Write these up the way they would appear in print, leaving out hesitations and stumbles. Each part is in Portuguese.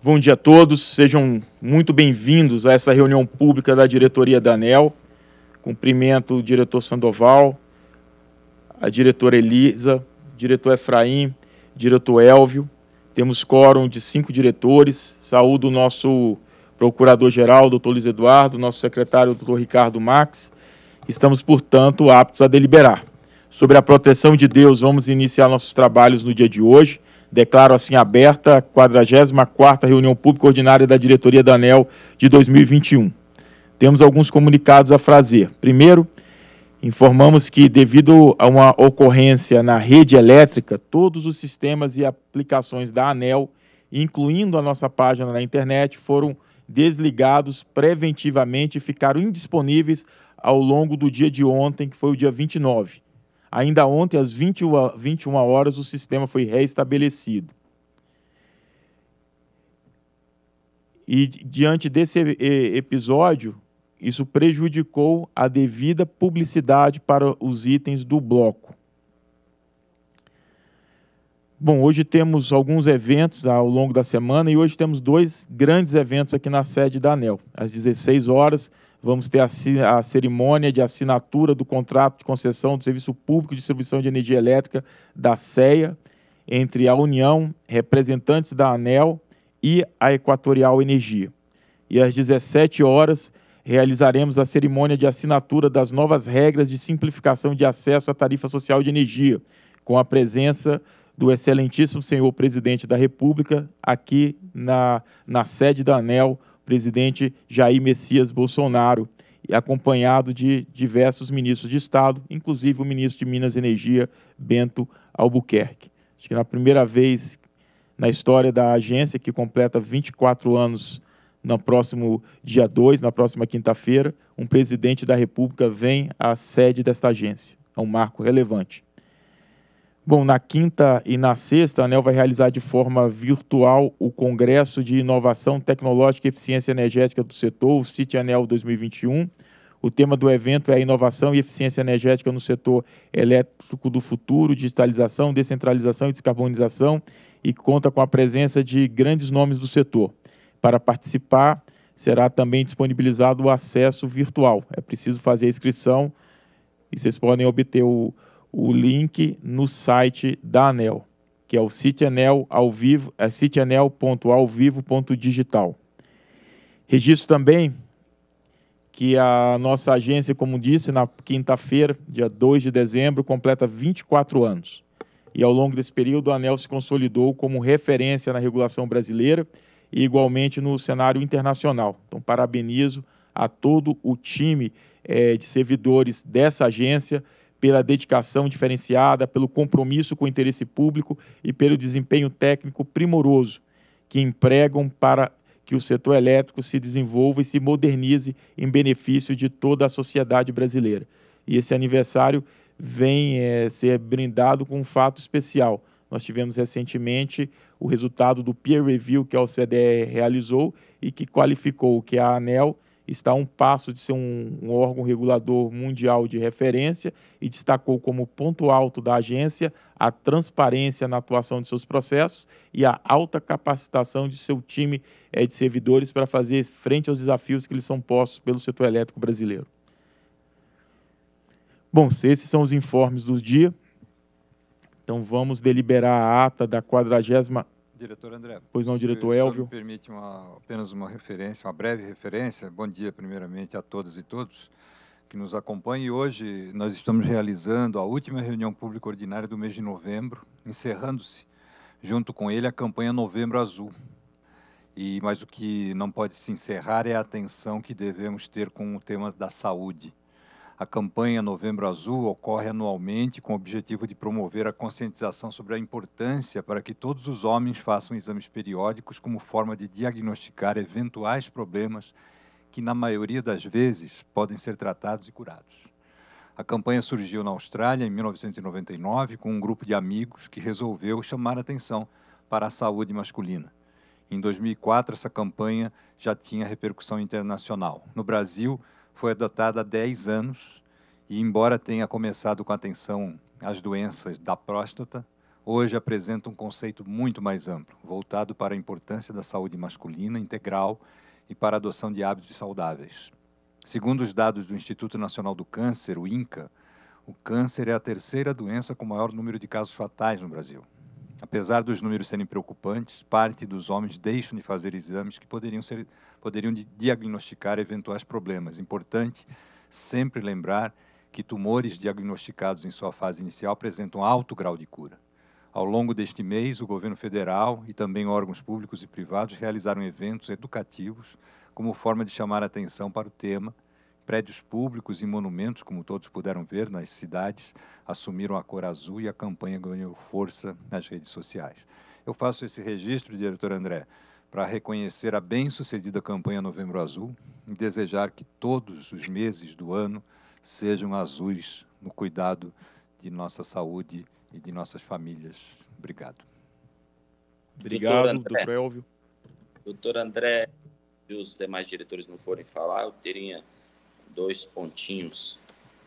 Bom dia a todos, sejam muito bem-vindos a essa reunião pública da diretoria da ANEEL. Cumprimento o diretor Sandoval, a diretora Elisa, diretor Efraim, diretor Elvio. Temos quórum de 5 diretores. Saúdo o nosso procurador-geral, doutor Luiz Eduardo, nosso secretário, doutor Ricardo Max. Estamos, portanto, aptos a deliberar. Sobre a proteção de Deus, vamos iniciar nossos trabalhos no dia de hoje. Declaro assim aberta a 44ª reunião pública ordinária da diretoria da ANEEL de 2021. Temos alguns comunicados a fazer. Primeiro, informamos que, devido a uma ocorrência na rede elétrica, todos os sistemas e aplicações da ANEEL, incluindo a nossa página na internet, foram desligados preventivamente e ficaram indisponíveis ao longo do dia de ontem, que foi o dia 29. Ainda ontem, às 21 horas, o sistema foi reestabelecido. E, diante desse episódio, isso prejudicou a devida publicidade para os itens do bloco. Bom, hoje temos alguns eventos ao longo da semana e hoje temos 2 grandes eventos aqui na sede da ANEEL. Às 16 horas, vamos ter a cerimônia de assinatura do contrato de concessão do Serviço Público de Distribuição de Energia Elétrica da CEA, entre a União, representantes da ANEEL e a Equatorial Energia. E às 17 horas, realizaremos a cerimônia de assinatura das novas regras de simplificação de acesso à tarifa social de energia, com a presença do excelentíssimo senhor presidente da República, aqui na sede da ANEEL, presidente Jair Messias Bolsonaro, acompanhado de diversos ministros de Estado, inclusive o ministro de Minas e Energia, Bento Albuquerque. Acho que na primeira vez na história da agência, que completa 24 anos no próximo dia 2, na próxima quinta-feira, um presidente da República vem à sede desta agência. É um marco relevante. Bom, na quinta e na sexta, a ANEEL vai realizar de forma virtual o Congresso de Inovação Tecnológica e Eficiência Energética do Setor, o CIT ANEEL 2021. O tema do evento é a inovação e eficiência energética no setor elétrico do futuro, digitalização, descentralização e descarbonização, e conta com a presença de grandes nomes do setor. Para participar, será também disponibilizado o acesso virtual. É preciso fazer a inscrição e vocês podem obter o link no site da ANEEL, que é o CIT ANEEL ao vivo, é citanel.alvivo.digital. Registro também que a nossa agência, como disse, na quinta-feira, dia 2 de dezembro, completa 24 anos. E ao longo desse período, a ANEEL se consolidou como referência na regulação brasileira e igualmente no cenário internacional. Então, parabenizo a todo o time de servidores dessa agência pela dedicação diferenciada, pelo compromisso com o interesse público e pelo desempenho técnico primoroso que empregam para que o setor elétrico se desenvolva e se modernize em benefício de toda a sociedade brasileira. E esse aniversário vem ser brindado com um fato especial. Nós tivemos recentemente o resultado do peer review que a OCDE realizou e que qualificou que a ANEEL está a um passo de ser um órgão regulador mundial de referência e destacou como ponto alto da agência a transparência na atuação de seus processos e a alta capacitação de seu time de servidores para fazer frente aos desafios que lhes são postos pelo setor elétrico brasileiro. Bom, esses são os informes do dia. Então, vamos deliberar a ata da 40ª... Diretor André. Pois não, diretor Elvio. Me permite apenas uma referência, uma breve referência. Bom dia, primeiramente, a todas e todos que nos acompanham. E hoje nós estamos realizando a última reunião pública ordinária do mês de novembro, encerrando-se, junto com ele, a campanha Novembro Azul. Mas o que não pode se encerrar é a atenção que devemos ter com o tema da saúde. A campanha Novembro Azul ocorre anualmente com o objetivo de promover a conscientização sobre a importância para que todos os homens façam exames periódicos como forma de diagnosticar eventuais problemas que, na maioria das vezes, podem ser tratados e curados. A campanha surgiu na Austrália em 1999 com um grupo de amigos que resolveu chamar a atenção para a saúde masculina. Em 2004, essa campanha já tinha repercussão internacional. No Brasil, foi adotada há 10 anos e, embora tenha começado com atenção às doenças da próstata, hoje apresenta um conceito muito mais amplo, voltado para a importância da saúde masculina integral e para a adoção de hábitos saudáveis. Segundo os dados do Instituto Nacional do Câncer, o INCA, o câncer é a terceira doença com maior número de casos fatais no Brasil. Apesar dos números serem preocupantes, parte dos homens deixam de fazer exames que poderiam diagnosticar eventuais problemas. Importante sempre lembrar que tumores diagnosticados em sua fase inicial apresentam alto grau de cura. Ao longo deste mês, o governo federal e também órgãos públicos e privados realizaram eventos educativos como forma de chamar a atenção para o tema. Prédios públicos e monumentos, como todos puderam ver nas cidades, assumiram a cor azul e a campanha ganhou força nas redes sociais. Eu faço esse registro, diretor André, para reconhecer a bem-sucedida campanha Novembro Azul e desejar que todos os meses do ano sejam azuis no cuidado de nossa saúde e de nossas famílias. Obrigado. Obrigado, doutor Elvio. Doutor André, se os demais diretores não forem falar, eu teria 2 pontinhos.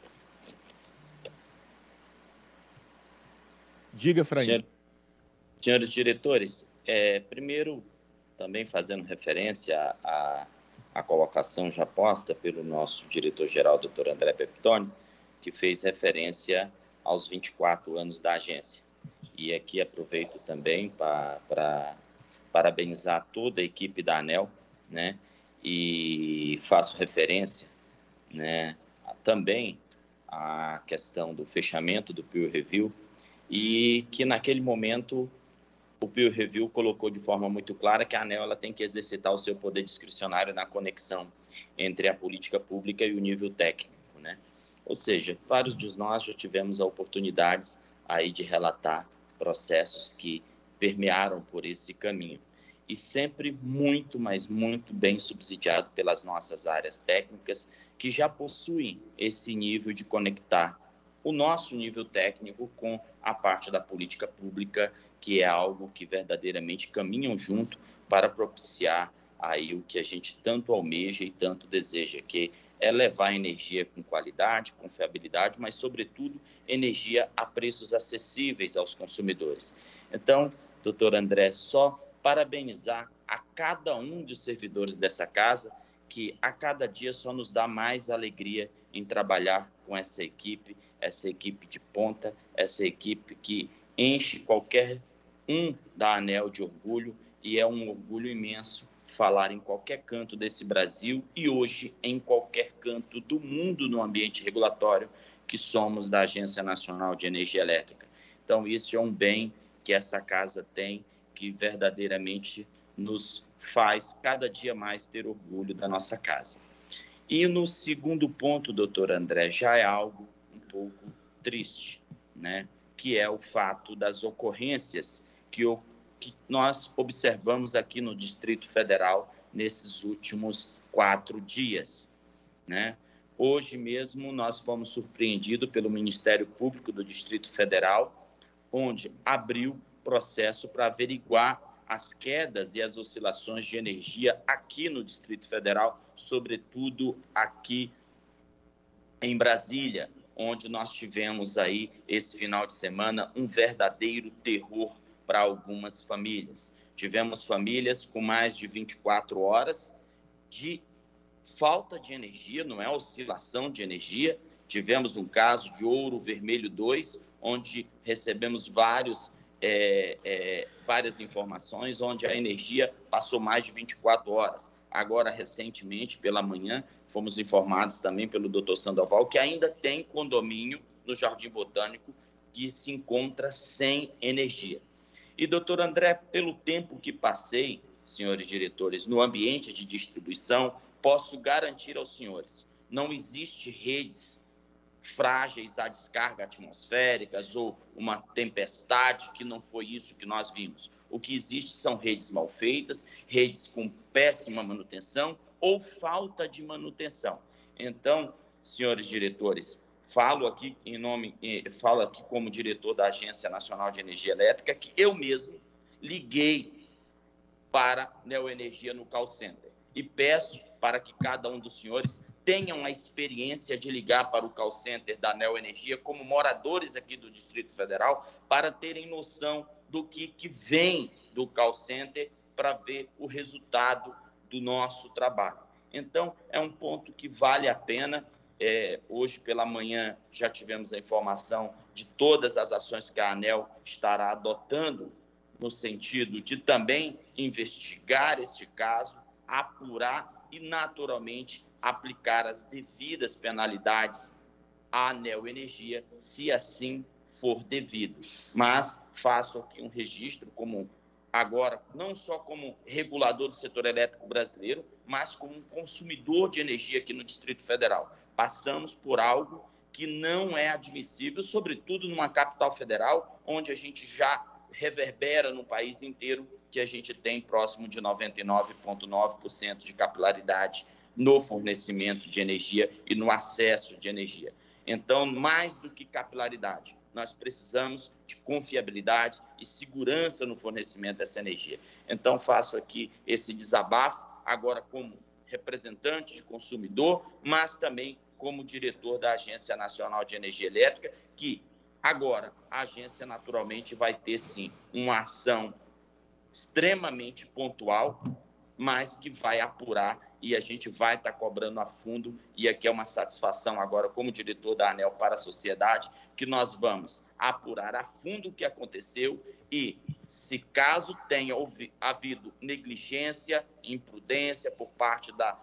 Diga, Efraim. Senhores diretores, primeiro, também fazendo referência à colocação já posta pelo nosso diretor-geral, doutor André Peptoni, que fez referência aos 24 anos da agência. E aqui aproveito também para parabenizar toda a equipe da ANEEL, né? E faço referência, né, também a questão do fechamento do peer review, e que naquele momento o peer review colocou de forma muito clara que a ANEEL ela tem que exercitar o seu poder discricionário na conexão entre a política pública e o nível técnico, né? Ou seja, vários de nós já tivemos a oportunidade aí de relatar processos que permearam por esse caminho. E sempre muito, mas muito bem subsidiado pelas nossas áreas técnicas, que já possuem esse nível de conectar o nosso nível técnico com a parte da política pública, que é algo que verdadeiramente caminham junto para propiciar aí o que a gente tanto almeja e tanto deseja, que é levar energia com qualidade, com fiabilidade, mas, sobretudo, energia a preços acessíveis aos consumidores. Então, doutor André, só parabenizar a cada um dos servidores dessa casa, que a cada dia só nos dá mais alegria em trabalhar com essa equipe de ponta, essa equipe que enche qualquer um da ANEEL de orgulho, e é um orgulho imenso falar em qualquer canto desse Brasil e hoje em qualquer canto do mundo no ambiente regulatório que somos da Agência Nacional de Energia Elétrica. Então, isso é um bem que essa casa tem, que verdadeiramente nos faz cada dia mais ter orgulho da nossa casa. E no segundo ponto, doutor André, já é algo um pouco triste, né? Que é o fato das ocorrências que nós observamos aqui no Distrito Federal nesses últimos 4 dias, né? Hoje mesmo nós fomos surpreendidos pelo Ministério Público do Distrito Federal, onde abriu processo para averiguar as quedas e as oscilações de energia aqui no Distrito Federal, sobretudo aqui em Brasília, onde nós tivemos aí esse final de semana um verdadeiro terror para algumas famílias. Tivemos famílias com mais de 24 horas de falta de energia, não é oscilação de energia. Tivemos um caso de Ouro Vermelho 2, onde recebemos várias informações, onde a energia passou mais de 24 horas. Agora, recentemente, pela manhã, fomos informados também pelo doutor Sandoval que ainda tem condomínio no Jardim Botânico que se encontra sem energia. E, doutor André, pelo tempo que passei, senhores diretores, no ambiente de distribuição, posso garantir aos senhores, não existe redes frágeis à descarga atmosféricas ou uma tempestade, que não foi isso que nós vimos. O que existe são redes mal feitas, redes com péssima manutenção ou falta de manutenção. Então, senhores diretores, falo aqui como diretor da Agência Nacional de Energia Elétrica, que eu mesmo liguei para a Neoenergia no call center e peço para que cada um dos senhores tenham a experiência de ligar para o call center da Neo Energia como moradores aqui do Distrito Federal, para terem noção do que vem do call center, para ver o resultado do nosso trabalho. Então, é um ponto que vale a pena. Hoje pela manhã já tivemos a informação de todas as ações que a ANEEL estará adotando no sentido de também investigar este caso, apurar e, naturalmente, aplicar as devidas penalidades à Neo Energia, se assim for devido. Mas faço aqui um registro como agora, não só como regulador do setor elétrico brasileiro, mas como um consumidor de energia aqui no Distrito Federal. Passamos por algo que não é admissível, sobretudo numa capital federal, onde a gente já reverbera no país inteiro, que a gente tem próximo de 99,9% de capilaridade no fornecimento de energia e no acesso de energia. Então, mais do que capilaridade, nós precisamos de confiabilidade e segurança no fornecimento dessa energia. Então, faço aqui esse desabafo, agora como representante de consumidor, mas também como diretor da Agência Nacional de Energia Elétrica, que agora a agência naturalmente vai ter, sim, uma ação extremamente pontual, mas que vai apurar e a gente vai estar cobrando a fundo, e aqui é uma satisfação agora como diretor da ANEEL para a sociedade, que nós vamos apurar a fundo o que aconteceu e, se caso tenha havido negligência, imprudência por parte da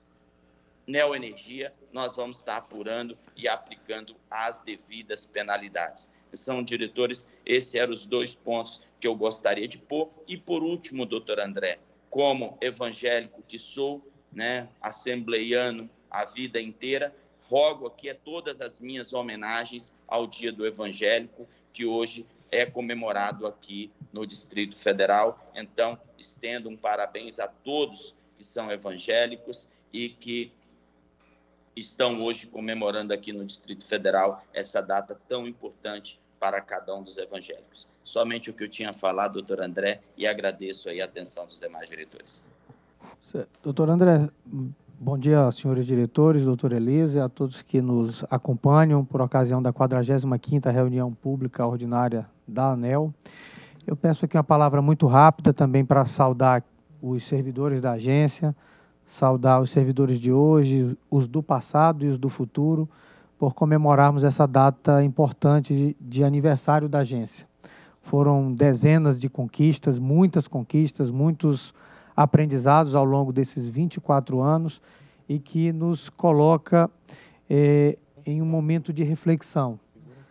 Neo Energia, nós vamos estar apurando e aplicando as devidas penalidades. São, diretores, esses eram os 2 pontos que eu gostaria de pôr. E, por último, doutor André, como evangélico que sou, assembleiano a vida inteira, rogo aqui todas as minhas homenagens ao Dia do Evangélico, que hoje é comemorado aqui no Distrito Federal. Então, estendo um parabéns a todos que são evangélicos e que estão hoje comemorando aqui no Distrito Federal essa data tão importante para cada um dos evangélicos. Somente o que eu tinha falado, doutor André, e agradeço aí a atenção dos demais diretores. Doutor André, bom dia, senhores diretores, doutor Elisa, e a todos que nos acompanham por ocasião da 45ª reunião pública ordinária da ANEEL. Eu peço aqui uma palavra muito rápida também para saudar os servidores da agência, saudar os servidores de hoje, os do passado e os do futuro, por comemorarmos essa data importante de aniversário da agência. Foram dezenas de conquistas, muitos aprendizados ao longo desses 24 anos e que nos coloca em um momento de reflexão.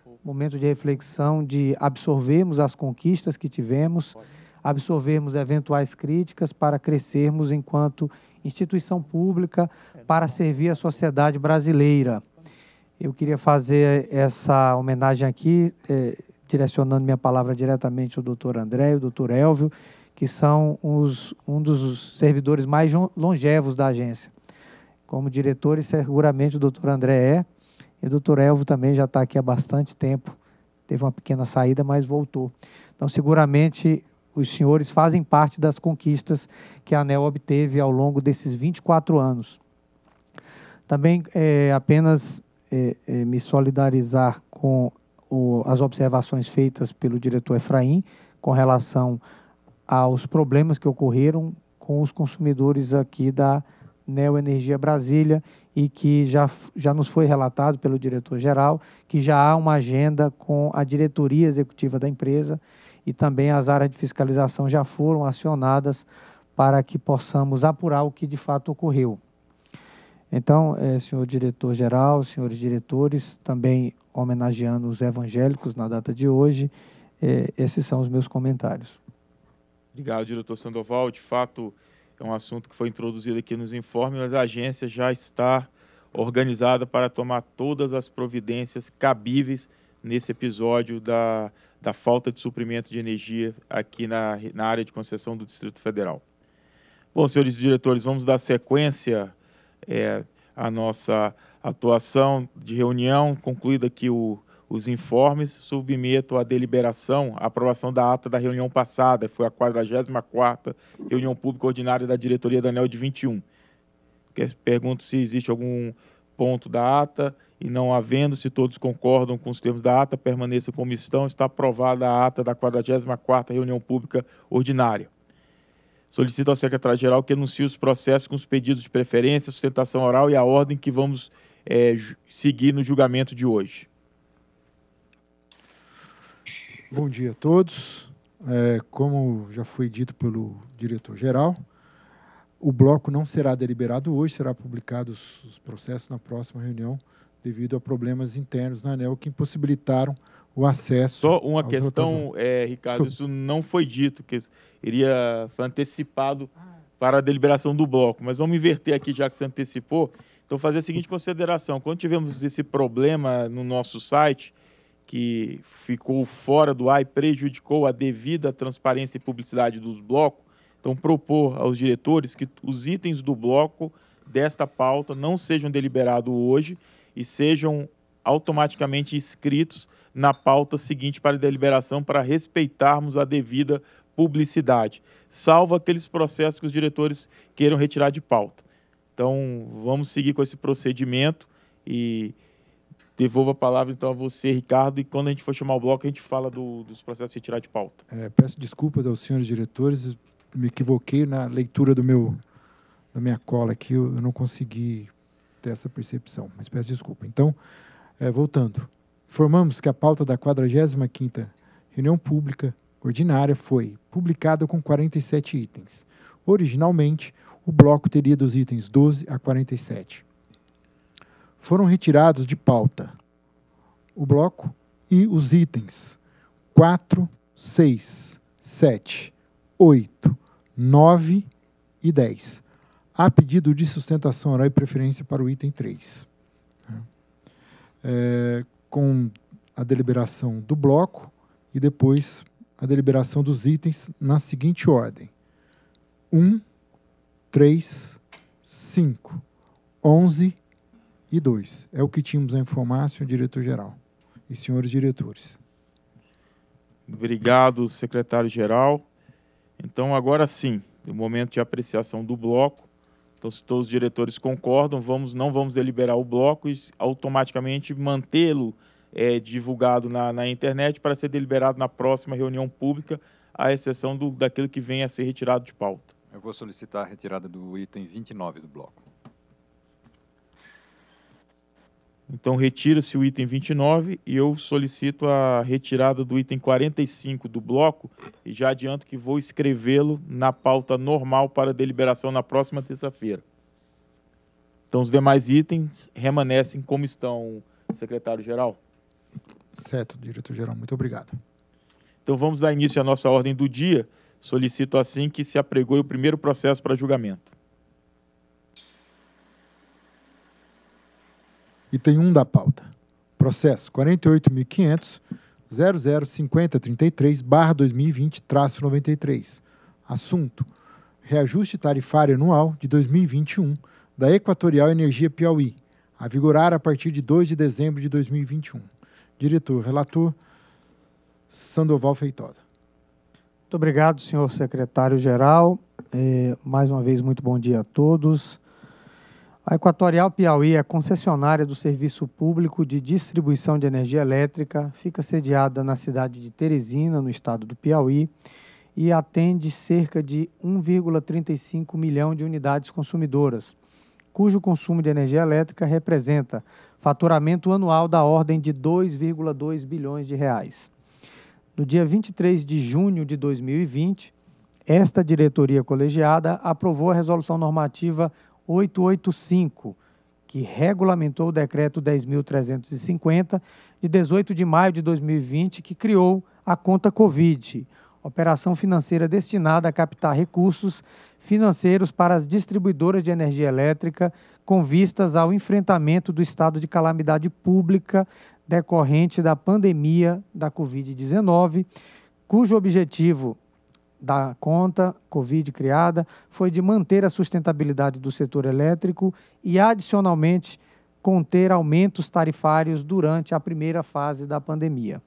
De absorvermos as conquistas que tivemos, absorvermos eventuais críticas para crescermos enquanto instituição pública para servir a sociedade brasileira. Eu queria fazer essa homenagem aqui, direcionando minha palavra diretamente ao doutor André e ao doutor Elvio, que são um dos servidores mais longevos da agência. Como diretores, seguramente o doutor André e o doutor Elvio também já está aqui há bastante tempo. Teve uma pequena saída, mas voltou. Então, seguramente, os senhores fazem parte das conquistas que a ANEEL obteve ao longo desses 24 anos. Também apenas me solidarizar com as observações feitas pelo diretor Efraim com relação aos problemas que ocorreram com os consumidores aqui da Neo Energia Brasília e que já nos foi relatado pelo diretor-geral que já há uma agenda com a diretoria executiva da empresa e também as áreas de fiscalização já foram acionadas para que possamos apurar o que de fato ocorreu. Então, senhor diretor-geral, senhores diretores, também homenageando os evangélicos na data de hoje, esses são os meus comentários. Obrigado, diretor Sandoval. De fato, é um assunto que foi introduzido aqui nos informes, mas a agência já está organizada para tomar todas as providências cabíveis nesse episódio da falta de suprimento de energia aqui na área de concessão do Distrito Federal. Bom, senhores diretores, vamos dar sequência à nossa atuação de reunião. Concluído aqui os informes, submeto à deliberação a aprovação da ata da reunião passada, foi a 44ª reunião pública ordinária da diretoria da ANEEL de 21. Pergunto se existe algum ponto da ata, e não havendo, se todos concordam com os termos da ata, permaneça como estão. Está aprovada a ata da 44ª reunião pública ordinária. Solicito ao secretário-geral que anuncie os processos com os pedidos de preferência, sustentação oral e a ordem que vamos seguir no julgamento de hoje. Bom dia a todos. Como já foi dito pelo diretor-geral, o bloco não será deliberado hoje, será publicado os processos na próxima reunião, devido a problemas internos na ANEEL que impossibilitaram o acesso. Só uma questão, Ricardo, desculpa. Isso não foi dito, que foi antecipado para a deliberação do bloco, mas vamos inverter aqui, já que você antecipou. Então, fazer a seguinte consideração: quando tivemos esse problema no nosso site, que ficou fora do ar e prejudicou a devida transparência e publicidade dos blocos, então propor aos diretores que os itens do bloco desta pauta não sejam deliberados hoje e sejam automaticamente inscritos na pauta seguinte para deliberação, para respeitarmos a devida publicidade, salvo aqueles processos que os diretores queiram retirar de pauta. Então, vamos seguir com esse procedimento e devolvo a palavra, então, a você, Ricardo, e quando a gente for chamar o bloco, a gente fala dos processos de retirar de pauta. Peço desculpas aos senhores diretores, me equivoquei na leitura da minha cola aqui, eu não consegui ter essa percepção, mas peço desculpa. Então, voltando, informamos que a pauta da 45ª reunião pública ordinária foi publicada com 47 itens. Originalmente, o bloco teria dos itens 12 a 47. Foram retirados de pauta o bloco e os itens 4, 6, 7, 8, 9 e 10. Há pedido de sustentação oral e preferência para o item 3. Com a deliberação do bloco e depois a deliberação dos itens na seguinte ordem: 1, 3, 5, 11 e 2. É o que tínhamos a informar, senhor diretor-geral e senhores diretores. Obrigado, secretário-geral. Então, agora sim, no momento de apreciação do bloco. Então, se todos os diretores concordam, não vamos deliberar o bloco e automaticamente mantê-lo divulgado na internet para ser deliberado na próxima reunião pública, à exceção daquilo que venha a ser retirado de pauta. Eu vou solicitar a retirada do item 29 do bloco. Então, retira-se o item 29 e eu solicito a retirada do item 45 do bloco e já adianto que vou escrevê-lo na pauta normal para deliberação na próxima terça-feira. Então, os demais itens permanecem como estão, secretário-geral. Certo, diretor-geral. Muito obrigado. Então, vamos dar início à nossa ordem do dia. Solicito, assim, que se apregoe o primeiro processo para julgamento. Item 1 da pauta. Processo 48.500.005033/2020-93. Assunto: reajuste tarifário anual de 2021 da Equatorial Energia Piauí, a vigorar a partir de 2 de dezembro de 2021. Diretor, relator, Sandoval Feitosa. Muito obrigado, senhor secretário-geral. Mais uma vez, muito bom dia a todos. A Equatorial Piauí é concessionária do Serviço Público de Distribuição de Energia Elétrica, fica sediada na cidade de Teresina, no estado do Piauí, e atende cerca de 1,35 milhão de unidades consumidoras, cujo consumo de energia elétrica representa faturamento anual da ordem de 2,2 bilhões de reais. No dia 23 de junho de 2020, esta diretoria colegiada aprovou a Resolução Normativa 885, que regulamentou o Decreto 10.350, de 18 de maio de 2020, que criou a Conta Covid, operação financeira destinada a captar recursos financeiros para as distribuidoras de energia elétrica com vistas ao enfrentamento do estado de calamidade pública decorrente da pandemia da Covid-19, cujo objetivo da conta Covid criada foi de manter a sustentabilidade do setor elétrico e, adicionalmente, conter aumentos tarifários durante a primeira fase da pandemia.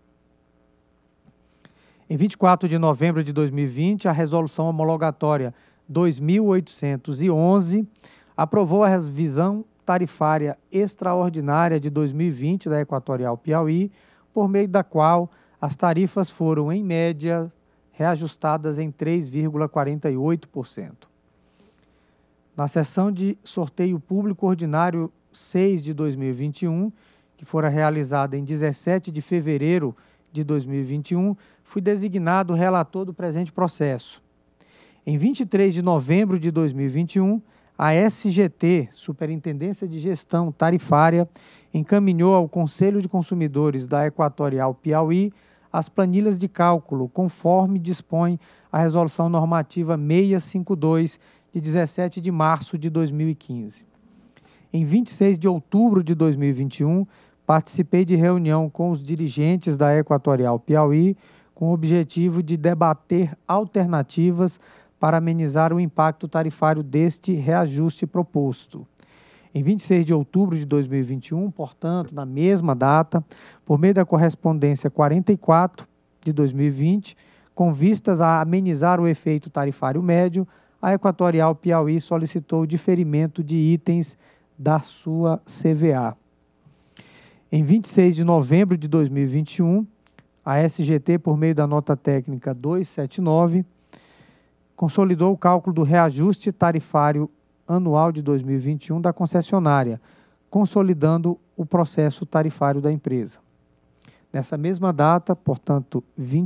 Em 24 de novembro de 2020, a Resolução Homologatória 2.811 aprovou a revisão tarifária extraordinária de 2020 da Equatorial Piauí, por meio da qual as tarifas foram, em média, reajustadas em 3,48%. Na sessão de sorteio público ordinário 6 de 2021, que fora realizada em 17 de fevereiro de 2021, fui designado relator do presente processo. Em 23 de novembro de 2021, a SGT, Superintendência de Gestão Tarifária, encaminhou ao Conselho de Consumidores da Equatorial Piauí as planilhas de cálculo, conforme dispõe a Resolução Normativa 652, de 17 de março de 2015. Em 26 de outubro de 2021, participei de reunião com os dirigentes da Equatorial Piauí, com o objetivo de debater alternativas para amenizar o impacto tarifário deste reajuste proposto. Em 26 de outubro de 2021, portanto, na mesma data, por meio da correspondência 44 de 2020, com vistas a amenizar o efeito tarifário médio, a Equatorial Piauí solicitou o diferimento de itens da sua CVA. Em 26 de novembro de 2021, a SGT, por meio da nota técnica 279, consolidou o cálculo do reajuste tarifário anual de 2021 da concessionária, consolidando o processo tarifário da empresa. Nessa mesma data, portanto,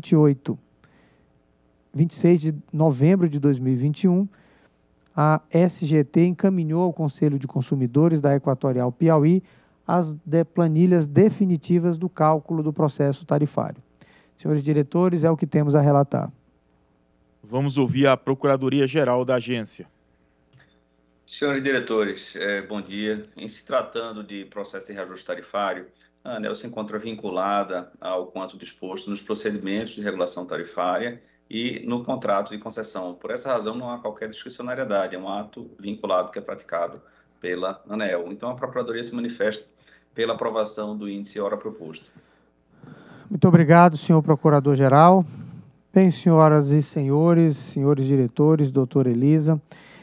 26 de novembro de 2021, a SGT encaminhou ao Conselho de Consumidores da Equatorial Piauí as planilhas definitivas do cálculo do processo tarifário. Senhores diretores, é o que temos a relatar. Vamos ouvir a Procuradoria-Geral da agência. Senhores diretores, bom dia. Em se tratando de processo de reajuste tarifário, a ANEEL se encontra vinculada ao quanto disposto nos procedimentos de regulação tarifária e no contrato de concessão. Por essa razão, não há qualquer discricionariedade, é um ato vinculado que é praticado pela ANEEL. Então, a Procuradoria se manifesta pela aprovação do índice hora proposto. Muito obrigado, senhor Procurador-Geral. Bem, senhoras e senhores, senhores diretores, doutora Elisa,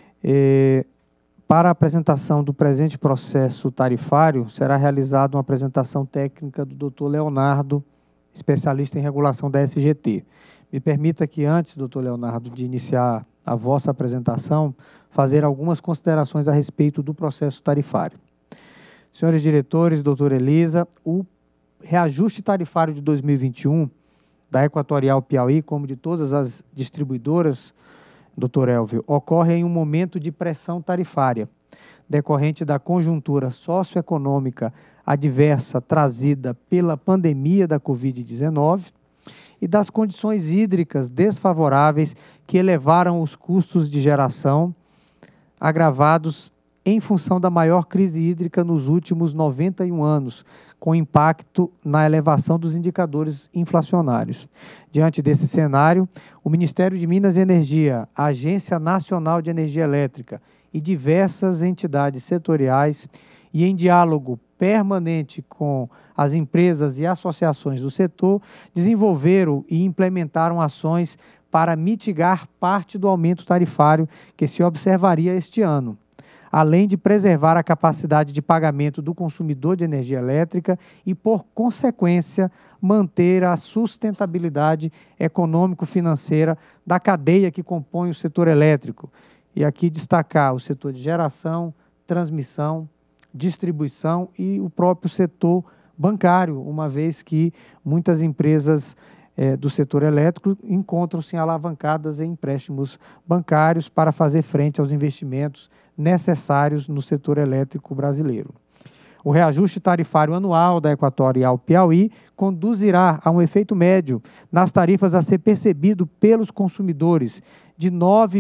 para a apresentação do presente processo tarifário, será realizada uma apresentação técnica do doutor Leonardo, especialista em regulação da SGT. Me permita que antes, doutor Leonardo, de iniciar a vossa apresentação, fazer algumas considerações a respeito do processo tarifário. Senhores diretores, doutora Elisa, o reajuste tarifário de 2021 da Equatorial Piauí, como de todas as distribuidoras, doutor Elvio, ocorre em um momento de pressão tarifária, decorrente da conjuntura socioeconômica adversa trazida pela pandemia da Covid-19 e das condições hídricas desfavoráveis que elevaram os custos de geração, agravados em função da maior crise hídrica nos últimos 91 anos, com impacto na elevação dos indicadores inflacionários. Diante desse cenário, o Ministério de Minas e Energia, a Agência Nacional de Energia Elétrica e diversas entidades setoriais, e em diálogo permanente com as empresas e associações do setor, desenvolveram e implementaram ações para mitigar parte do aumento tarifário que se observaria este ano, além de preservar a capacidade de pagamento do consumidor de energia elétrica e, por consequência, manter a sustentabilidade econômico-financeira da cadeia que compõe o setor elétrico. E aqui destacar o setor de geração, transmissão, distribuição e o próprio setor bancário, uma vez que muitas empresas do setor elétrico encontram-se alavancadas em empréstimos bancários para fazer frente aos investimentos necessários no setor elétrico brasileiro. O reajuste tarifário anual da Equatorial Piauí conduzirá a um efeito médio nas tarifas a ser percebido pelos consumidores de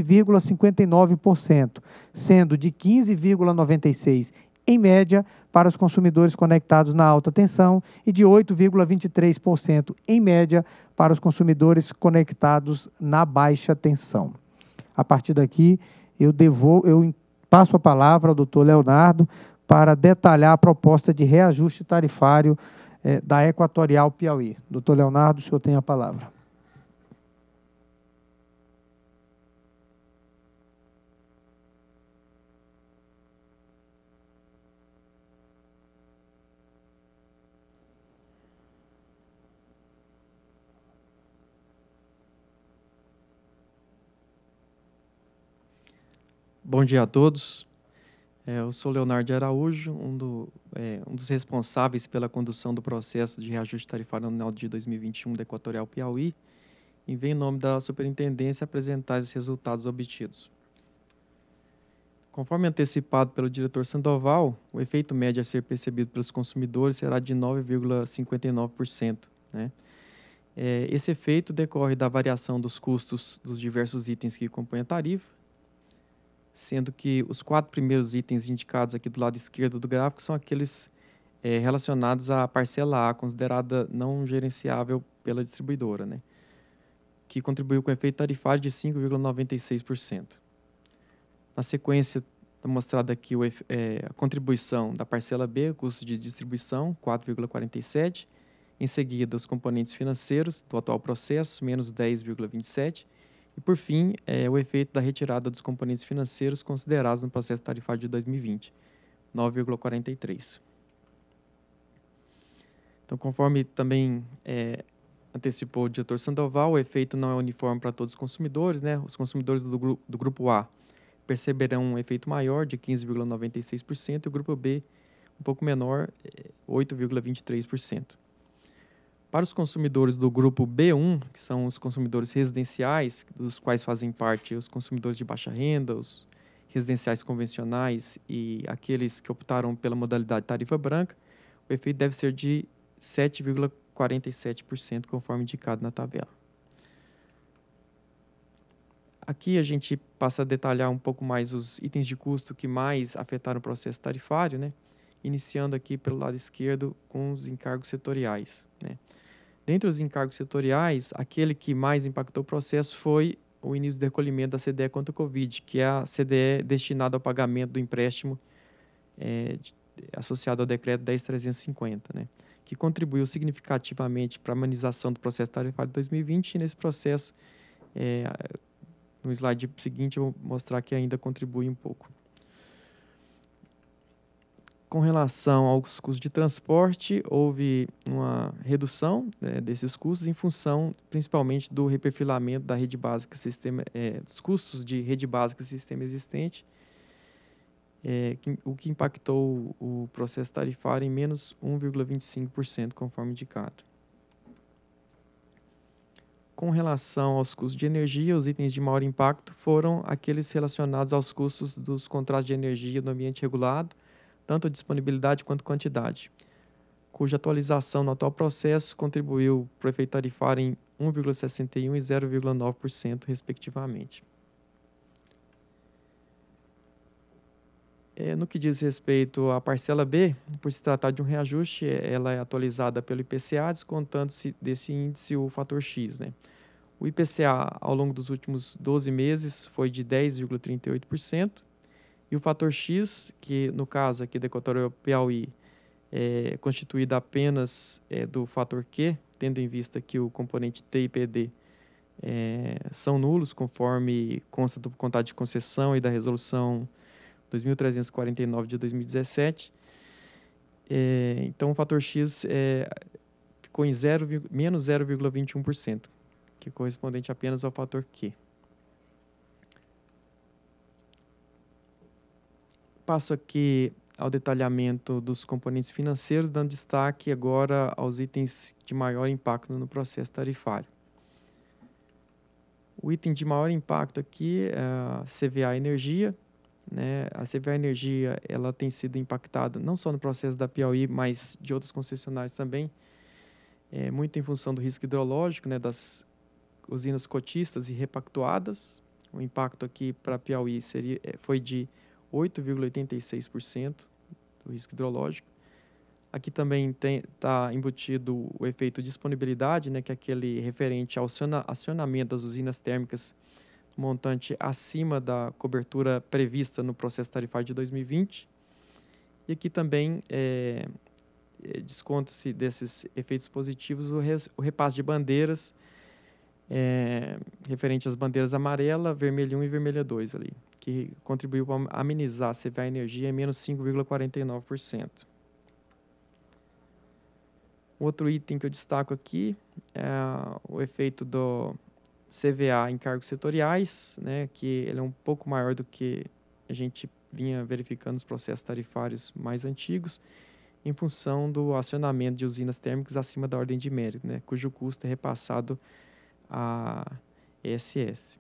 9,59%, sendo de 15,96% em média para os consumidores conectados na alta tensão e de 8,23% em média para os consumidores conectados na baixa tensão. A partir daqui, eu passo a palavra ao doutor Leonardo para detalhar a proposta de reajuste tarifário da Equatorial Piauí. Doutor Leonardo, o senhor tem a palavra. Bom dia a todos. Eu sou Leonardo de Araújo, um dos responsáveis pela condução do processo de reajuste tarifário anual de 2021 da Equatorial Piauí, e venho em nome da Superintendência apresentar esses resultados obtidos. Conforme antecipado pelo diretor Sandoval, o efeito médio a ser percebido pelos consumidores será de 9,59%, né? Esse efeito decorre da variação dos custos dos diversos itens que compõem a tarifa, sendo que os 4 primeiros itens indicados aqui do lado esquerdo do gráfico são aqueles relacionados à parcela A, considerada não gerenciável pela distribuidora, né? Que contribuiu com efeito tarifário de 5,96%. Na sequência, está mostrado aqui a contribuição da parcela B, custo de distribuição, 4,47%. Em seguida, os componentes financeiros do atual processo, menos 10,27%. E, por fim, o efeito da retirada dos componentes financeiros considerados no processo tarifário de 2020, 9,43%. Então, conforme também antecipou o diretor Sandoval, o efeito não é uniforme para todos os consumidores, né? Os consumidores do grupo A perceberão um efeito maior, de 15,96%, e o grupo B, um pouco menor, 8,23%. Para os consumidores do grupo B1, que são os consumidores residenciais, dos quais fazem parte os consumidores de baixa renda, os residenciais convencionais e aqueles que optaram pela modalidade tarifa branca, o efeito deve ser de 7,47%, conforme indicado na tabela. Aqui a gente passa a detalhar um pouco mais os itens de custo que mais afetaram o processo tarifário, né? Iniciando aqui pelo lado esquerdo com os encargos setoriais, né? Dentre os encargos setoriais, aquele que mais impactou o processo foi o início do recolhimento da CDE contra o Covid, que é a CDE destinada ao pagamento do empréstimo associado ao decreto 10.350, né? Que contribuiu significativamente para a amenização do processo tarifário de 2020, e nesse processo, no slide seguinte, eu vou mostrar que ainda contribui um pouco. Com relação aos custos de transporte, houve uma redução, né, desses custos em função, principalmente, do reperfilamento da rede básica sistema, dos custos de rede básica sistema existente, o que impactou o processo tarifário em menos 1,25%, conforme indicado. Com relação aos custos de energia, os itens de maior impacto foram aqueles relacionados aos custos dos contratos de energia no ambiente regulado, tanto a disponibilidade quanto quantidade, cuja atualização no atual processo contribuiu para o efeito tarifário em 1,61% e 0,9%, respectivamente. No que diz respeito à parcela B, por se tratar de um reajuste, ela é atualizada pelo IPCA, descontando-se desse índice o fator X, né? O IPCA, ao longo dos últimos 12 meses, foi de 10,38%, e o fator X, que no caso aqui da Equatorial Piauí, é constituído apenas do fator Q, tendo em vista que o componente T e PD são nulos, conforme consta do contrato de concessão e da resolução 2.349 de 2017. Então, o fator X ficou em menos 0,21%, que é correspondente apenas ao fator Q. Passo aqui ao detalhamento dos componentes financeiros, dando destaque agora aos itens de maior impacto no processo tarifário. O item de maior impacto aqui é a CVA Energia, né? A CVA Energia, ela tem sido impactada não só no processo da Piauí, mas de outras concessionárias também, muito em função do risco hidrológico, né, das usinas cotistas e repactuadas. O impacto aqui para a Piauí foi de 8,86% do risco hidrológico. Aqui também está embutido o efeito disponibilidade, né, que é aquele referente ao acionamento das usinas térmicas, montante acima da cobertura prevista no processo tarifário de 2020. E aqui também desconta-se desses efeitos positivos o repasse de bandeiras, referente às bandeiras amarela, vermelha 1 e vermelha 2 ali, que contribuiu para amenizar a CVA Energia em menos 5,49%. Outro item que eu destaco aqui é o efeito do CVA em cargos setoriais, né, que ele é um pouco maior do que a gente vinha verificando os processos tarifários mais antigos em função do acionamento de usinas térmicas acima da ordem de mérito, né, cujo custo é repassado à ESS.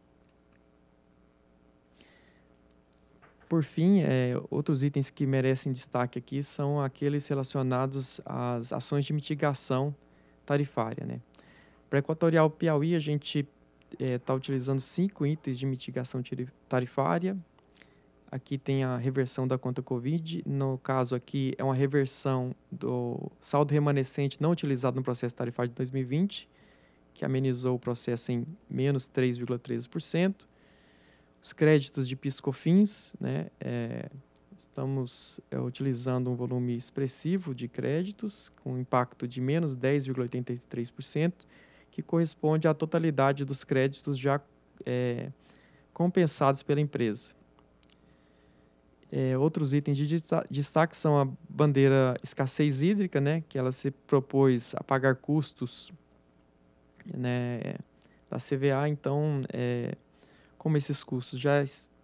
Por fim, outros itens que merecem destaque aqui são aqueles relacionados às ações de mitigação tarifária, né. Para a Equatorial Piauí, a gente está utilizando 5 itens de mitigação tarifária. Aqui tem a reversão da conta Covid. No caso aqui, é uma reversão do saldo remanescente não utilizado no processo tarifário de 2020, que amenizou o processo em menos 3,13%. Os créditos de PIS/COFINS, né, estamos utilizando um volume expressivo de créditos, com impacto de menos 10,83%, que corresponde à totalidade dos créditos já compensados pela empresa. Outros itens de destaque são a bandeira escassez hídrica, né, que ela se propôs a pagar custos, né, da CVA. Então, como esses custos já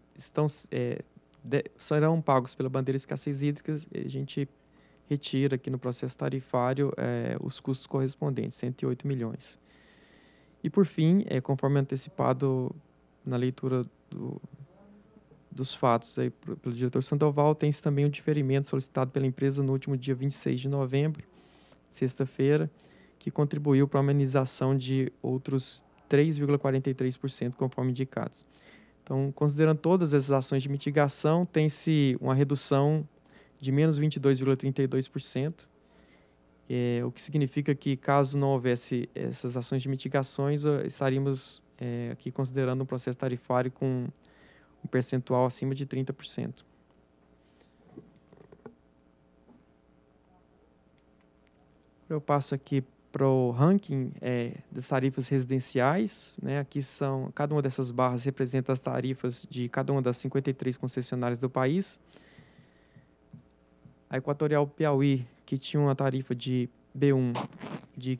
serão pagos pela bandeira escassez hídrica, a gente retira aqui no processo tarifário os custos correspondentes, 108 milhões. E, por fim, conforme antecipado na leitura dos fatos aí pelo diretor Sandoval, tem-se também um diferimento solicitado pela empresa no último dia 26 de novembro, sexta-feira, que contribuiu para a amenização de outros 3,43%, conforme indicados. Então, considerando todas essas ações de mitigação, tem-se uma redução de menos 22,32%, o que significa que, caso não houvesse essas ações de mitigações, estaríamos aqui considerando um processo tarifário com um percentual acima de 30%. Eu passo aqui para o ranking das tarifas residenciais, né? Aqui cada uma dessas barras representa as tarifas de cada uma das 53 concessionárias do país. A Equatorial Piauí, que tinha uma tarifa de B1 de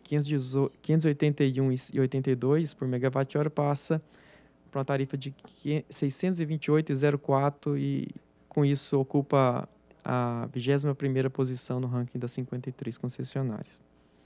581,82 por megawatt-hora, passa para uma tarifa de 628,04 e, com isso, ocupa a 21ª posição no ranking das 53 concessionárias.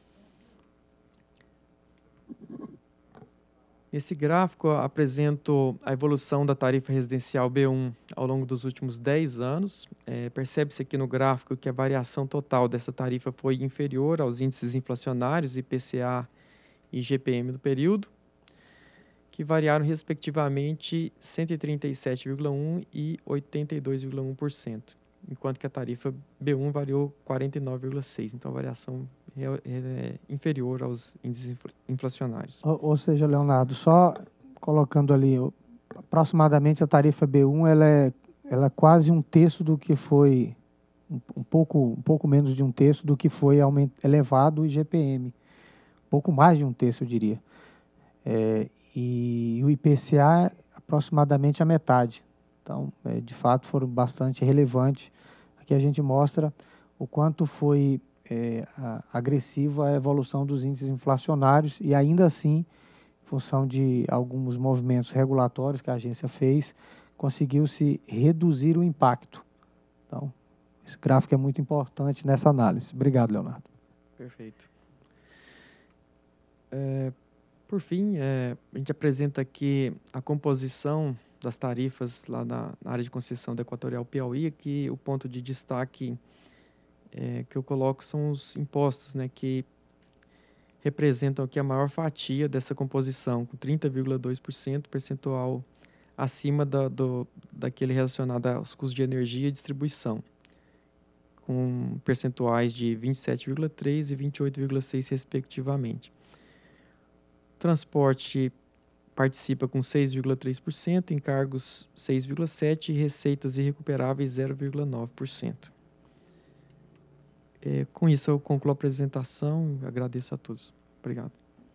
Nesse gráfico, apresento a evolução da tarifa residencial B1 ao longo dos últimos 10 anos. Percebe-se aqui no gráfico que a variação total dessa tarifa foi inferior aos índices inflacionários, IPCA e IGPM do período, que variaram respectivamente 137,1% e 82,1%, enquanto que a tarifa B1 variou 49,6%. Então, a variação é inferior aos índices inflacionários. Ou seja, Leonardo, só colocando ali, aproximadamente a tarifa B1 ela é quase um terço do que foi, um pouco menos de um terço do que foi elevado o IGPM. Pouco mais de um terço, eu diria. E o IPCA aproximadamente a metade. Então, de fato, foram bastante relevantes. Aqui a gente mostra o quanto foi agressiva a evolução dos índices inflacionários e, ainda assim, em função de alguns movimentos regulatórios que a agência fez, conseguiu-se reduzir o impacto. Então, esse gráfico é muito importante nessa análise. Obrigado, Leonardo. Perfeito. Por fim, a gente apresenta aqui a composição das tarifas lá na área de concessão da Equatorial Piauí. Aqui o ponto de destaque que eu coloco são os impostos, né, que representam aqui a maior fatia dessa composição, com 30,2%, percentual acima daquele relacionado aos custos de energia e distribuição, com percentuais de 27,3% e 28,6%, respectivamente. O transporte participa com 6,3%, encargos 6,7% e receitas irrecuperáveis 0,9%. Com isso, eu concluo a apresentação e agradeço a todos. Obrigado.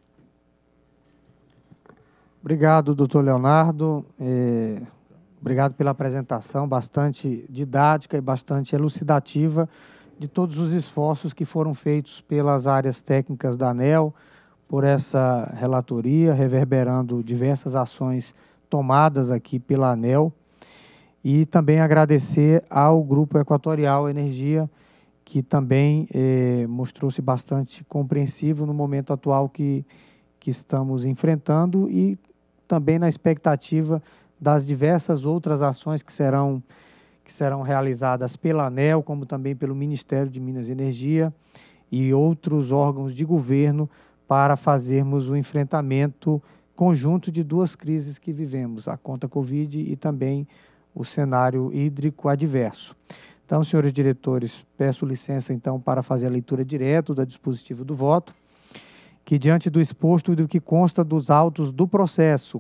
Obrigado, doutor Leonardo. Obrigado pela apresentação, bastante didática e bastante elucidativa de todos os esforços que foram feitos pelas áreas técnicas da ANEEL, por essa relatoria, reverberando diversas ações tomadas aqui pela ANEEL. E também agradecer ao Grupo Equatorial Energia, que também mostrou-se bastante compreensivo no momento atual que estamos enfrentando e também na expectativa das diversas outras ações que serão realizadas pela ANEEL, como também pelo Ministério de Minas e Energia e outros órgãos de governo para fazermos o enfrentamento conjunto de duas crises que vivemos, a conta Covid e também o cenário hídrico adverso. Então, senhores diretores, peço licença, então, para fazer a leitura direta do dispositivo do voto, que, diante do exposto e do que consta dos autos do processo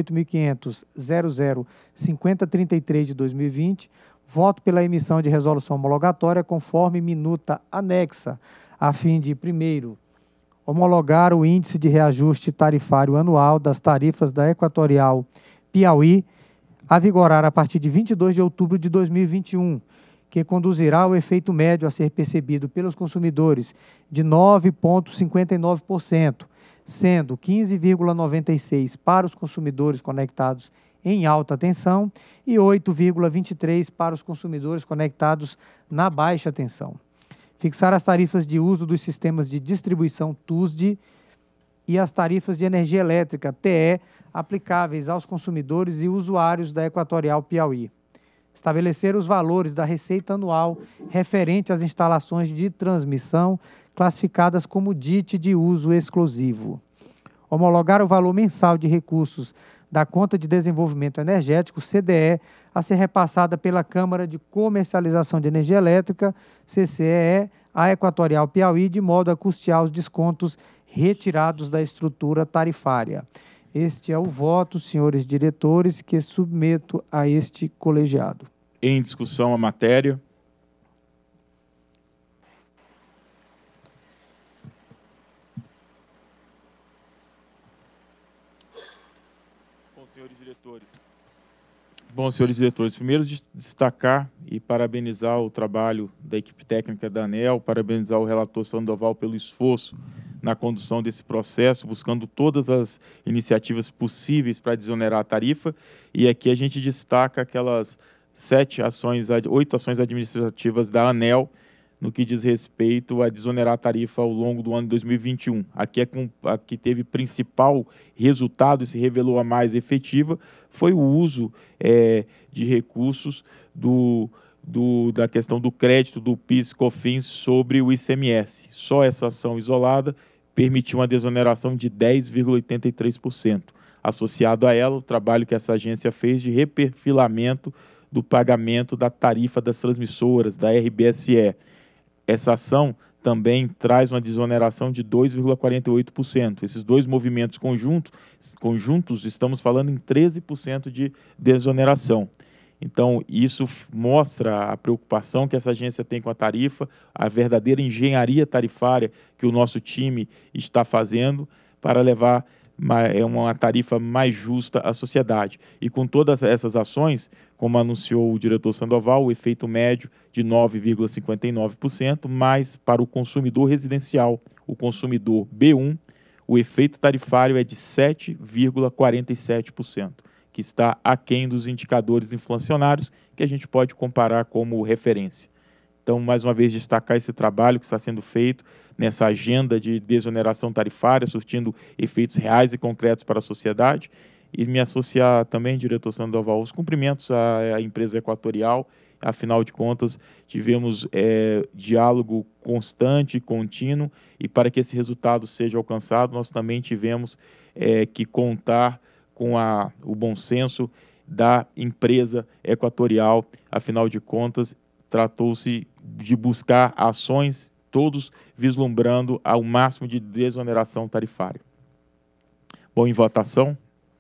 48.500.005033 de 2020, voto pela emissão de resolução homologatória conforme minuta anexa, a fim de, primeiro, homologar o índice de reajuste tarifário anual das tarifas da Equatorial Piauí, a vigorar a partir de 22 de outubro de 2021, que conduzirá ao efeito médio a ser percebido pelos consumidores de 9,59%, sendo 15,96% para os consumidores conectados em alta tensão e 8,23% para os consumidores conectados na baixa tensão. Fixar as tarifas de uso dos sistemas de distribuição TUSD e as tarifas de energia elétrica, TE, aplicáveis aos consumidores e usuários da Equatorial Piauí. Estabelecer os valores da receita anual referente às instalações de transmissão classificadas como DIT de uso exclusivo. Homologar o valor mensal de recursos da Conta de Desenvolvimento Energético, CDE, a ser repassada pela Câmara de Comercialização de Energia Elétrica, CCEE, à Equatorial Piauí, de modo a custear os descontos retirados da estrutura tarifária. Este é o voto, senhores diretores, que submeto a este colegiado. Em discussão a matéria. Bom, senhores diretores, primeiro destacar e parabenizar o trabalho da equipe técnica da ANEEL, parabenizar o relator Sandoval pelo esforço na condução desse processo, buscando todas as iniciativas possíveis para desonerar a tarifa, e aqui a gente destaca aquelas 8 ações administrativas da ANEEL, no que diz respeito a desonerar a tarifa ao longo do ano de 2021. Aqui teve principal resultado e se revelou a mais efetiva, foi o uso de recursos da questão do crédito do PIS/COFINS sobre o ICMS. Só essa ação isolada permitiu uma desoneração de 10,83%. Associado a ela, o trabalho que essa agência fez de reperfilamento do pagamento da tarifa das transmissoras, da RBSE. Essa ação também traz uma desoneração de 2,48%. Esses dois movimentos conjuntos, estamos falando em 13% de desoneração. Então, isso mostra a preocupação que essa agência tem com a tarifa, a verdadeira engenharia tarifária que o nosso time está fazendo para levar uma tarifa mais justa à sociedade. E com todas essas ações, como anunciou o diretor Sandoval, o efeito médio de 9,59%, mas para o consumidor residencial, o consumidor B1, o efeito tarifário é de 7,47%, que está aquém dos indicadores inflacionários que a gente pode comparar como referência. Então, mais uma vez, destacar esse trabalho que está sendo feito nessa agenda de desoneração tarifária, surtindo efeitos reais e concretos para a sociedade, e me associar também, diretor Sandoval, aos cumprimentos à empresa Equatorial. Afinal de contas, tivemos diálogo constante e contínuo, e para que esse resultado seja alcançado, nós também tivemos que contar com o bom senso da empresa Equatorial. Afinal de contas, tratou-se de buscar ações, todos vislumbrando ao máximo de desoneração tarifária. Bom, em votação.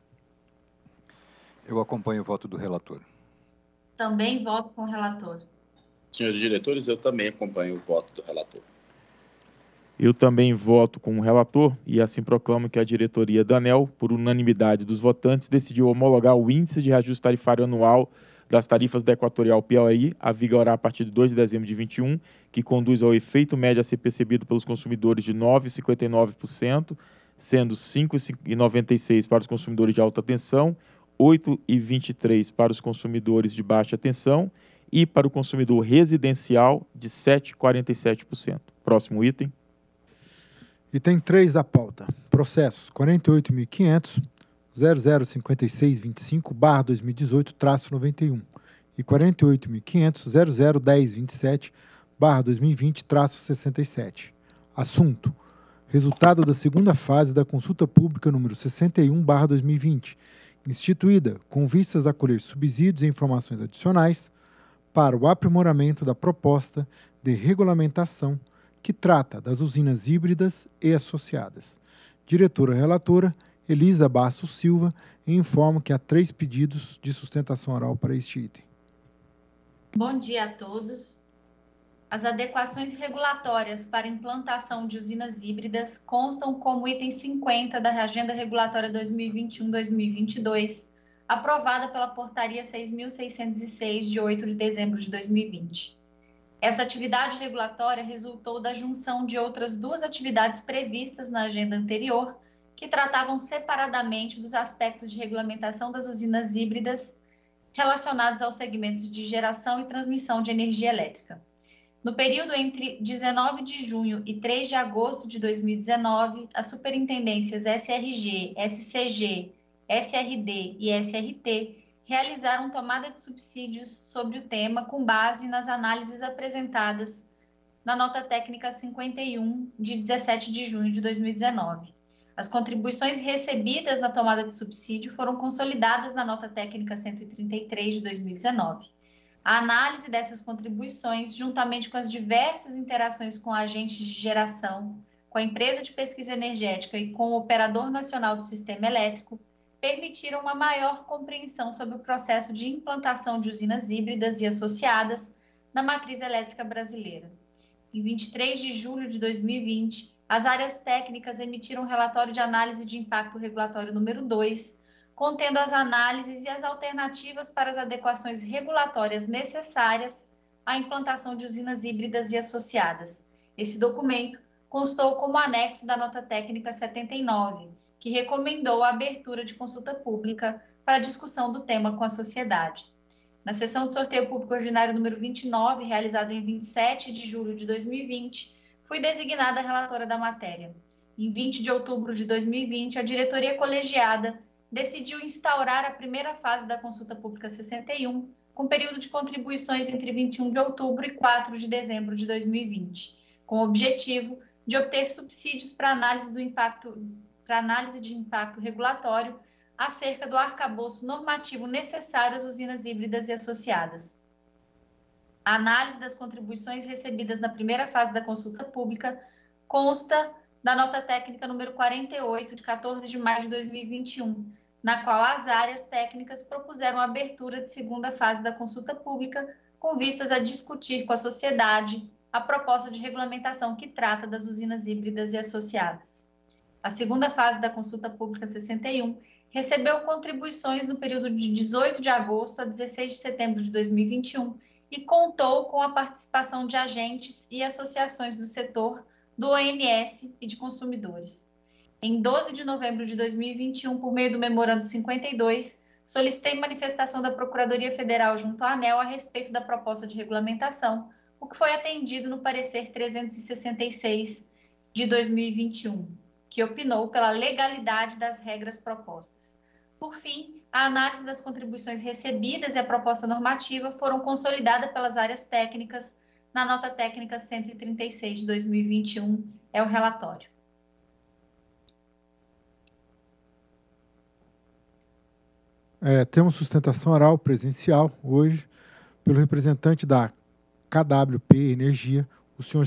Eu acompanho o voto do relator. Também voto com o relator. Senhores diretores, eu também acompanho o voto do relator. Eu também voto com o relator e assim proclamo que a diretoria da ANEEL, por unanimidade dos votantes, decidiu homologar o índice de reajuste tarifário anual das tarifas da Equatorial Piauí, a vigorar a partir de 2 de dezembro de 2021, que conduz ao efeito médio a ser percebido pelos consumidores de 9,59%, sendo 5,96% para os consumidores de alta tensão, 8,23 para os consumidores de baixa tensão e para o consumidor residencial de 7,47%. Próximo item. Item 3 da pauta. Processos 48.500.005625/2018-91 e 48.500.001027/2020-67. Assunto: resultado da segunda fase da consulta pública número 61/2020, instituída com vistas a colher subsídios e informações adicionais para o aprimoramento da proposta de regulamentação que trata das usinas híbridas e associadas. Diretora relatora, Elisa Bastos Silva, e informo que há 3 pedidos de sustentação oral para este item. Bom dia a todos. As adequações regulatórias para implantação de usinas híbridas constam como item 50 da Agenda Regulatória 2021-2022, aprovada pela Portaria 6.606, de 8 de dezembro de 2020. Essa atividade regulatória resultou da junção de outras 2 atividades previstas na agenda anterior, que tratavam separadamente dos aspectos de regulamentação das usinas híbridas relacionados aos segmentos de geração e transmissão de energia elétrica. No período entre 19 de junho e 3 de agosto de 2019, as superintendências SRG, SCG, SRD e SRT realizaram tomada de subsídios sobre o tema com base nas análises apresentadas na nota técnica 51, de 17 de junho de 2019. As contribuições recebidas na tomada de subsídio foram consolidadas na nota técnica 133 de 2019. A análise dessas contribuições, juntamente com as diversas interações com agentes de geração, com a empresa de pesquisa energética e com o Operador Nacional do Sistema Elétrico, permitiram uma maior compreensão sobre o processo de implantação de usinas híbridas e associadas na matriz elétrica brasileira. Em 23 de julho de 2020, as áreas técnicas emitiram um relatório de análise de impacto regulatório número 2, contendo as análises e as alternativas para as adequações regulatórias necessárias à implantação de usinas híbridas e associadas. Esse documento constou como anexo da nota técnica 79, que recomendou a abertura de consulta pública para discussão do tema com a sociedade. Na sessão de sorteio público ordinário número 29, realizada em 27 de julho de 2020, fui designada relatora da matéria. Em 20 de outubro de 2020, a diretoria colegiada decidiu instaurar a primeira fase da consulta pública 61, com período de contribuições entre 21 de outubro e 4 de dezembro de 2020, com o objetivo de obter subsídios para análise de impacto regulatório acerca do arcabouço normativo necessário às usinas híbridas e associadas. A análise das contribuições recebidas na primeira fase da consulta pública consta da nota técnica número 48, de 14 de maio de 2021, na qual as áreas técnicas propuseram a abertura de segunda fase da consulta pública com vistas a discutir com a sociedade a proposta de regulamentação que trata das usinas híbridas e associadas. A segunda fase da consulta pública 61 recebeu contribuições no período de 18 de agosto a 16 de setembro de 2021 e contou com a participação de agentes e associações do setor, do ONS e de consumidores. Em 12 de novembro de 2021, por meio do memorando 52, solicitei manifestação da Procuradoria Federal junto à ANEEL a respeito da proposta de regulamentação, o que foi atendido no parecer 366 de 2021. Que opinou pela legalidade das regras propostas. Por fim, a análise das contribuições recebidas e a proposta normativa foram consolidadas pelas áreas técnicas na nota técnica 136 de 2021, é o relatório. Temos sustentação oral presencial hoje pelo representante da KWP Energia, o senhor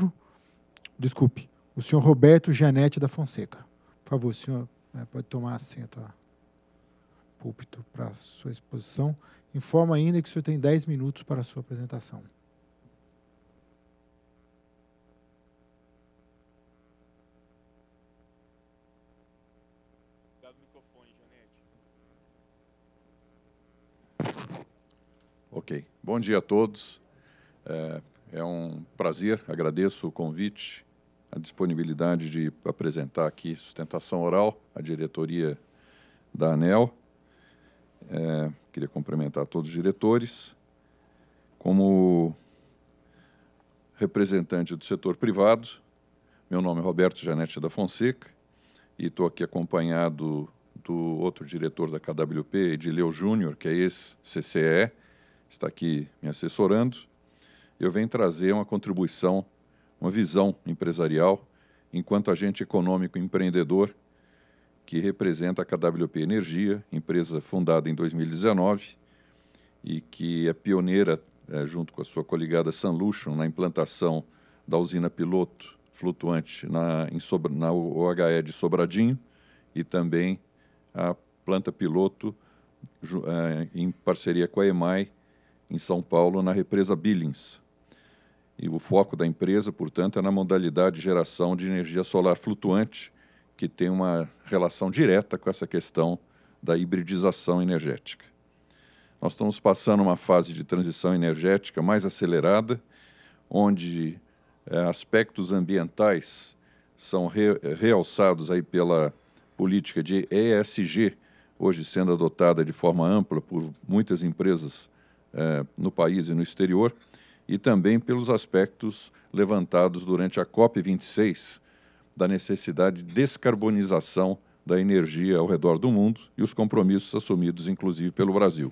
o senhor Roberto Gianetti da Fonseca. Por favor, senhor, pode tomar assento ao púlpito para a sua exposição. Informa ainda que o senhor tem 10 minutos para a sua apresentação. Obrigado, microfone, Gianetti. Ok. Bom dia a todos. É um prazer, agradeço o convite, a disponibilidade de apresentar aqui sustentação oral à diretoria da ANEEL. Queria cumprimentar todos os diretores. Como representante do setor privado, meu nome é Roberto Janete da Fonseca e estou aqui acompanhado do outro diretor da KWP, Edileu Júnior, que é ex-CCE, está aqui me assessorando. Eu venho trazer uma contribuição, uma visão empresarial, enquanto agente econômico empreendedor, que representa a KWP Energia, empresa fundada em 2019 e que é pioneira, junto com a sua coligada Sunlution, na implantação da usina piloto flutuante na OHE de Sobradinho e também a planta piloto em parceria com a EMAI em São Paulo, na represa Billings. E o foco da empresa, portanto, é na modalidade de geração de energia solar flutuante, que tem uma relação direta com essa questão da hibridização energética. Nós estamos passando uma fase de transição energética mais acelerada, onde aspectos ambientais são realçados aí pela política de ESG, hoje sendo adotada de forma ampla por muitas empresas no país e no exterior, e também pelos aspectos levantados durante a COP26, da necessidade de descarbonização da energia ao redor do mundo e os compromissos assumidos, inclusive, pelo Brasil.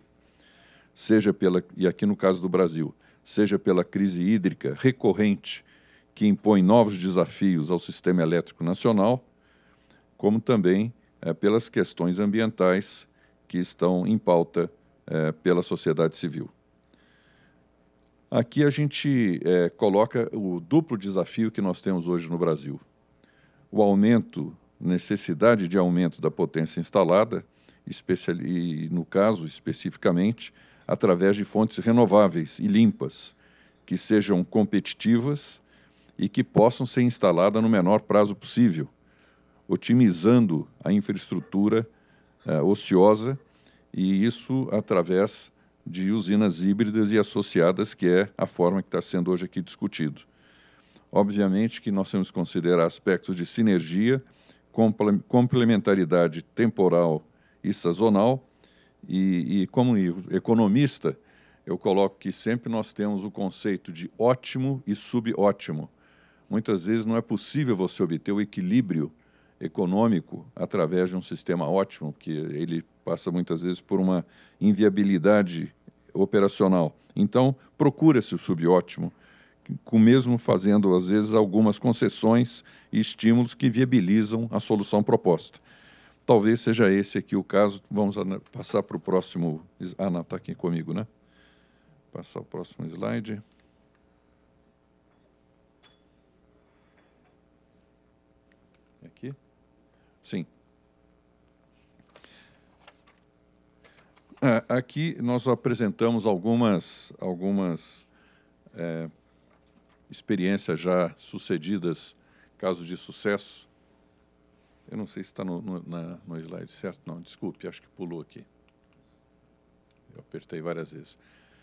E aqui no caso do Brasil, seja pela crise hídrica recorrente, que impõe novos desafios ao sistema elétrico nacional, como também pelas questões ambientais que estão em pauta pela sociedade civil. Aqui a gente coloca o duplo desafio que nós temos hoje no Brasil. O aumento, necessidade de aumento da potência instalada, e no caso, especificamente, através de fontes renováveis e limpas, que sejam competitivas e que possam ser instaladas no menor prazo possível, otimizando a infraestrutura ociosa, e isso através de usinas híbridas e associadas, que é a forma que está sendo hoje aqui discutido. Obviamente que nós temos que considerar aspectos de sinergia, complementaridade temporal e sazonal, e como economista, eu coloco que sempre nós temos o conceito de ótimo e subótimo. Muitas vezes não é possível você obter o equilíbrio econômico através de um sistema ótimo, porque ele passa muitas vezes por uma inviabilidade operacional. Então, procura-se o subótimo, mesmo fazendo, às vezes, algumas concessões e estímulos que viabilizam a solução proposta. Talvez seja esse aqui o caso. Vamos passar para o próximo... Ah, não, está aqui comigo, né? Passar o próximo slide. Aqui? Sim. Aqui nós apresentamos algumas experiências já sucedidas, casos de sucesso. Eu não sei se está no slide certo, não, desculpe, acho que pulou aqui. Eu apertei várias vezes.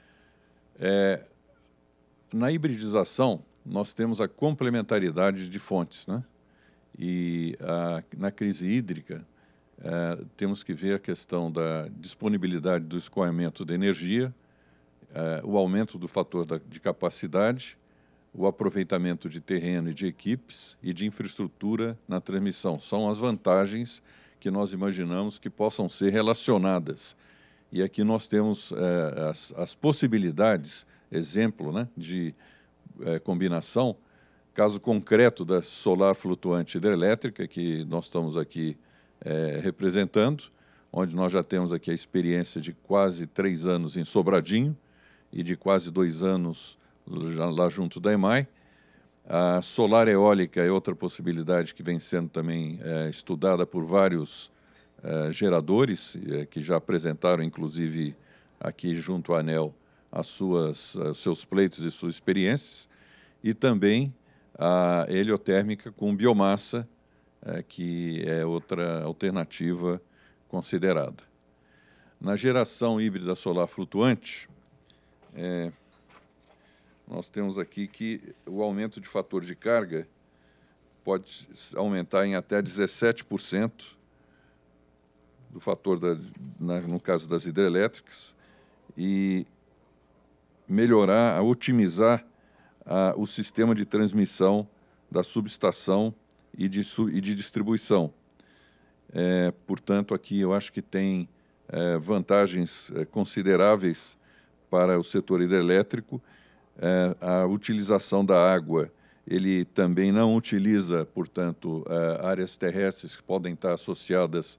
Na hibridização, nós temos a complementaridade de fontes, né? E na crise hídrica, temos que ver a questão da disponibilidade do escoamento da energia, o aumento do fator de capacidade, o aproveitamento de terreno e de equipes e de infraestrutura na transmissão. São as vantagens que nós imaginamos que possam ser relacionadas. E aqui nós temos as possibilidades, exemplo, né, de combinação, caso concreto da solar flutuante hidrelétrica, que nós estamos aqui representando, onde nós já temos aqui a experiência de quase 3 anos em Sobradinho e de quase 2 anos lá junto da EMAI. A solar eólica é outra possibilidade que vem sendo também estudada por vários geradores, que já apresentaram, inclusive, aqui junto à ANEEL, seus pleitos e suas experiências, e também a heliotérmica com biomassa, que é outra alternativa considerada. Na geração híbrida solar flutuante, nós temos aqui que o aumento de fator de carga pode aumentar em até 17% do fator, no caso das hidrelétricas, e melhorar, otimizar o sistema de transmissão da subestação e de distribuição. Portanto, aqui eu acho que tem vantagens consideráveis para o setor hidrelétrico. A utilização da água, ele também não utiliza, portanto, áreas terrestres que podem estar associadas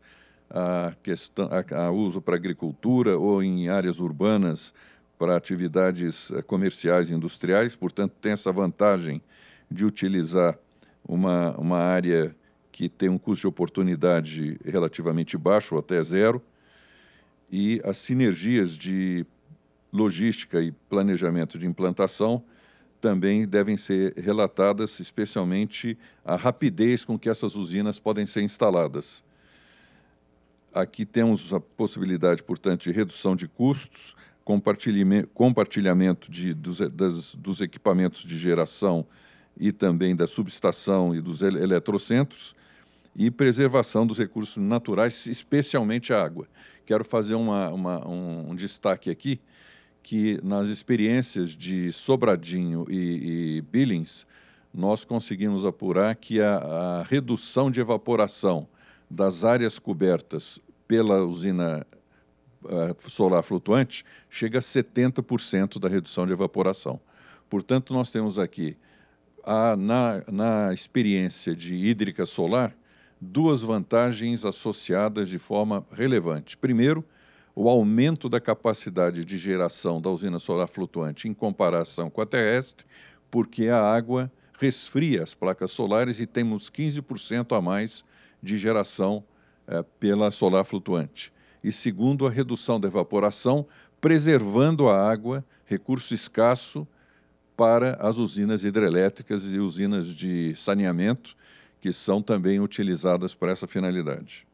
a uso para agricultura ou em áreas urbanas para atividades comerciais e industriais. Portanto, tem essa vantagem de utilizar uma área que tem um custo de oportunidade relativamente baixo, ou até zero, e as sinergias de logística e planejamento de implantação também devem ser relatadas, especialmente a rapidez com que essas usinas podem ser instaladas. Aqui temos a possibilidade, portanto, de redução de custos, compartilhamento dos equipamentos de geração e também da subestação e dos eletrocentros, e preservação dos recursos naturais, especialmente a água. Quero fazer um destaque aqui, que nas experiências de Sobradinho e Billings, nós conseguimos apurar que a redução de evaporação das áreas cobertas pela usina solar flutuante chega a 70% da redução de evaporação. Portanto, nós temos aqui, na experiência de hídrica solar, duas vantagens associadas de forma relevante. Primeiro, o aumento da capacidade de geração da usina solar flutuante em comparação com a terrestre, porque a água resfria as placas solares e temos 15% a mais de geração pela solar flutuante. E segundo, a redução da evaporação, preservando a água, recurso escasso para as usinas hidrelétricas e usinas de saneamento, que são também utilizadas para essa finalidade.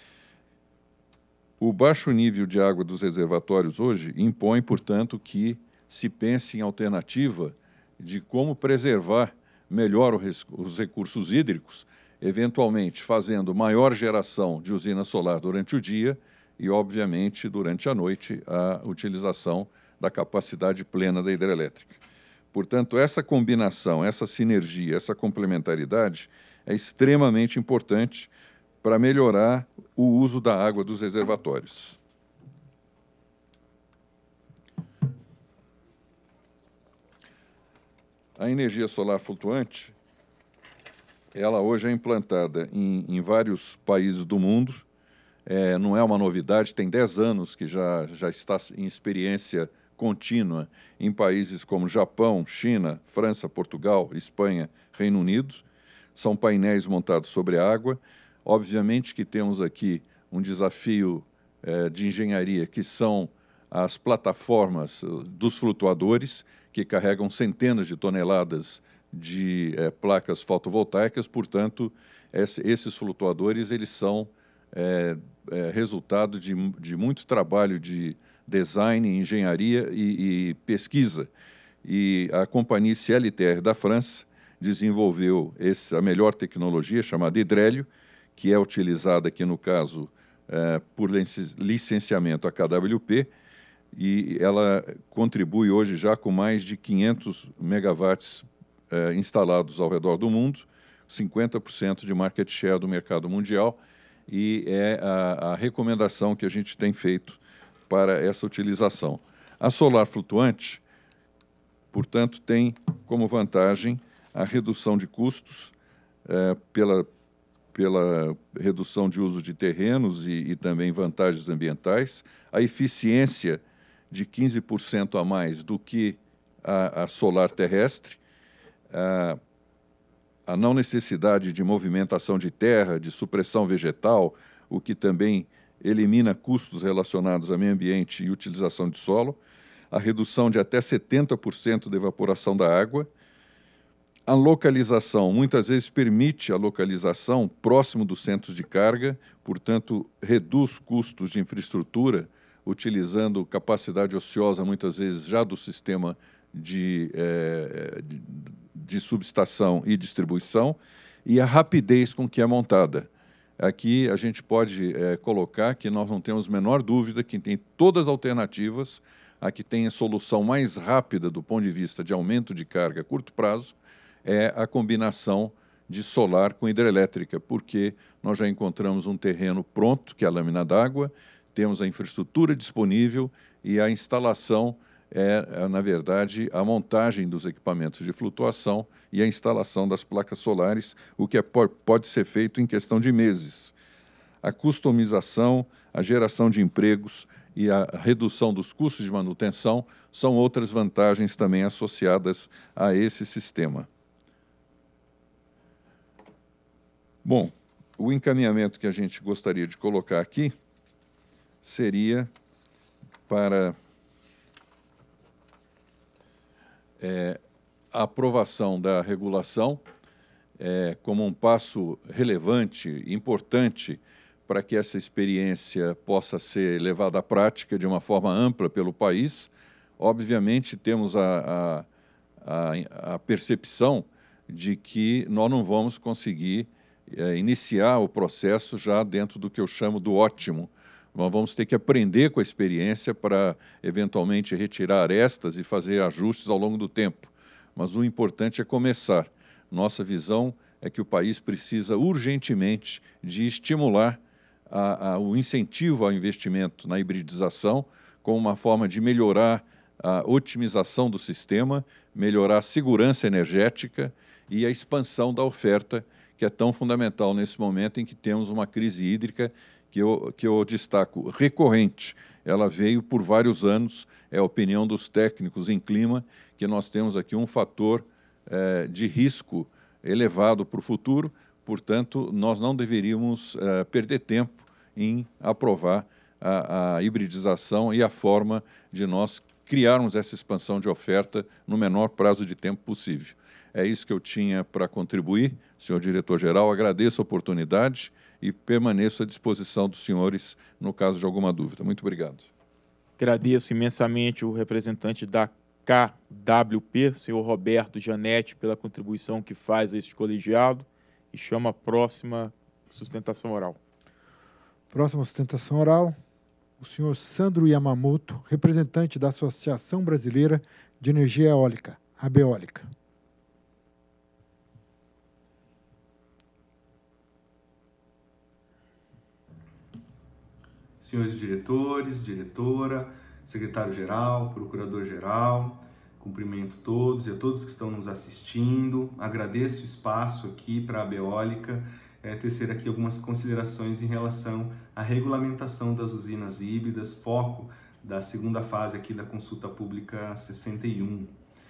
O baixo nível de água dos reservatórios hoje impõe, portanto, que se pense em alternativa de como preservar melhor os recursos hídricos, eventualmente fazendo maior geração de usina solar durante o dia e, obviamente, durante a noite, a utilização da capacidade plena da hidrelétrica. Portanto, essa combinação, essa sinergia, essa complementaridade é extremamente importante para melhorar o uso da água dos reservatórios. A energia solar flutuante, ela hoje é implantada em vários países do mundo, não é uma novidade, tem 10 anos que já está em experiência contínua em países como Japão, China, França, Portugal, Espanha, Reino Unido. São painéis montados sobre a água. Obviamente que temos aqui um desafio de engenharia, que são as plataformas dos flutuadores, que carregam centenas de toneladas de placas fotovoltaicas. Portanto, esses flutuadores eles são resultado de muito trabalho de design, engenharia e pesquisa. E a companhia CLTR da França desenvolveu a melhor tecnologia, chamada hidrélio, que é utilizada aqui, no caso, por licenciamento a KWP, e ela contribui hoje já com mais de 500 megawatts instalados ao redor do mundo, 50% de market share do mercado mundial, e é a recomendação que a gente tem feito para essa utilização. A solar flutuante, portanto, tem como vantagem a redução de custos pela redução de uso de terrenos e também vantagens ambientais, a eficiência de 15% a mais do que a solar terrestre, a não necessidade de movimentação de terra, de supressão vegetal, o que também elimina custos relacionados a meio ambiente e utilização de solo, a redução de até 70% da evaporação da água. A localização, muitas vezes permite a localização próximo dos centros de carga, portanto, reduz custos de infraestrutura, utilizando capacidade ociosa, muitas vezes, já do sistema de subestação e distribuição, e a rapidez com que é montada. aqui a gente pode colocar que nós não temos a menor dúvida que tem todas as alternativas. A que tem a solução mais rápida do ponto de vista de aumento de carga a curto prazo é a combinação de solar com hidrelétrica, porque nós já encontramos um terreno pronto, que é a lâmina d'água, temos a infraestrutura disponível e a instalação na verdade, a montagem dos equipamentos de flutuação e a instalação das placas solares, o que pode ser feito em questão de meses. A customização, a geração de empregos e a redução dos custos de manutenção são outras vantagens também associadas a esse sistema. Bom, o encaminhamento que a gente gostaria de colocar aqui seria para a aprovação da regulação como um passo relevante, importante, para que essa experiência possa ser levada à prática de uma forma ampla pelo país. Obviamente, temos a percepção de que nós não vamos conseguir iniciar o processo já dentro do que eu chamo do ótimo. Nós vamos ter que aprender com a experiência para, eventualmente, retirar arestas e fazer ajustes ao longo do tempo. Mas o importante é começar. Nossa visão é que o país precisa urgentemente de estimular o incentivo ao investimento na hibridização como uma forma de melhorar a otimização do sistema, melhorar a segurança energética e a expansão da oferta, que é tão fundamental nesse momento em que temos uma crise hídrica que eu destaco recorrente. Ela veio por vários anos, é a opinião dos técnicos em clima, que nós temos aqui um fator de risco elevado para o futuro, portanto, nós não deveríamos perder tempo em aprovar a hibridização e a forma de nós criarmos essa expansão de oferta no menor prazo de tempo possível. É isso que eu tinha para contribuir, senhor diretor-geral. Agradeço a oportunidade e permaneço à disposição dos senhores no caso de alguma dúvida. Muito obrigado. Agradeço imensamente o representante da KWP, senhor Roberto Janetti, pela contribuição que faz a este colegiado e chama a próxima sustentação oral. Próxima sustentação oral, o senhor Sandro Yamamoto, representante da Associação Brasileira de Energia Eólica, ABEólica. Senhores diretores, diretora, secretário-geral, procurador-geral, cumprimento todos e a todos que estão nos assistindo. Agradeço o espaço aqui para a ABEólica tecer aqui algumas considerações em relação à regulamentação das usinas híbridas, foco da segunda fase aqui da consulta pública 61.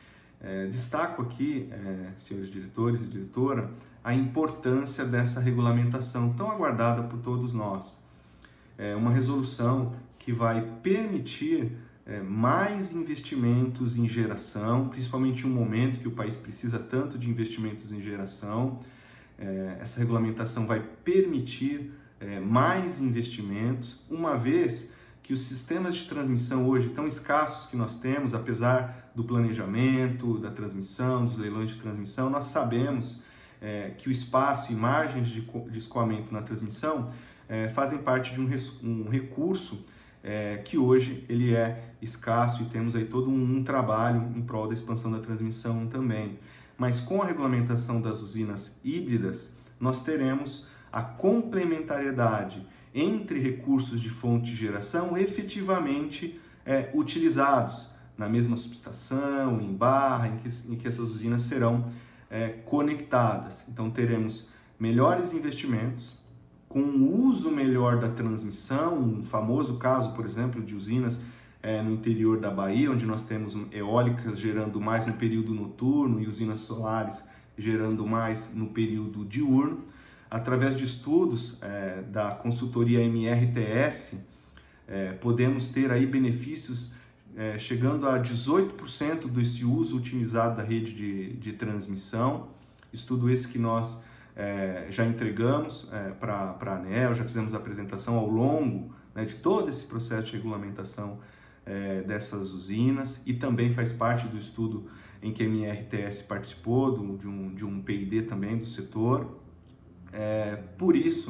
Destaco aqui, senhores diretores e diretora, a importância dessa regulamentação tão aguardada por todos nós. É uma resolução que vai permitir mais investimentos em geração, principalmente em um momento que o país precisa tanto de investimentos em geração. Essa regulamentação vai permitir mais investimentos, uma vez que os sistemas de transmissão hoje tão escassos que nós temos, apesar do planejamento, da transmissão, dos leilões de transmissão, nós sabemos que o espaço e margens de escoamento na transmissão fazem parte de um recurso que hoje ele é escasso e temos aí todo um trabalho em prol da expansão da transmissão também. Mas com a regulamentação das usinas híbridas, nós teremos a complementariedade entre recursos de fonte de geração efetivamente utilizados na mesma subestação, em barra, em que essas usinas serão conectadas. Então teremos melhores investimentos, com um uso melhor da transmissão, um famoso caso, por exemplo, de usinas no interior da Bahia, onde nós temos eólicas gerando mais no período noturno e usinas solares gerando mais no período diurno. Através de estudos da consultoria MRTS, podemos ter aí benefícios chegando a 18% desse uso otimizado da rede de transmissão. Estudo esse que nós já entregamos para a ANEEL, já fizemos a apresentação ao longo de todo esse processo de regulamentação dessas usinas, e também faz parte do estudo em que a MRTS participou, de um PID também do setor. Por isso,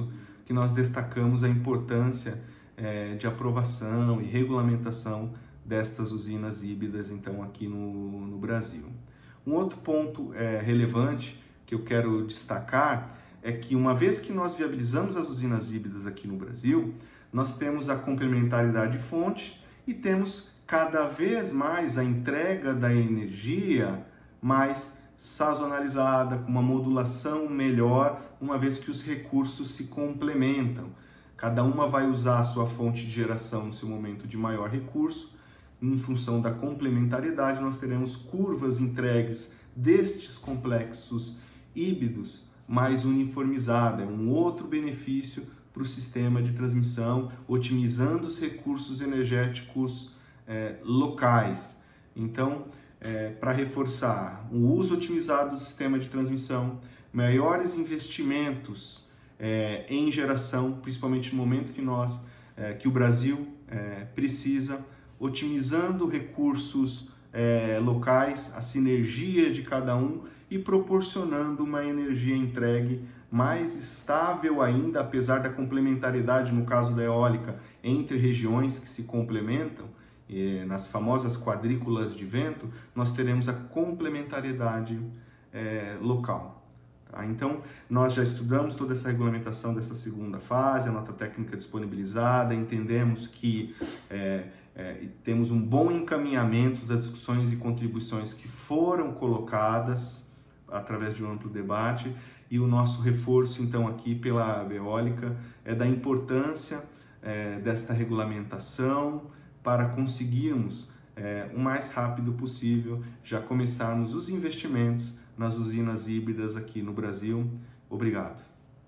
que nós destacamos a importância de aprovação e regulamentação destas usinas híbridas, então, aqui no Brasil. Um outro ponto relevante que eu quero destacar é que, uma vez que nós viabilizamos as usinas híbridas aqui no Brasil, nós temos a complementaridade de fonte e temos cada vez mais a entrega da energia mais sazonalizada, com uma modulação melhor, uma vez que os recursos se complementam. Cada uma vai usar a sua fonte de geração no seu momento de maior recurso. Em função da complementaridade, nós teremos curvas entregues destes complexos híbridos mais uniformizada. É um outro benefício para o sistema de transmissão, otimizando os recursos energéticos locais. Então, para reforçar o uso otimizado do sistema de transmissão, maiores investimentos em geração, principalmente no momento que o Brasil precisa, otimizando recursos locais, a sinergia de cada um e proporcionando uma energia entregue mais estável ainda, apesar da complementaridade, no caso da eólica, entre regiões que se complementam. Nas famosas quadrículas de vento, nós teremos a complementariedade local. Tá? Então, nós já estudamos toda essa regulamentação dessa segunda fase, a nota técnica disponibilizada, entendemos que temos um bom encaminhamento das discussões e contribuições que foram colocadas através de um amplo debate, e o nosso reforço, então, aqui pela Beólica é da importância desta regulamentação, para conseguirmos, o mais rápido possível, já começarmos os investimentos nas usinas híbridas aqui no Brasil. Obrigado.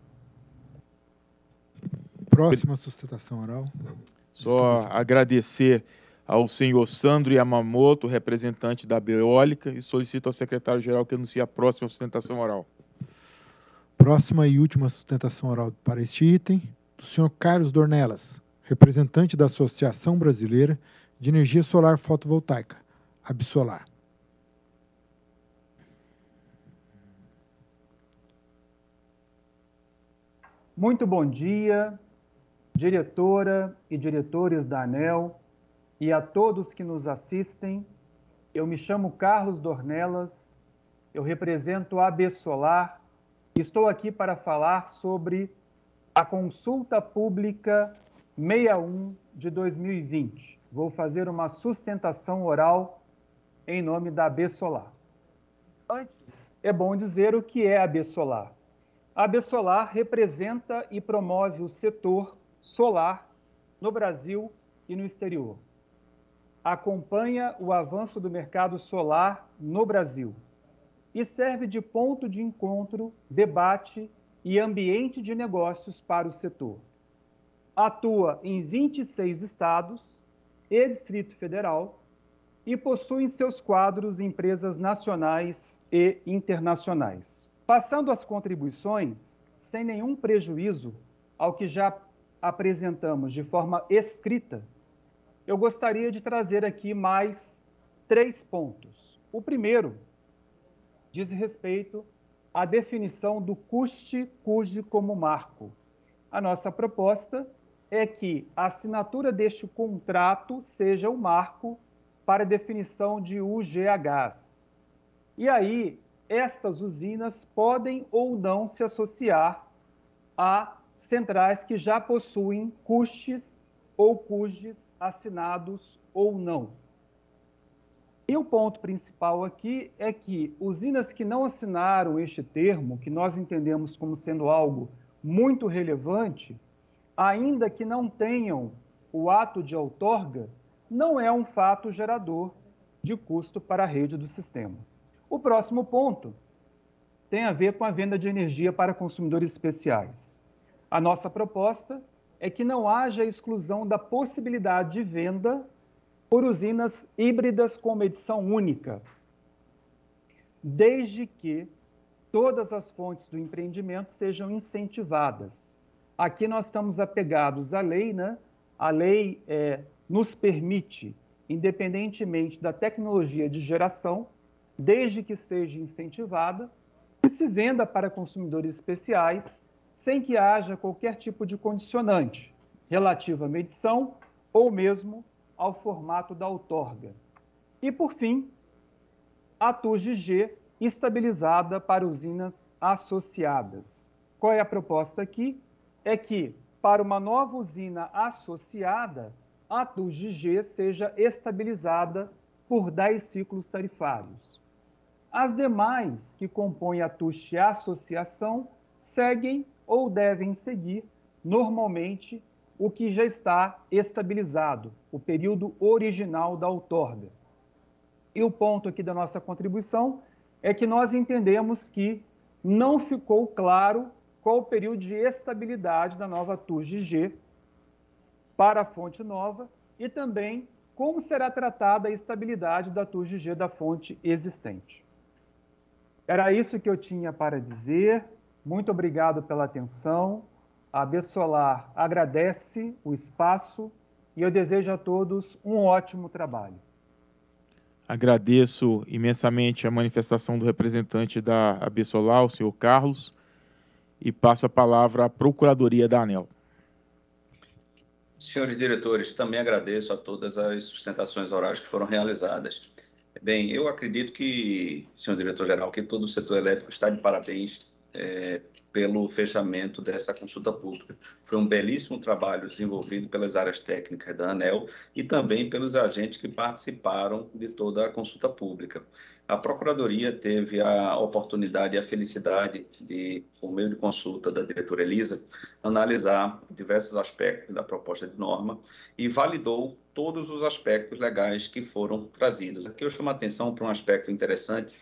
Próxima sustentação oral. Só agradecer ao senhor Sandro Yamamoto, representante da Beólica, e solicito ao secretário-geral que anuncie a próxima sustentação oral. Próxima e última sustentação oral para este item, do senhor Carlos Dornelas, representante da Associação Brasileira de Energia Solar Fotovoltaica, Absolar. Muito bom dia, diretora e diretores da ANEEL, e a todos que nos assistem. Eu me chamo Carlos Dornelas, eu represento a Absolar e estou aqui para falar sobre a consulta pública 61 de 2020. Vou fazer uma sustentação oral em nome da Absolar. Antes, é bom dizer o que é a Absolar. A Absolar representa e promove o setor solar no Brasil e no exterior. Acompanha o avanço do mercado solar no Brasil e serve de ponto de encontro, debate e ambiente de negócios para o setor. Atua em 26 estados e Distrito Federal e possui em seus quadros empresas nacionais e internacionais. Passando as contribuições, sem nenhum prejuízo ao que já apresentamos de forma escrita, eu gostaria de trazer aqui mais 3 pontos. O primeiro diz respeito à definição do custe-custe como marco. A nossa proposta é que a assinatura deste contrato seja o marco para a definição de UGHs. E aí, estas usinas podem ou não se associar a centrais que já possuem custes ou CUSs assinados ou não. E o ponto principal aqui é que usinas que não assinaram este termo, que nós entendemos como sendo algo muito relevante, ainda que não tenham o ato de outorga, não é um fato gerador de custo para a rede do sistema. O próximo ponto tem a ver com a venda de energia para consumidores especiais. A nossa proposta é que não haja exclusão da possibilidade de venda por usinas híbridas com medição única, desde que todas as fontes do empreendimento sejam incentivadas. Aqui nós estamos apegados à lei, né? A lei nos permite, independentemente da tecnologia de geração, desde que seja incentivada, que se venda para consumidores especiais sem que haja qualquer tipo de condicionante relativo à medição ou mesmo ao formato da outorga. E, por fim, a TUS-G estabilizada para usinas associadas. Qual é a proposta aqui? É que, para uma nova usina associada, a TUS-G seja estabilizada por 10 ciclos tarifários. As demais que compõem a TUS associação seguem ou devem seguir, normalmente, o que já está estabilizado, o período original da outorga. E o ponto aqui da nossa contribuição é que nós entendemos que não ficou claro qual o período de estabilidade da nova TUS-G para a fonte nova e também como será tratada a estabilidade da TUS-G da fonte existente. Era isso que eu tinha para dizer. Muito obrigado pela atenção. A AB Solar agradece o espaço e eu desejo a todos um ótimo trabalho. Agradeço imensamente a manifestação do representante da AB Solar, o senhor Carlos, e passo a palavra à Procuradoria da ANEEL. Senhores diretores, também agradeço a todas as sustentações orais que foram realizadas. Bem, eu acredito que, senhor diretor-geral, que todo o setor elétrico está de parabéns pelo fechamento dessa consulta pública. Foi um belíssimo trabalho desenvolvido pelas áreas técnicas da ANEEL e também pelos agentes que participaram de toda a consulta pública. A Procuradoria teve a oportunidade e a felicidade de, por meio de consulta da diretora Elisa, analisar diversos aspectos da proposta de norma e validou todos os aspectos legais que foram trazidos. Aqui eu chamo a atenção para um aspecto interessante,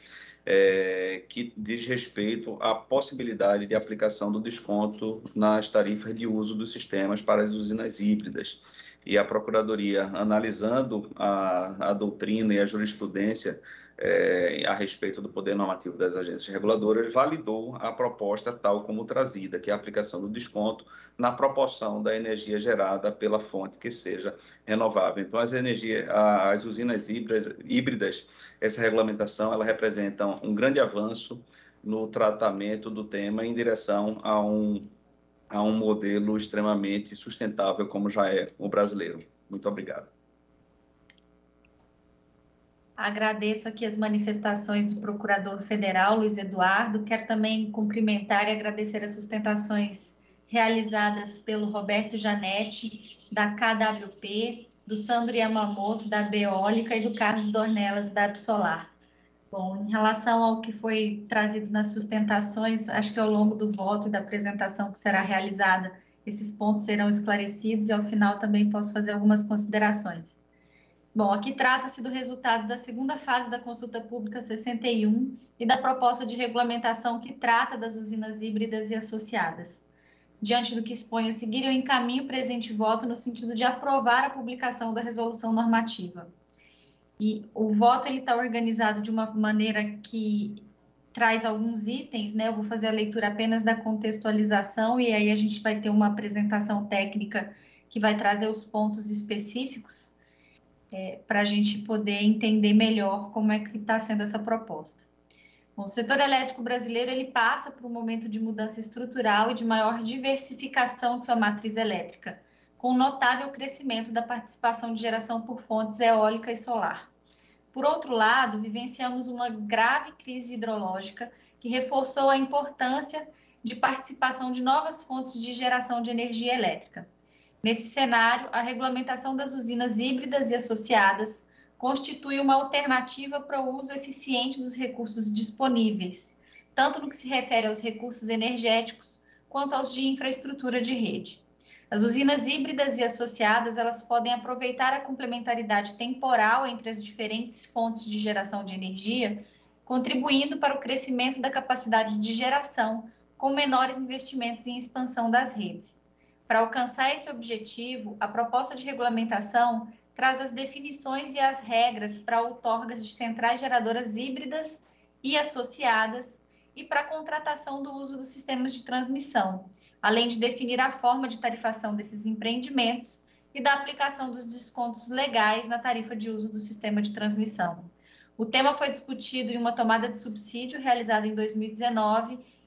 que diz respeito à possibilidade de aplicação do desconto nas tarifas de uso dos sistemas para as usinas híbridas. E a Procuradoria, analisando a doutrina e a jurisprudência a respeito do poder normativo das agências reguladoras, validou a proposta tal como trazida, que é a aplicação do desconto na proporção da energia gerada pela fonte que seja renovável. Então, as usinas híbridas, essa regulamentação, ela representa um grande avanço no tratamento do tema em direção a um modelo extremamente sustentável, como já é o brasileiro. Muito obrigado. Agradeço aqui as manifestações do Procurador Federal, Luiz Eduardo. Quero também cumprimentar e agradecer as sustentações realizadas pelo Roberto Janetti, da KWP, do Sandro Yamamoto, da Beólica, e do Carlos Dornelas, da Absolar. Bom, em relação ao que foi trazido nas sustentações, acho que ao longo do voto e da apresentação que será realizada, esses pontos serão esclarecidos e, ao final, também posso fazer algumas considerações. Bom, aqui trata-se do resultado da segunda fase da consulta pública 61 e da proposta de regulamentação que trata das usinas híbridas e associadas. Diante do que exponho a seguir, eu encaminho o presente voto no sentido de aprovar a publicação da resolução normativa. E o voto está organizado de uma maneira que traz alguns itens, né? Eu vou fazer a leitura apenas da contextualização e aí a gente vai ter uma apresentação técnica que vai trazer os pontos específicos para a gente poder entender melhor como é que está sendo essa proposta. Bom, o setor elétrico brasileiro ele passa por um momento de mudança estrutural e de maior diversificação de sua matriz elétrica, com notável crescimento da participação de geração por fontes eólica e solar. Por outro lado, vivenciamos uma grave crise hidrológica que reforçou a importância de participação de novas fontes de geração de energia elétrica. Nesse cenário, a regulamentação das usinas híbridas e associadas constitui uma alternativa para o uso eficiente dos recursos disponíveis, tanto no que se refere aos recursos energéticos quanto aos de infraestrutura de rede. As usinas híbridas e associadas, elas podem aproveitar a complementaridade temporal entre as diferentes fontes de geração de energia, contribuindo para o crescimento da capacidade de geração, com menores investimentos em expansão das redes. Para alcançar esse objetivo, a proposta de regulamentação traz as definições e as regras para outorgas de centrais geradoras híbridas e associadas e para a contratação do uso dos sistemas de transmissão, além de definir a forma de tarifação desses empreendimentos e da aplicação dos descontos legais na tarifa de uso do sistema de transmissão. O tema foi discutido em uma tomada de subsídio realizada em 2019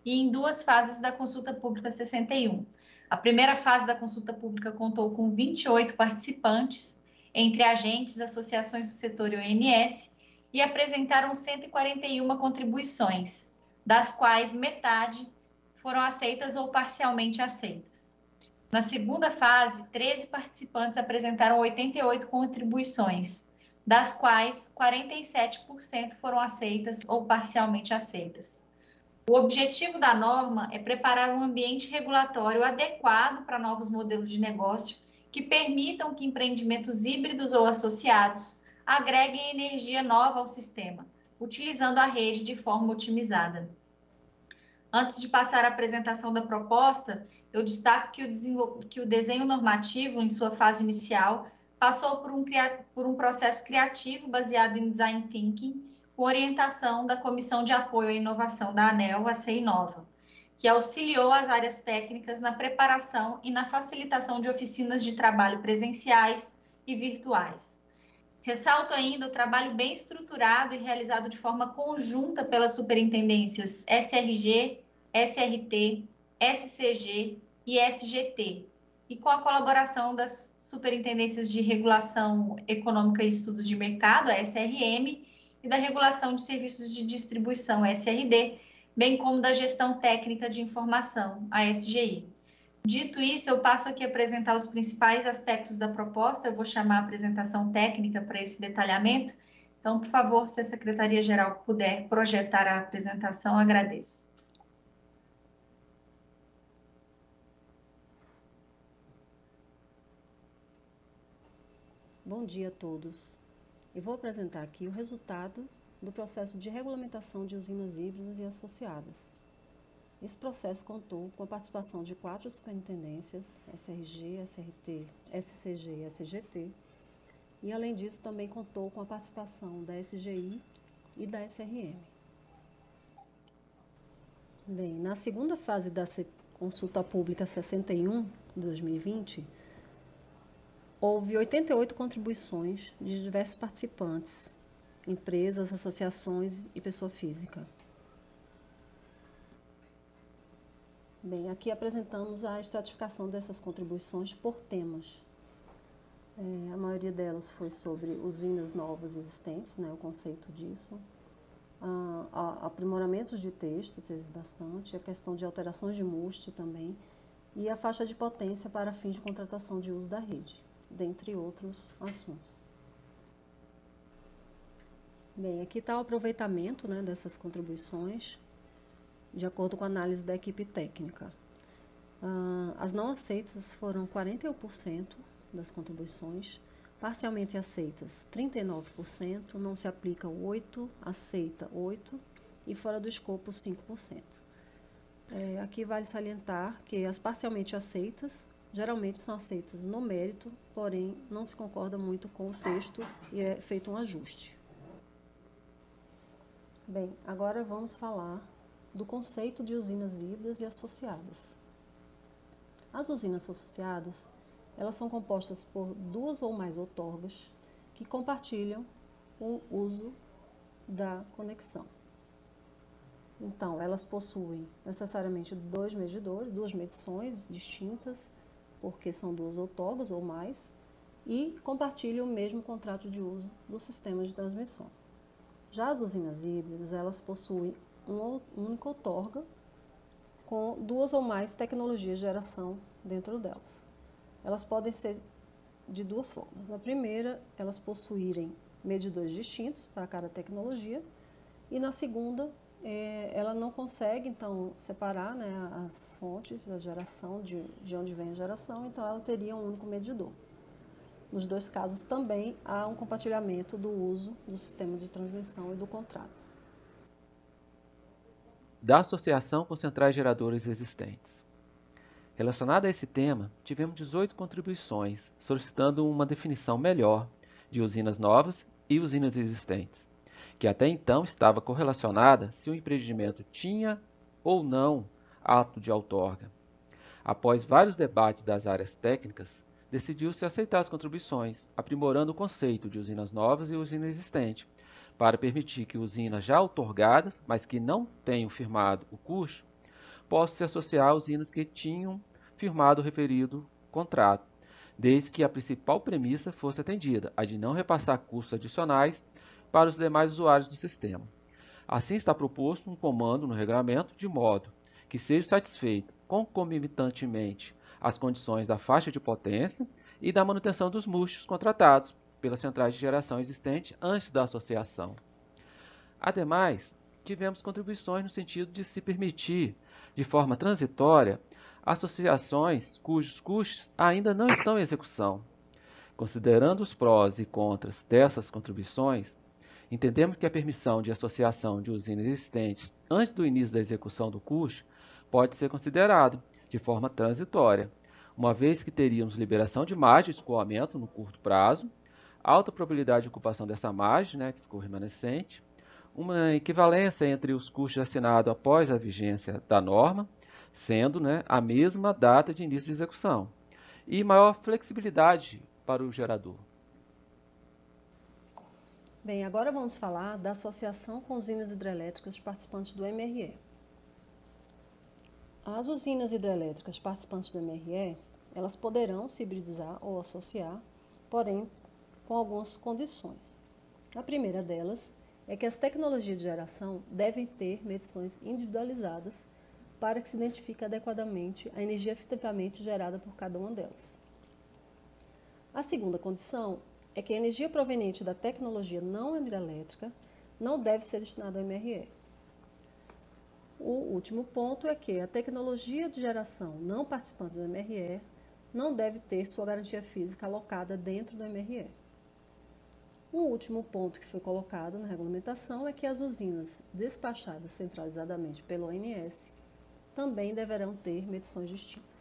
e em 2 fases da consulta pública 61. A primeira fase da consulta pública contou com 28 participantes, entre agentes, associações do setor e ONS, e apresentaram 141 contribuições, das quais metade foram aceitas ou parcialmente aceitas. Na segunda fase, 13 participantes apresentaram 88 contribuições, das quais 47% foram aceitas ou parcialmente aceitas. O objetivo da norma é preparar um ambiente regulatório adequado para novos modelos de negócio que permitam que empreendimentos híbridos ou associados agreguem energia nova ao sistema, utilizando a rede de forma otimizada. Antes de passar à apresentação da proposta, eu destaco que o desenho normativo, em sua fase inicial, passou por um processo criativo baseado em Design Thinking, com orientação da Comissão de Apoio à Inovação da ANEEL, a CEINOVA, que auxiliou as áreas técnicas na preparação e na facilitação de oficinas de trabalho presenciais e virtuais. Ressalto ainda o trabalho bem estruturado e realizado de forma conjunta pelas superintendências SRG, SRT, SCG e SGT, e com a colaboração das Superintendências de Regulação Econômica e Estudos de Mercado, a SRM, e da Regulação de Serviços de Distribuição, a SRD, bem como da Gestão Técnica de Informação, a SGI. Dito isso, eu passo aqui a apresentar os principais aspectos da proposta. Eu vou chamar a apresentação técnica para esse detalhamento. Então, por favor, se a Secretaria-Geral puder projetar a apresentação, agradeço. Bom dia a todos. Eu vou apresentar aqui o resultado do processo de regulamentação de usinas híbridas e associadas. Esse processo contou com a participação de 4 superintendências, SRG, SRT, SCG e SGT, e além disso também contou com a participação da SGI e da SRM. Bem, na segunda fase da consulta pública 61 de 2020, houve 88 contribuições de diversos participantes, empresas, associações e pessoa física. Bem, aqui apresentamos a estratificação dessas contribuições por temas. A maioria delas foi sobre usinas novas existentes, né, o conceito disso. Aprimoramentos de texto, teve bastante, a questão de alterações de MUST também, e a faixa de potência para fins de contratação de uso da rede, dentre outros assuntos. Bem, aqui está o aproveitamento, né, dessas contribuições, de acordo com a análise da equipe técnica. As não aceitas foram 41% das contribuições, parcialmente aceitas 39%, não se aplica 8%, aceita 8% e fora do escopo 5%. Aqui vale salientar que as parcialmente aceitas geralmente são aceitas no mérito, porém não se concorda muito com o texto e é feito um ajuste. Bem, agora vamos falar do conceito de usinas híbridas e associadas. As usinas associadas, elas são compostas por 2 ou mais outorgas que compartilham o uso da conexão. Então, elas possuem necessariamente 2 medidores, 2 medições distintas, porque são 2 outorgas ou mais, e compartilham o mesmo contrato de uso do sistema de transmissão. Já as usinas híbridas, elas possuem uma única outorga com 2 ou mais tecnologias de geração dentro delas. Elas podem ser de 2 formas. A primeira, elas possuírem medidores distintos para cada tecnologia, e na segunda, ela não consegue, então, separar, né, as fontes da geração, de onde vem a geração, então ela teria um único medidor. Nos 2 casos também há um compartilhamento do uso do sistema de transmissão e do contrato. Da associação com centrais geradoras existentes. Relacionada a esse tema, tivemos 18 contribuições, solicitando uma definição melhor de usinas novas e usinas existentes, que até então estava correlacionada se o empreendimento tinha ou não ato de outorga. Após vários debates das áreas técnicas, decidiu-se aceitar as contribuições, aprimorando o conceito de usinas novas e usina existente, para permitir que usinas já outorgadas, mas que não tenham firmado o CURSH, possam se associar a usinas que tinham firmado o referido contrato, desde que a principal premissa fosse atendida, a de não repassar custos adicionais para os demais usuários do sistema. Assim, está proposto um comando no regulamento de modo que seja satisfeito concomitantemente as condições da faixa de potência e da manutenção dos MUSTs contratados pelas centrais de geração existentes antes da associação. Ademais, tivemos contribuições no sentido de se permitir, de forma transitória, associações cujos custos ainda não estão em execução. Considerando os prós e contras dessas contribuições, entendemos que a permissão de associação de usinas existentes antes do início da execução do custo pode ser considerada de forma transitória, uma vez que teríamos liberação de margem de escoamento no curto prazo, alta probabilidade de ocupação dessa margem, que ficou remanescente, uma equivalência entre os custos assinados após a vigência da norma, sendo a mesma data de início de execução, e maior flexibilidade para o gerador. Bem, agora vamos falar da associação com usinas hidrelétricas participantes do MRE. As usinas hidrelétricas participantes do MRE, elas poderão se hibridizar ou associar, porém com algumas condições. A primeira delas é que as tecnologias de geração devem ter medições individualizadas para que se identifique adequadamente a energia efetivamente gerada por cada uma delas. A segunda condição é que a energia proveniente da tecnologia não hidrelétrica não deve ser destinada ao MRE. O último ponto é que a tecnologia de geração não participante do MRE não deve ter sua garantia física alocada dentro do MRE. O último ponto que foi colocado na regulamentação é que as usinas despachadas centralizadamente pelo ONS também deverão ter medições distintas.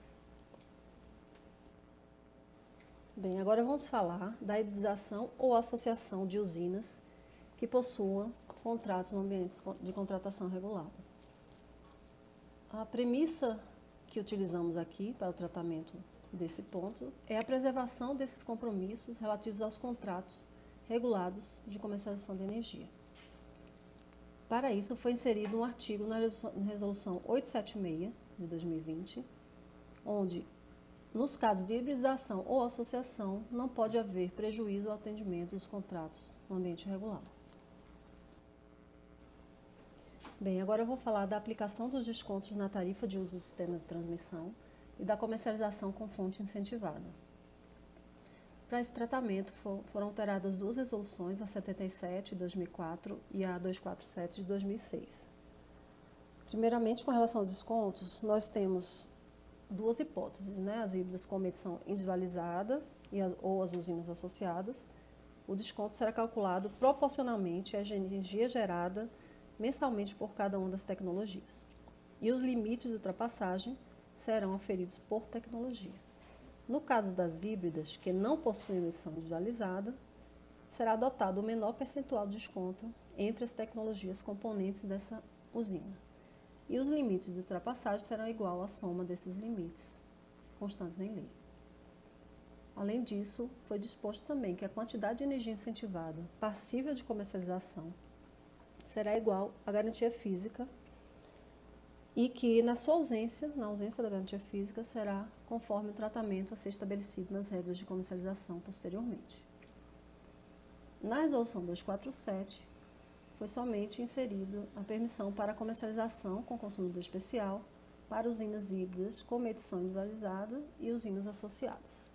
Bem, agora vamos falar da hibridização ou associação de usinas que possuam contratos no ambiente de contratação regulada. A premissa que utilizamos aqui para o tratamento desse ponto é a preservação desses compromissos relativos aos contratos regulados de comercialização de energia. Para isso, foi inserido um artigo na Resolução 876 de 2020, onde, nos casos de hibridização ou associação, não pode haver prejuízo ao atendimento dos contratos no ambiente regulado. Bem, agora eu vou falar da aplicação dos descontos na tarifa de uso do sistema de transmissão e da comercialização com fonte incentivada. Para esse tratamento, foram alteradas duas resoluções, a 77 de 2004 e a 247 de 2006. Primeiramente, com relação aos descontos, nós temos duas hipóteses, as híbridas com medição individualizada ou as usinas associadas. O desconto será calculado proporcionalmente à energia gerada mensalmente por cada uma das tecnologias. E os limites de ultrapassagem serão aferidos por tecnologia. No caso das híbridas, que não possuem medição individualizada, será adotado o menor percentual de desconto entre as tecnologias componentes dessa usina. E os limites de ultrapassagem serão igual à soma desses limites, constantes em lei. Além disso, foi disposto também que a quantidade de energia incentivada passível de comercialização será igual à garantia física e que, na ausência da garantia física, será conforme o tratamento a ser estabelecido nas regras de comercialização posteriormente. Na Resolução 247, foi somente inserido a permissão para a comercialização com consumidor especial para usinas híbridas com medição individualizada e usinas associadas.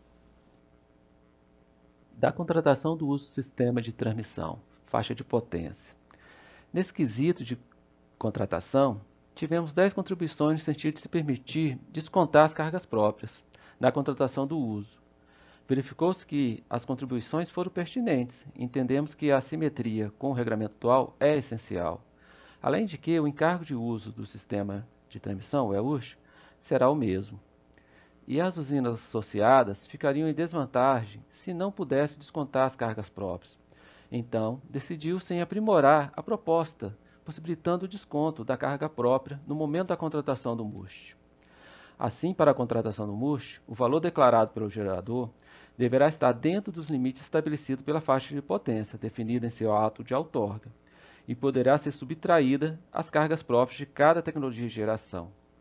Da contratação do uso do sistema de transmissão, faixa de potência. Nesse quesito de contratação, tivemos 10 contribuições no sentido de se permitir descontar as cargas próprias na contratação do uso. Verificou-se que as contribuições foram pertinentes. Entendemos que a simetria com o regulamento atual é essencial. Além de que o encargo de uso do sistema de transmissão, o EURS, será o mesmo. E as usinas associadas ficariam em desvantagem se não pudesse descontar as cargas próprias. Então, decidiu-se em aprimorar a proposta, possibilitando o desconto da carga própria no momento da contratação do MUST. Assim, para a contratação do MUST, o valor declarado pelo gerador deverá estar dentro dos limites estabelecidos pela faixa de potência, definida em seu ato de outorga, e poderá ser subtraída as cargas próprias de cada tecnologia de geração.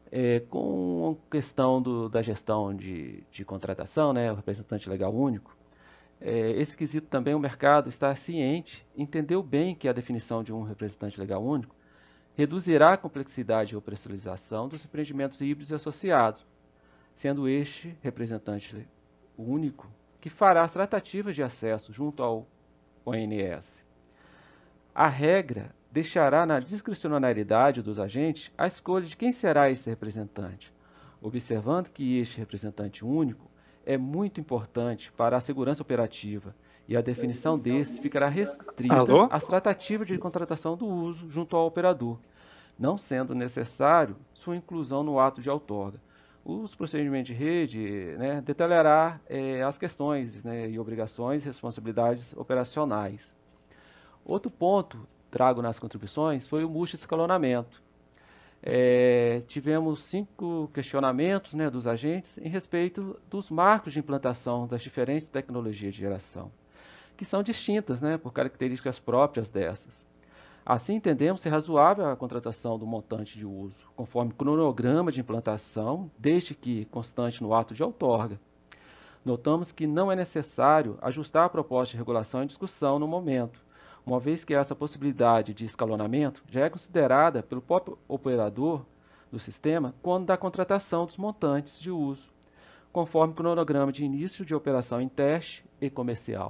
Com a questão da gestão de contratação, né, o representante legal único, esse quesito também o mercado está ciente, entendeu bem que a definição de um representante legal único reduzirá a complexidade e operacionalização dos empreendimentos híbridos e associados, sendo este representante único que fará as tratativas de acesso junto ao ONS. A regra deixará na discricionariedade dos agentes a escolha de quem será esse representante, observando que este representante único é muito importante para a segurança operativa e a definição desse ficará restrita às tratativas de contratação do uso junto ao operador, não sendo necessário sua inclusão no ato de outorga. Os procedimentos de rede, né, detalhará as questões, né, e obrigações e responsabilidades operacionais. Outro ponto trago nas contribuições foi o multi-escalonamento. Tivemos 5 questionamentos, né, dos agentes em respeito dos marcos de implantação das diferentes tecnologias de geração, que são distintas, né, por características próprias dessas. Assim, entendemos ser razoável a contratação do montante de uso, conforme cronograma de implantação, desde que constante no ato de outorga. Notamos que não é necessário ajustar a proposta de regulação em discussão no momento, uma vez que essa possibilidade de escalonamento já é considerada pelo próprio operador do sistema quando da contratação dos montantes de uso, conforme cronograma de início de operação em teste e comercial.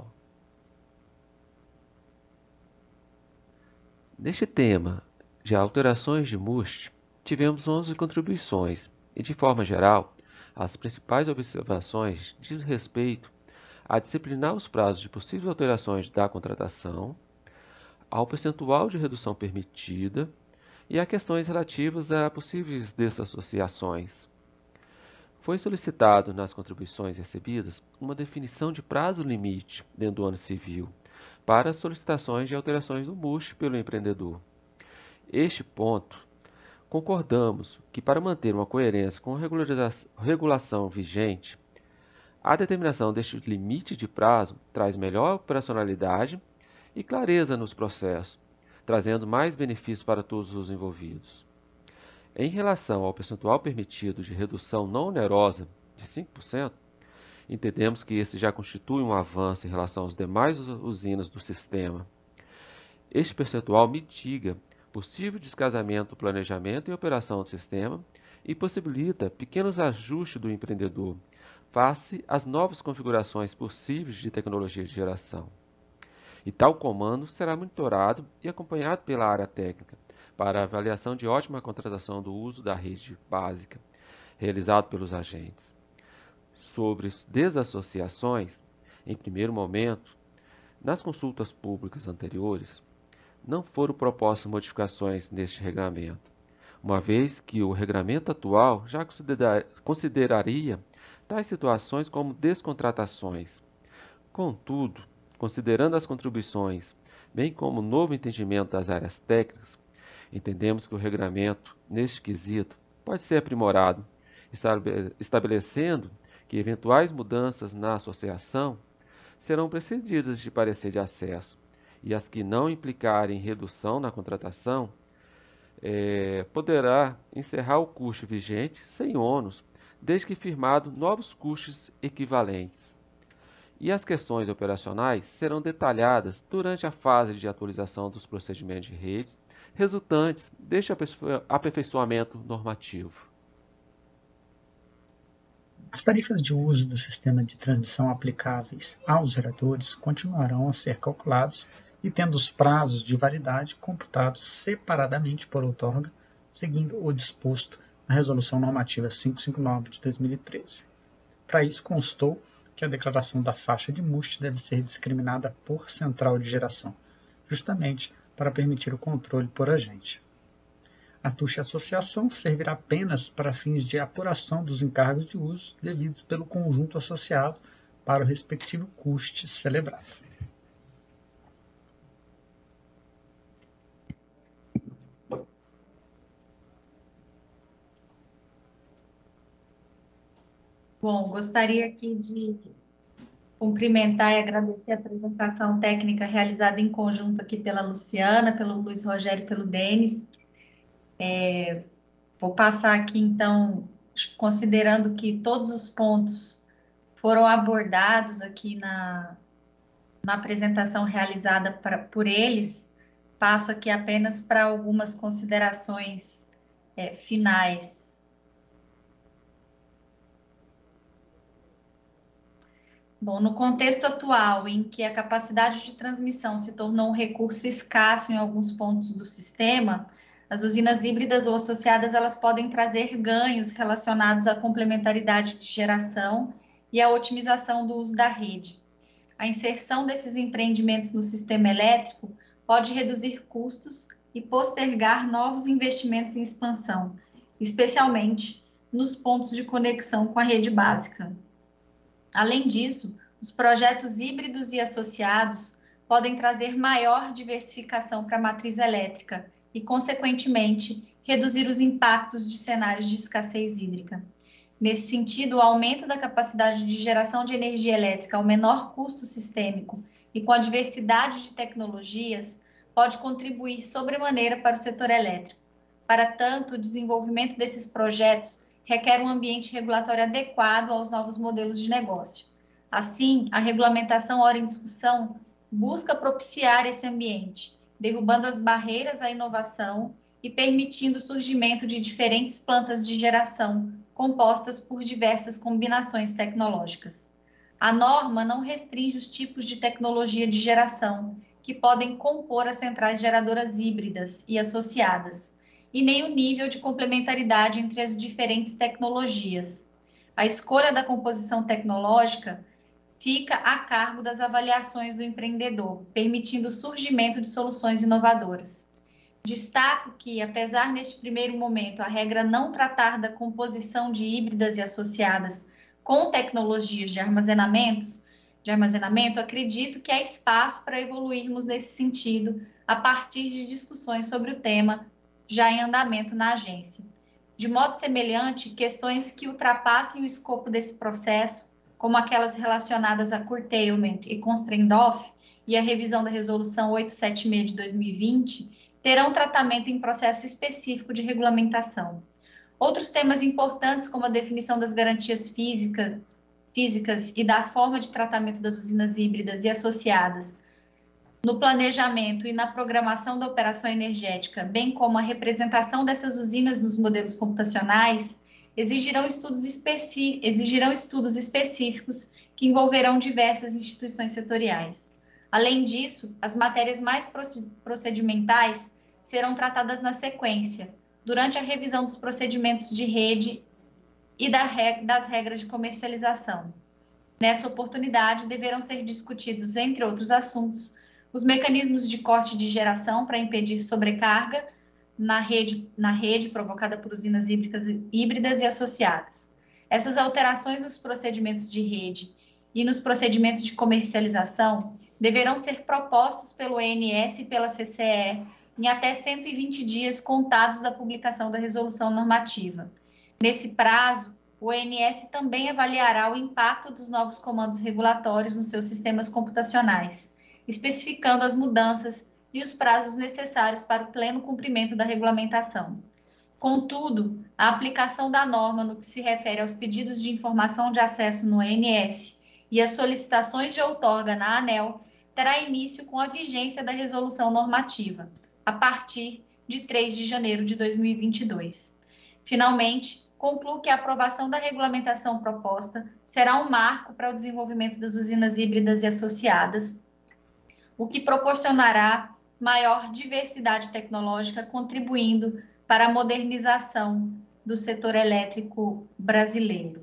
Neste tema de alterações de MUST, tivemos 11 contribuições e, de forma geral, as principais observações diz respeito a disciplinar os prazos de possíveis alterações da contratação, ao percentual de redução permitida e a questões relativas a possíveis desassociações. Foi solicitado nas contribuições recebidas uma definição de prazo limite dentro do ano civil para as solicitações de alterações do MUST pelo empreendedor. Este ponto, concordamos que para manter uma coerência com a regulação vigente, a determinação deste limite de prazo traz melhor operacionalidade e clareza nos processos, trazendo mais benefícios para todos os envolvidos. Em relação ao percentual permitido de redução não onerosa de 5%, entendemos que esse já constitui um avanço em relação às demais usinas do sistema. Este percentual mitiga possível descasamento do planejamento e operação do sistema e possibilita pequenos ajustes do empreendedor face às novas configurações possíveis de tecnologia de geração. E tal comando será monitorado e acompanhado pela área técnica para a avaliação de ótima contratação do uso da rede básica, realizado pelos agentes. Sobre desassociações, em primeiro momento, nas consultas públicas anteriores, não foram propostas modificações neste regramento, uma vez que o regramento atual já consideraria tais situações como descontratações. Contudo, considerando as contribuições, bem como o novo entendimento das áreas técnicas, entendemos que o regramento, neste quesito, pode ser aprimorado, estabelecendo que eventuais mudanças na associação serão precedidas de parecer de acesso, e as que não implicarem redução na contratação, poderá encerrar o custo vigente sem ônus, desde que firmado novos custos equivalentes. E as questões operacionais serão detalhadas durante a fase de atualização dos procedimentos de redes, resultantes deste aperfeiçoamento normativo. As tarifas de uso do sistema de transmissão aplicáveis aos geradores continuarão a ser calculadas e tendo os prazos de validade computados separadamente por outorga, seguindo o disposto na Resolução Normativa 559 de 2013. Para isso, constou que a declaração da faixa de MUST deve ser discriminada por central de geração, justamente para permitir o controle por agente. A taxa associação servirá apenas para fins de apuração dos encargos de uso devidos pelo conjunto associado para o respectivo custe celebrado. Bom, gostaria aqui de cumprimentar e agradecer a apresentação técnica realizada em conjunto aqui pela Luciana, pelo Luiz Rogério e pelo Denis. Vou passar aqui, então, considerando que todos os pontos foram abordados aqui na apresentação realizada por eles, passo aqui apenas para algumas considerações finais. Bom, no contexto atual, em que a capacidade de transmissão se tornou um recurso escasso em alguns pontos do sistema, as usinas híbridas ou associadas, elas podem trazer ganhos relacionados à complementaridade de geração e à otimização do uso da rede. A inserção desses empreendimentos no sistema elétrico pode reduzir custos e postergar novos investimentos em expansão, especialmente nos pontos de conexão com a rede básica. Além disso, os projetos híbridos e associados podem trazer maior diversificação para a matriz elétrica e, consequentemente, reduzir os impactos de cenários de escassez hídrica. Nesse sentido, o aumento da capacidade de geração de energia elétrica ao menor custo sistêmico e com a diversidade de tecnologias pode contribuir sobremaneira para o setor elétrico. Para tanto, o desenvolvimento desses projetos requer um ambiente regulatório adequado aos novos modelos de negócio. Assim, a regulamentação ora em discussão busca propiciar esse ambiente, derrubando as barreiras à inovação e permitindo o surgimento de diferentes plantas de geração compostas por diversas combinações tecnológicas. A norma não restringe os tipos de tecnologia de geração que podem compor as centrais geradoras híbridas e associadas, e nem o nível de complementaridade entre as diferentes tecnologias. A escolha da composição tecnológica fica a cargo das avaliações do empreendedor, permitindo o surgimento de soluções inovadoras. Destaco que, apesar neste primeiro momento a regra não tratar da composição de híbridas e associadas com tecnologias de armazenamento, acredito que há espaço para evoluirmos nesse sentido a partir de discussões sobre o tema já em andamento na agência. De modo semelhante, questões que ultrapassem o escopo desse processo, como aquelas relacionadas a curtailment e constraint off e a revisão da Resolução 876 de 2020, terão tratamento em processo específico de regulamentação. Outros temas importantes, como a definição das garantias físicas e da forma de tratamento das usinas híbridas e associadas, no planejamento e na programação da operação energética, bem como a representação dessas usinas nos modelos computacionais, exigirão estudos específicos que envolverão diversas instituições setoriais. Além disso, as matérias mais procedimentais serão tratadas na sequência, durante a revisão dos procedimentos de rede e das regras de comercialização. Nessa oportunidade, deverão ser discutidos, entre outros assuntos, os mecanismos de corte de geração para impedir sobrecarga na rede provocada por usinas híbridas e associadas. Essas alterações nos procedimentos de rede e nos procedimentos de comercialização deverão ser propostos pelo ENS e pela CCE em até 120 dias contados da publicação da resolução normativa. Nesse prazo, o ENS também avaliará o impacto dos novos comandos regulatórios nos seus sistemas computacionais, especificando as mudanças e os prazos necessários para o pleno cumprimento da regulamentação. Contudo, a aplicação da norma no que se refere aos pedidos de informação de acesso no ENS e as solicitações de outorga na ANEEL terá início com a vigência da resolução normativa, a partir de 3 de janeiro de 2022. Finalmente, concluo que a aprovação da regulamentação proposta será um marco para o desenvolvimento das usinas híbridas e associadas, o que proporcionará maior diversidade tecnológica, contribuindo para a modernização do setor elétrico brasileiro.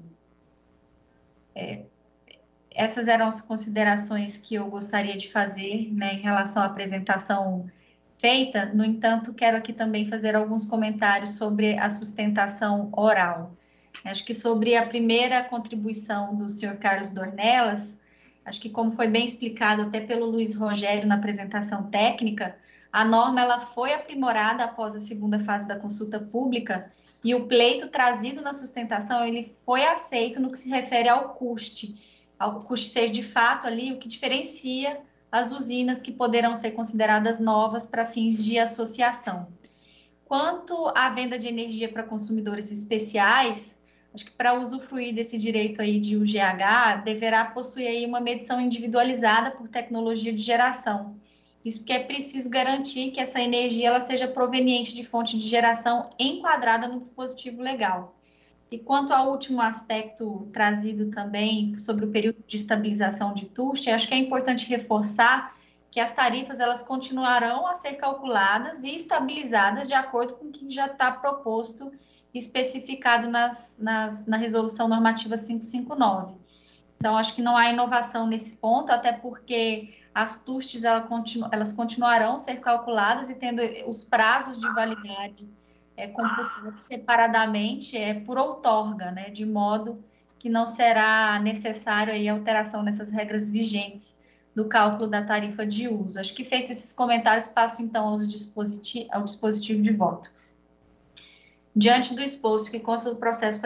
Essas eram as considerações que eu gostaria de fazer, né, em relação à apresentação feita. No entanto, quero aqui também fazer alguns comentários sobre a sustentação oral. Acho que sobre a primeira contribuição do senhor Carlos Dornelas, acho que, como foi bem explicado até pelo Luiz Rogério na apresentação técnica, a norma ela foi aprimorada após a segunda fase da consulta pública e o pleito trazido na sustentação ele foi aceito no que se refere ao custe ser de fato ali o que diferencia as usinas que poderão ser consideradas novas para fins de associação. Quanto à venda de energia para consumidores especiais, acho que para usufruir desse direito aí de UGH, deverá possuir aí uma medição individualizada por tecnologia de geração. Isso porque é preciso garantir que essa energia ela seja proveniente de fonte de geração enquadrada no dispositivo legal. E quanto ao último aspecto trazido também sobre o período de estabilização de TUST, acho que é importante reforçar que as tarifas elas continuarão a ser calculadas e estabilizadas de acordo com o que já está proposto e especificado na Resolução Normativa 559. Então, acho que não há inovação nesse ponto, até porque as TUSTs elas continuarão a ser calculadas e tendo os prazos de validade computados separadamente por outorga, né, de modo que não será necessário aí alteração nessas regras vigentes do cálculo da tarifa de uso. Acho que feitos esses comentários, passo então ao dispositivo de voto. Diante do exposto que consta do processo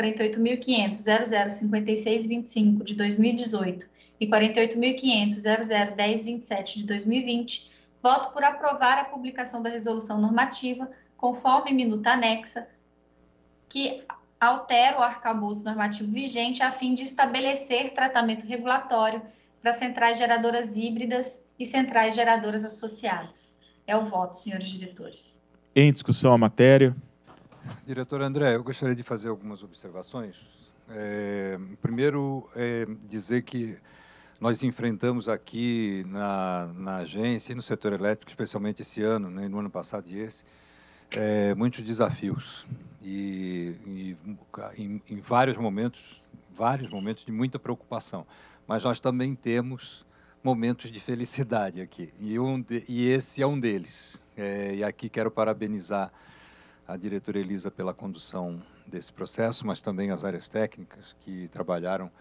48.500.005625 de 2018 e 48.500.001027 de 2020, voto por aprovar a publicação da resolução normativa conforme minuta anexa, que altera o arcabouço normativo vigente a fim de estabelecer tratamento regulatório para centrais geradoras híbridas e centrais geradoras associadas. É o voto, senhores diretores. Em discussão a matéria. Diretor André, eu gostaria de fazer algumas observações. Primeiro, dizer que nós enfrentamos aqui na agência e no setor elétrico, especialmente esse ano, né, no ano passado e esse, muitos desafios e em vários momentos de muita preocupação. Mas nós também temos momentos de felicidade aqui, e esse é um deles. E aqui quero parabenizar a diretora Elisa pela condução desse processo, mas também as áreas técnicas que trabalharam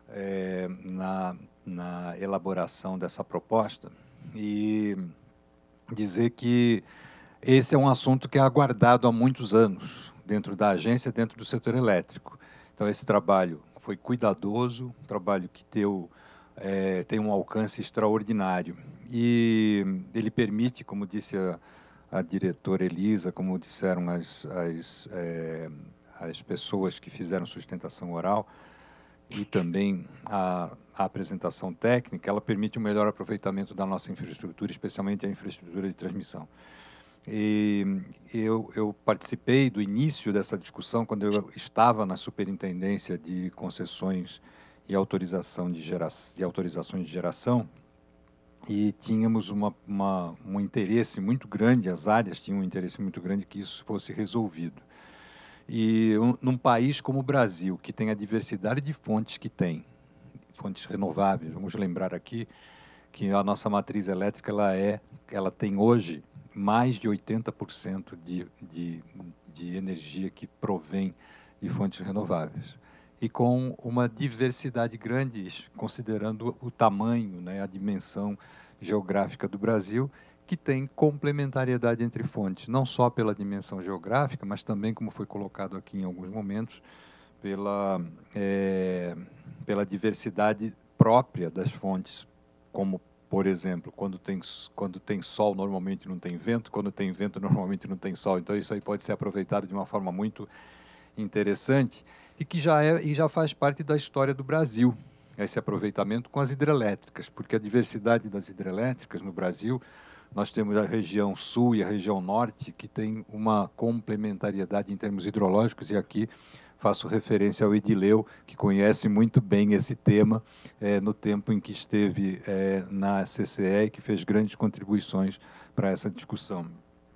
na elaboração dessa proposta, e dizer que esse é um assunto que é aguardado há muitos anos dentro da agência, dentro do setor elétrico. Então, esse trabalho foi cuidadoso, um trabalho que tem um alcance extraordinário. E ele permite, como disse a diretora Elisa, como disseram as pessoas que fizeram sustentação oral, e também a apresentação técnica, ela permite um melhor aproveitamento da nossa infraestrutura, especialmente a infraestrutura de transmissão. E eu participei do início dessa discussão quando eu estava na Superintendência de Concessões e autorizações de geração, e tínhamos um interesse muito grande, as áreas tinham um interesse muito grande que isso fosse resolvido. E num país como o Brasil, que tem a diversidade de fontes que tem, fontes renováveis, vamos lembrar aqui que a nossa matriz elétrica ela tem hoje mais de 80% de energia que provém de fontes renováveis. E com uma diversidade grande, considerando o tamanho, né, a dimensão geográfica do Brasil, que tem complementariedade entre fontes, não só pela dimensão geográfica, mas também, como foi colocado aqui em alguns momentos, pela diversidade própria das fontes, como, por exemplo, quando tem sol, normalmente não tem vento, quando tem vento, normalmente não tem sol. Então, isso aí pode ser aproveitado de uma forma muito interessante e que já faz parte da história do Brasil, esse aproveitamento com as hidrelétricas, porque a diversidade das hidrelétricas no Brasil, nós temos a região sul e a região norte, que tem uma complementariedade em termos hidrológicos, e aqui faço referência ao Edileu, que conhece muito bem esse tema, no tempo em que esteve na CCE e que fez grandes contribuições para essa discussão.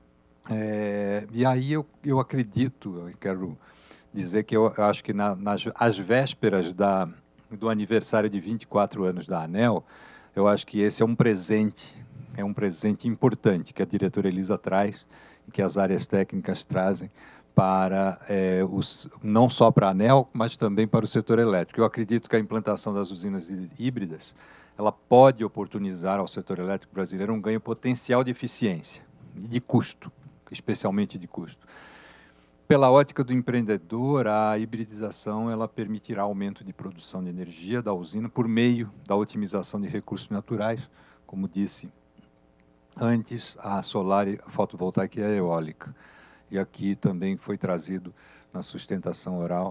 E aí eu acredito, eu quero dizer que eu acho que às vésperas do aniversário de 24 anos da ANEEL, eu acho que esse é um presente importante que a diretora Elisa traz e que as áreas técnicas trazem para não só para a ANEEL, mas também para o setor elétrico. Eu acredito que a implantação das usinas híbridas ela pode oportunizar ao setor elétrico brasileiro um ganho potencial de eficiência e de custo, especialmente de custo. Pela ótica do empreendedor, a hibridização ela permitirá aumento de produção de energia da usina por meio da otimização de recursos naturais, como disse antes, a solar, a fotovoltaica e a eólica. e aqui também foi trazido na sustentação oral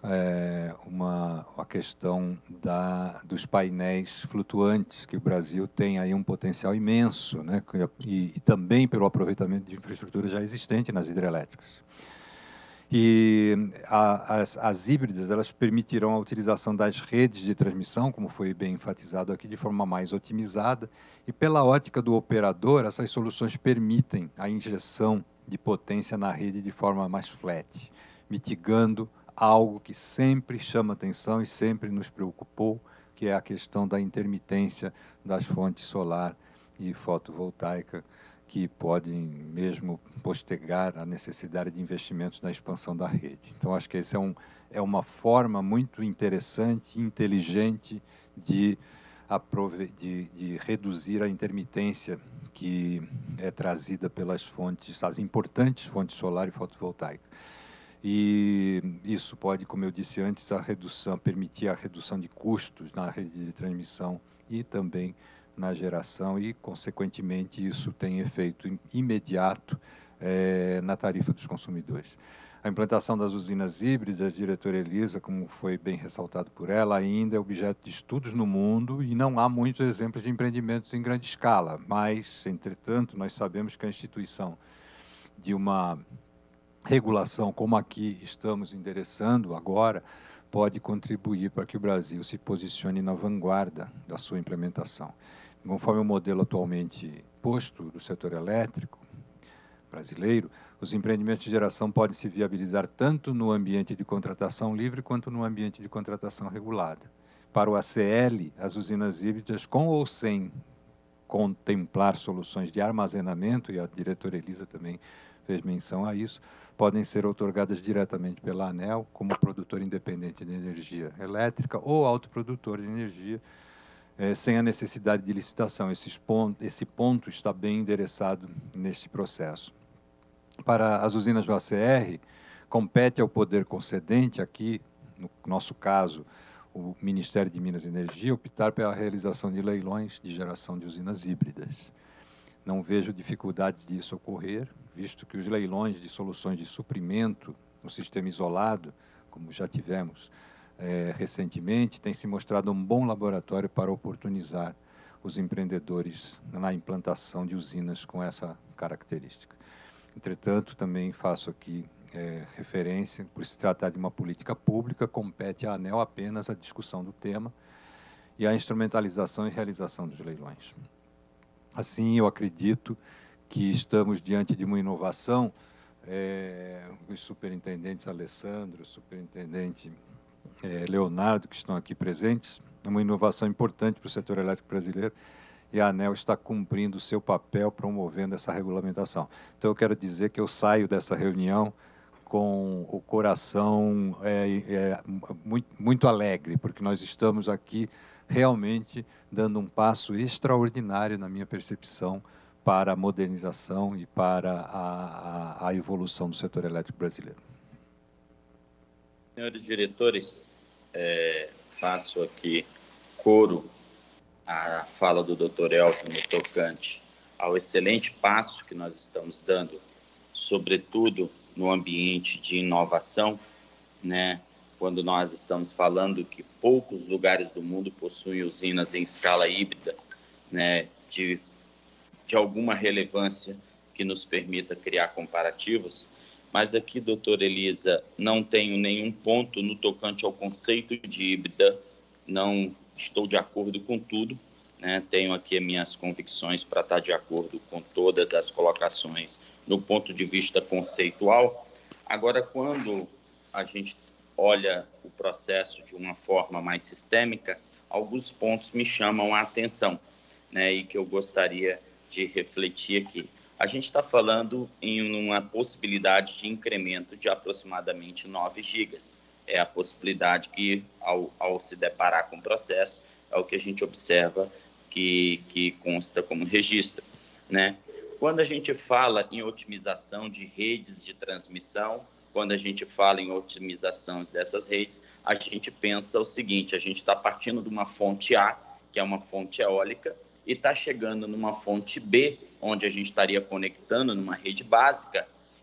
a questão dos painéis flutuantes, que o Brasil tem aí um potencial imenso, né? E também pelo aproveitamento de infraestrutura já existente nas hidrelétricas. E as híbridas, elas permitirão a utilização das redes de transmissão, como foi bem enfatizado aqui, de forma mais otimizada, e pela ótica do operador, essas soluções permitem a injeção de potência na rede de forma mais flat, mitigando algo que sempre chama atenção e sempre nos preocupou, que é a questão da intermitência das fontes solar e fotovoltaica, que podem mesmo postergar a necessidade de investimentos na expansão da rede. Então, acho que essa é uma forma muito interessante e inteligente de reduzir a intermitência que é trazida pelas fontes, as importantes fontes solar e fotovoltaica. E isso pode, como eu disse antes, permitir a redução de custos na rede de transmissão e também na geração e, consequentemente, isso tem efeito imediato na tarifa dos consumidores. A implantação das usinas híbridas, diretora Elisa, como foi bem ressaltado por ela, ainda é objeto de estudos no mundo e não há muitos exemplos de empreendimentos em grande escala, mas, entretanto, nós sabemos que a instituição de uma regulação como aqui estamos endereçando agora pode contribuir para que o Brasil se posicione na vanguarda da sua implementação. Conforme o modelo atualmente posto do setor elétrico brasileiro, os empreendimentos de geração podem se viabilizar tanto no ambiente de contratação livre quanto no ambiente de contratação regulada. Para o ACL, as usinas híbridas, com ou sem contemplar soluções de armazenamento, e a diretora Elisa também fez menção a isso, podem ser outorgadas diretamente pela ANEEL como produtor independente de energia elétrica ou autoprodutor de energia, sem a necessidade de licitação. Esse ponto está bem endereçado neste processo. Para as usinas do ACR, compete ao poder concedente, aqui, no nosso caso, o Ministério de Minas e Energia, optar pela realização de leilões de geração de usinas híbridas. Não vejo dificuldades disso ocorrer, visto que os leilões de soluções de suprimento no sistema isolado, como já tivemos recentemente, têm se mostrado um bom laboratório para oportunizar os empreendedores na implantação de usinas com essa característica. Entretanto, também faço aqui referência, por se tratar de uma política pública, compete à ANEEL apenas a discussão do tema e a instrumentalização e realização dos leilões. Assim, eu acredito que estamos diante de uma inovação, os superintendentes Alessandro, o superintendente Leonardo, que estão aqui presentes, é uma inovação importante para o setor elétrico brasileiro, e a ANEEL está cumprindo o seu papel promovendo essa regulamentação. Então, eu quero dizer que eu saio dessa reunião com o coração muito alegre, porque nós estamos aqui realmente dando um passo extraordinário, na minha percepção, para a modernização e para a evolução do setor elétrico brasileiro. Senhores diretores, faço aqui coro à fala do Dr. Elton no tocante ao excelente passo que nós estamos dando, sobretudo no ambiente de inovação, né? Quando nós estamos falando que poucos lugares do mundo possuem usinas em escala híbrida, né, de alguma relevância que nos permita criar comparativos. Mas aqui, doutora Elisa, não tenho nenhum ponto no tocante ao conceito de híbrida, não estou de acordo com tudo, né? Tenho aqui as minhas convicções para estar de acordo com todas as colocações no ponto de vista conceitual. Agora, quando a gente olha o processo de uma forma mais sistêmica, alguns pontos me chamam a atenção, né, e que eu gostaria de refletir aqui. A gente está falando em uma possibilidade de incremento de aproximadamente 9 gigas. É a possibilidade que, ao se deparar com o processo, é o que a gente observa que consta como registro, né? Quando a gente fala em otimização de redes de transmissão, quando a gente fala em otimização dessas redes, a gente pensa o seguinte: a gente está partindo de uma fonte A, que é uma fonte eólica, e está chegando numa fonte B, onde a gente estaria conectando numa rede básica,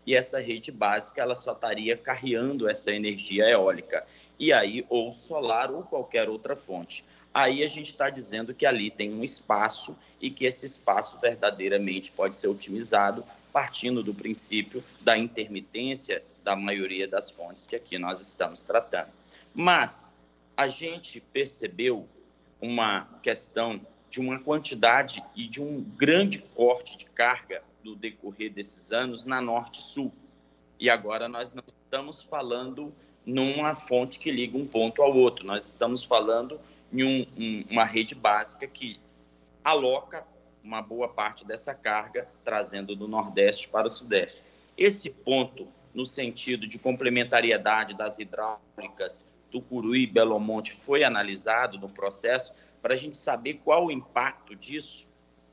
e essa rede básica ela só estaria carreando essa energia eólica, e aí ou solar ou qualquer outra fonte. Aí a gente está dizendo que ali tem um espaço e que esse espaço verdadeiramente pode ser otimizado partindo do princípio da intermitência da maioria das fontes que aqui nós estamos tratando. Mas a gente percebeu uma questão de uma quantidade e de um grande corte de carga no decorrer desses anos na Norte-Sul. E agora nós não estamos falando numa fonte que liga um ponto ao outro, nós estamos falando em uma rede básica que aloca uma boa parte dessa carga, trazendo do Nordeste para o Sudeste. Esse ponto, no sentido de complementariedade das hidráulicas Tucuruí e Belo Monte, foi analisado no processo para a gente saber qual o impacto disso.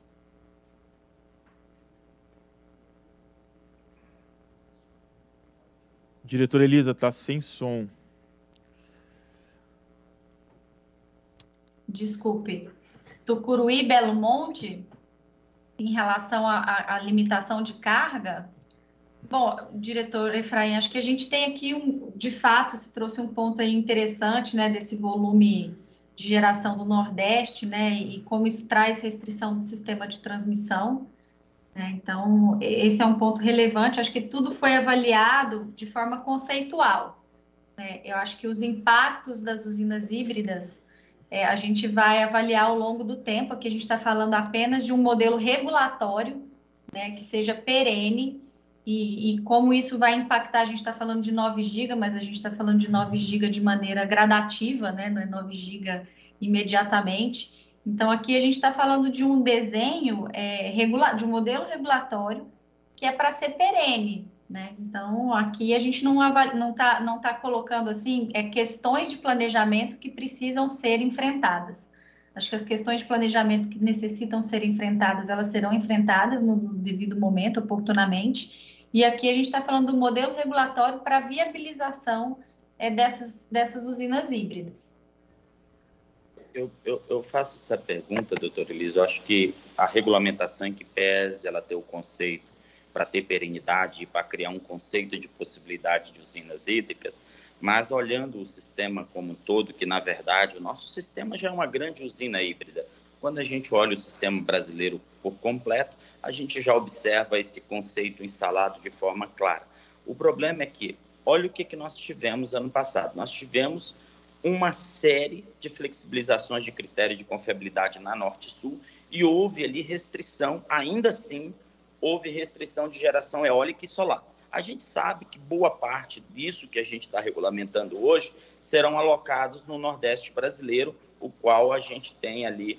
Diretora Elisa, está sem som. Desculpe. Tucuruí e Belo Monte, em relação à limitação de carga? Bom, diretor Efraim, acho que a gente tem aqui, de fato, se trouxe um ponto aí interessante, né, desse volume de geração do Nordeste, né, e como isso traz restrição do sistema de transmissão, né? Então, esse é um ponto relevante. Acho que tudo foi avaliado de forma conceitual, né? Eu acho que os impactos das usinas híbridas, a gente vai avaliar ao longo do tempo. Aqui a gente está falando apenas de um modelo regulatório, né, que seja perene, e como isso vai impactar. A gente está falando de 9 GB, mas a gente está falando de 9 GB de maneira gradativa, né, não é 9 GB imediatamente. Então, aqui a gente está falando de um desenho de um modelo regulatório que é para ser perene, né? Então, aqui a gente não tá colocando assim questões de planejamento que precisam ser enfrentadas. Acho que as questões de planejamento que necessitam ser enfrentadas, elas serão enfrentadas no devido momento, oportunamente. E aqui a gente está falando do modelo regulatório para viabilização dessas usinas híbridas. Eu faço essa pergunta, doutora Elisa. Eu acho que a regulamentação em que pese ela ter o conceito para ter perenidade e para criar um conceito de possibilidade de usinas hídricas, mas olhando o sistema como um todo, que na verdade o nosso sistema já é uma grande usina híbrida. Quando a gente olha o sistema brasileiro por completo, a gente já observa esse conceito instalado de forma clara. O problema é que, olha o que nós tivemos ano passado. Nós tivemos uma série de flexibilizações de critério de confiabilidade na Norte-Sul e houve ali restrição, ainda assim, houve restrição de geração eólica e solar. A gente sabe que boa parte disso que a gente está regulamentando hoje serão alocados no Nordeste brasileiro, o qual a gente tem ali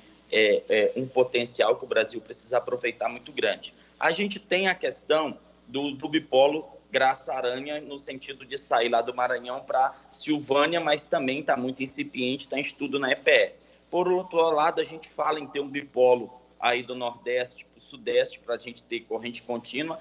um potencial que o Brasil precisa aproveitar muito grande. A gente tem a questão do bipolo Graça-Aranha, no sentido de sair lá do Maranhão para Silvânia, mas também está muito incipiente, está em estudo na EPE. Por outro lado, a gente fala em ter um bipolo aí do Nordeste para o Sudeste, para a gente ter corrente contínua,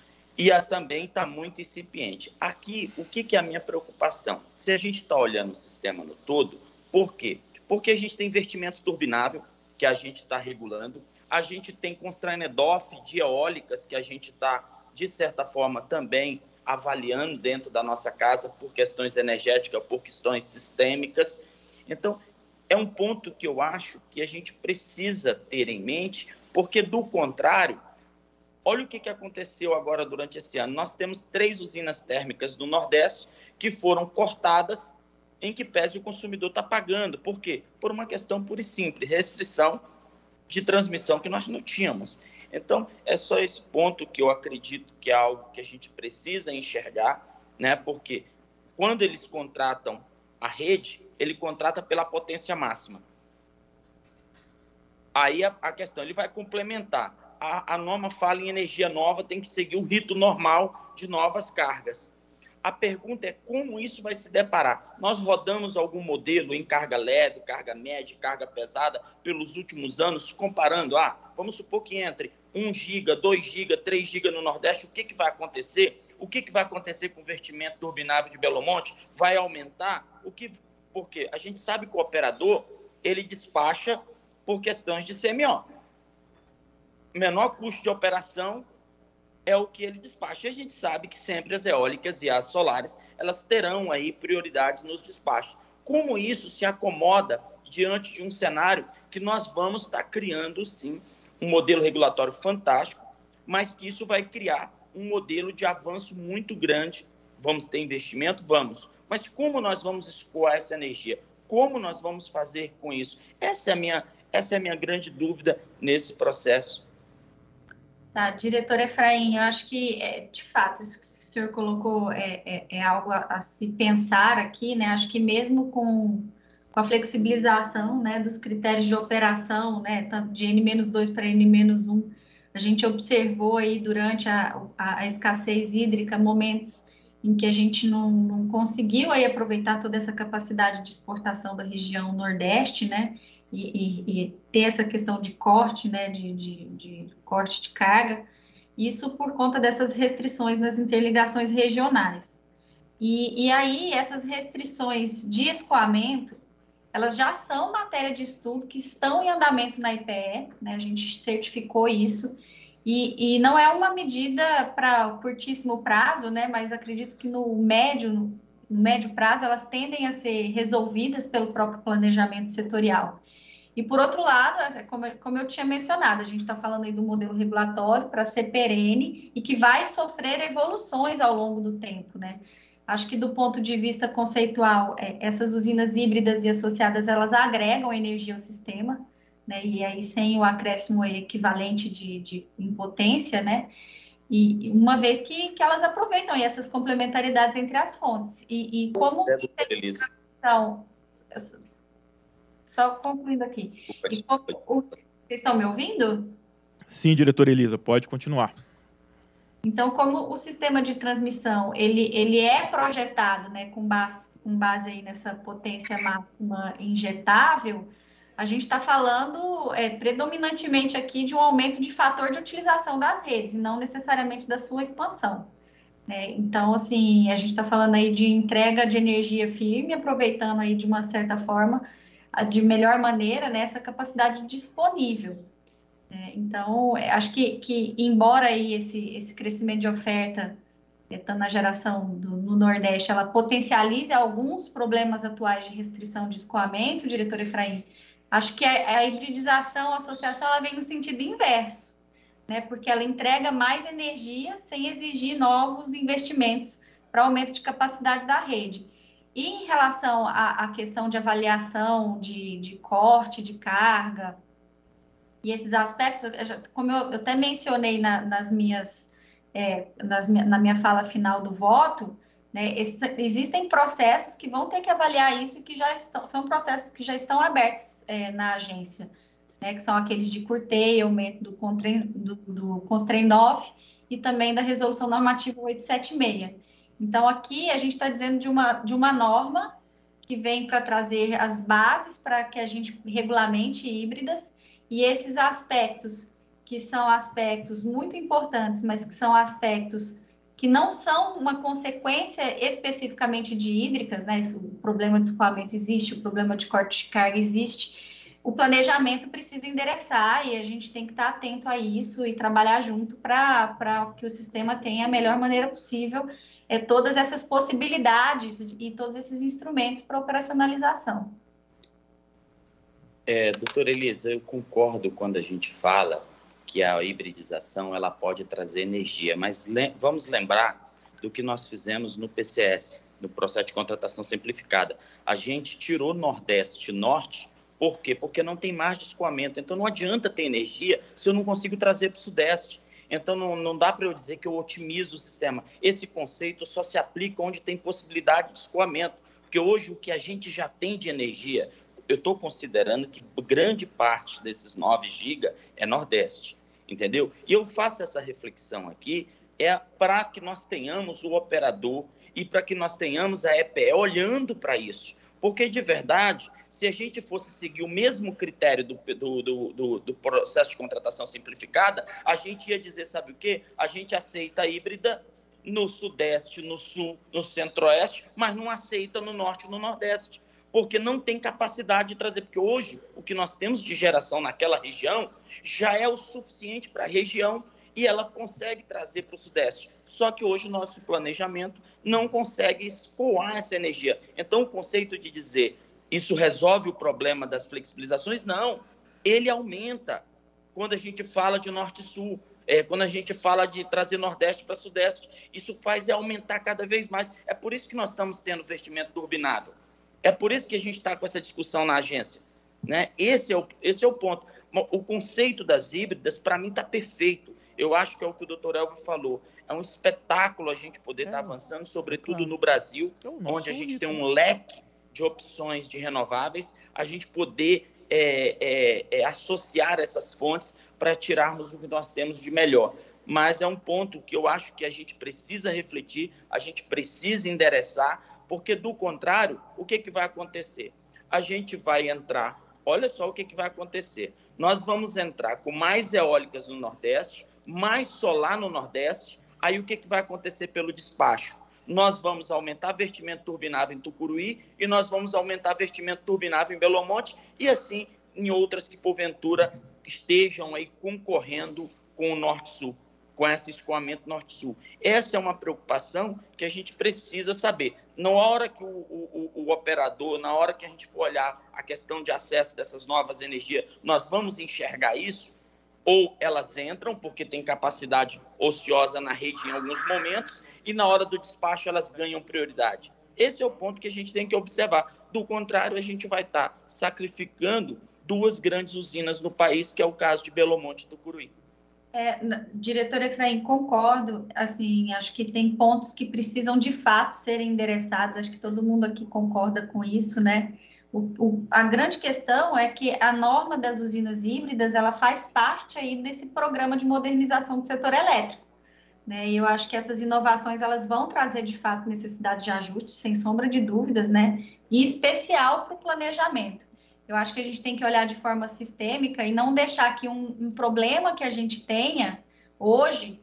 e também está muito incipiente. Aqui, o que é a minha preocupação? Se a gente está olhando o sistema no todo, por quê? Porque a gente tem investimentos turbinável, que a gente está regulando, a gente tem constrained-off de eólicas, que a gente está, de certa forma, também avaliando dentro da nossa casa por questões energéticas, por questões sistêmicas. Então, é um ponto que eu acho que a gente precisa ter em mente, porque, do contrário, olha o que aconteceu agora durante esse ano. Nós temos 3 usinas térmicas do Nordeste que foram cortadas, em que pese o consumidor está pagando. Por quê? Por uma questão pura e simples, restrição de transmissão que nós não tínhamos. Então, é só esse ponto que eu acredito que é algo que a gente precisa enxergar, né? Porque quando eles contratam a rede, ele contrata pela potência máxima. Aí a questão, ele vai complementar. A norma fala em energia nova, tem que seguir o rito normal de novas cargas. A pergunta é como isso vai se deparar. Nós rodamos algum modelo em carga leve, carga média, carga pesada pelos últimos anos, comparando, vamos supor que entre 1 GB, 2 GB, 3 GB no Nordeste, o que vai acontecer? O que vai acontecer com o vertimento turbinável de Belo Monte? Vai aumentar? Porque a gente sabe que o operador, ele despacha por questões de CMO. Menor custo de operação é o que ele despacha. E a gente sabe que sempre as eólicas e as solares, elas terão aí prioridades nos despachos. Como isso se acomoda diante de um cenário que nós vamos estar criando, sim, um modelo regulatório fantástico, mas que isso vai criar um modelo de avanço muito grande. Vamos ter investimento? Vamos. Mas como nós vamos escoar essa energia? Como nós vamos fazer com isso? Essa é a minha grande dúvida nesse processo. Tá, diretor Efraim, eu acho que, de fato, isso que o senhor colocou é algo a se pensar aqui, né? Acho que mesmo com a flexibilização, né, dos critérios de operação, né, tanto de N-2 para N-1, a gente observou aí durante a escassez hídrica momentos em que a gente não conseguiu aí aproveitar toda essa capacidade de exportação da região Nordeste, né, e ter essa questão de corte, né, de corte de carga, isso por conta dessas restrições nas interligações regionais. E aí, essas restrições de escoamento, elas já são matéria de estudo que estão em andamento na IPE, né, a gente certificou isso, e não é uma medida para curtíssimo prazo, né, mas acredito que no médio prazo elas tendem a ser resolvidas pelo próprio planejamento setorial. E, por outro lado, como eu tinha mencionado, a gente está falando aí do modelo regulatório para ser perene e que vai sofrer evoluções ao longo do tempo, né? Acho que, do ponto de vista conceitual, essas usinas híbridas e associadas, elas agregam energia ao sistema, né? E aí, sem o acréscimo equivalente de impotência, né? E uma vez que elas aproveitam aí essas complementaridades entre as fontes. E como... Então, só concluindo aqui. Vocês estão me ouvindo? Sim, diretora Elisa, pode continuar. Então, como o sistema de transmissão, ele é projetado, né, com base aí nessa potência máxima injetável, a gente está falando predominantemente aqui de um aumento de fator de utilização das redes, não necessariamente da sua expansão, né? Então, assim, a gente está falando aí de entrega de energia firme, aproveitando aí de uma certa forma, de melhor maneira, né, essa capacidade disponível. Então, acho que embora aí esse crescimento de oferta, estando na geração no Nordeste, ela potencialize alguns problemas atuais de restrição de escoamento, diretor Efraim, acho que a hibridização, a associação, ela vem no sentido inverso, né? Porque ela entrega mais energia sem exigir novos investimentos para aumento de capacidade da rede. E em relação à questão de avaliação de corte de carga, e esses aspectos, como eu até mencionei na minha fala final do voto, né, existem processos que vão ter que avaliar isso e que são processos que já estão abertos na agência, né, que são aqueles de curtailment, do Constraint 9 e também da Resolução Normativa 876. Então, aqui a gente está dizendo de uma norma que vem para trazer as bases para que a gente regulamente híbridas. E esses aspectos, que são aspectos muito importantes, mas que são aspectos que não são uma consequência especificamente de hídricas, né? O problema de escoamento existe, o problema de corte de carga existe, o planejamento precisa endereçar e a gente tem que estar atento a isso e trabalhar junto para que o sistema tenha a melhor maneira possível todas essas possibilidades e todos esses instrumentos para operacionalização. Doutora Elisa, eu concordo quando a gente fala que a hibridização ela pode trazer energia, mas vamos lembrar do que nós fizemos no PCS, no processo de contratação simplificada. A gente tirou Nordeste e Norte, por quê? Porque não tem mais de escoamento, então não adianta ter energia se eu não consigo trazer para o Sudeste. Então não dá para eu dizer que eu otimizo o sistema. Esse conceito só se aplica onde tem possibilidade de escoamento, porque hoje o que a gente já tem de energia, eu estou considerando que grande parte desses 9 GB é Nordeste, entendeu? E eu faço essa reflexão aqui para que nós tenhamos o operador e para que nós tenhamos a EPE olhando para isso. Porque, de verdade, se a gente fosse seguir o mesmo critério do processo de contratação simplificada, a gente ia dizer, sabe o quê? A gente aceita a híbrida no Sudeste, no Sul, no Centro-Oeste, mas não aceita no Norte e no Nordeste, porque não tem capacidade de trazer, porque hoje o que nós temos de geração naquela região já é o suficiente para a região e ela consegue trazer para o Sudeste. Só que hoje o nosso planejamento não consegue escoar essa energia. Então, o conceito de dizer isso resolve o problema das flexibilizações, não. Ele aumenta quando a gente fala de Norte-Sul, quando a gente fala de trazer Nordeste para Sudeste. Isso faz aumentar cada vez mais. É por isso que nós estamos tendo investimento turbinável. É por isso que a gente está com essa discussão na agência, né? Esse é o ponto. O conceito das híbridas, para mim, está perfeito. Eu acho que é o que o doutor Elvio falou. É um espetáculo a gente poder estar avançando, sobretudo no Brasil, onde a gente tem um leque de opções de renováveis, a gente poder associar essas fontes para tirarmos o que nós temos de melhor. Mas é um ponto que eu acho que a gente precisa refletir, a gente precisa endereçar, porque, do contrário, o que vai acontecer? A gente vai entrar, olha só o que vai acontecer. Nós vamos entrar com mais eólicas no Nordeste, mais solar no Nordeste, aí o que vai acontecer pelo despacho? Nós vamos aumentar vertimento turbinável em Tucuruí e nós vamos aumentar vertimento turbinável em Belo Monte e, assim, em outras que, porventura, estejam aí concorrendo com o Norte-Sul, com esse escoamento Norte-Sul. Essa é uma preocupação que a gente precisa saber. Na hora que o operador, na hora que a gente for olhar a questão de acesso dessas novas energias, nós vamos enxergar isso, ou elas entram, porque tem capacidade ociosa na rede em alguns momentos, e na hora do despacho elas ganham prioridade. Esse é o ponto que a gente tem que observar. Do contrário, a gente vai estar sacrificando duas grandes usinas no país, que é o caso de Belo Monte e Tucuruí. Diretor Efraim, concordo, assim, acho que tem pontos que precisam de fato serem endereçados, acho que todo mundo aqui concorda com isso, né? A grande questão é que a norma das usinas híbridas, ela faz parte aí desse programa de modernização do setor elétrico, né? E eu acho que essas inovações, elas vão trazer de fato necessidade de ajuste, sem sombra de dúvidas, né? E especial para o planejamento. Eu acho que a gente tem que olhar de forma sistêmica e não deixar que um problema que a gente tenha hoje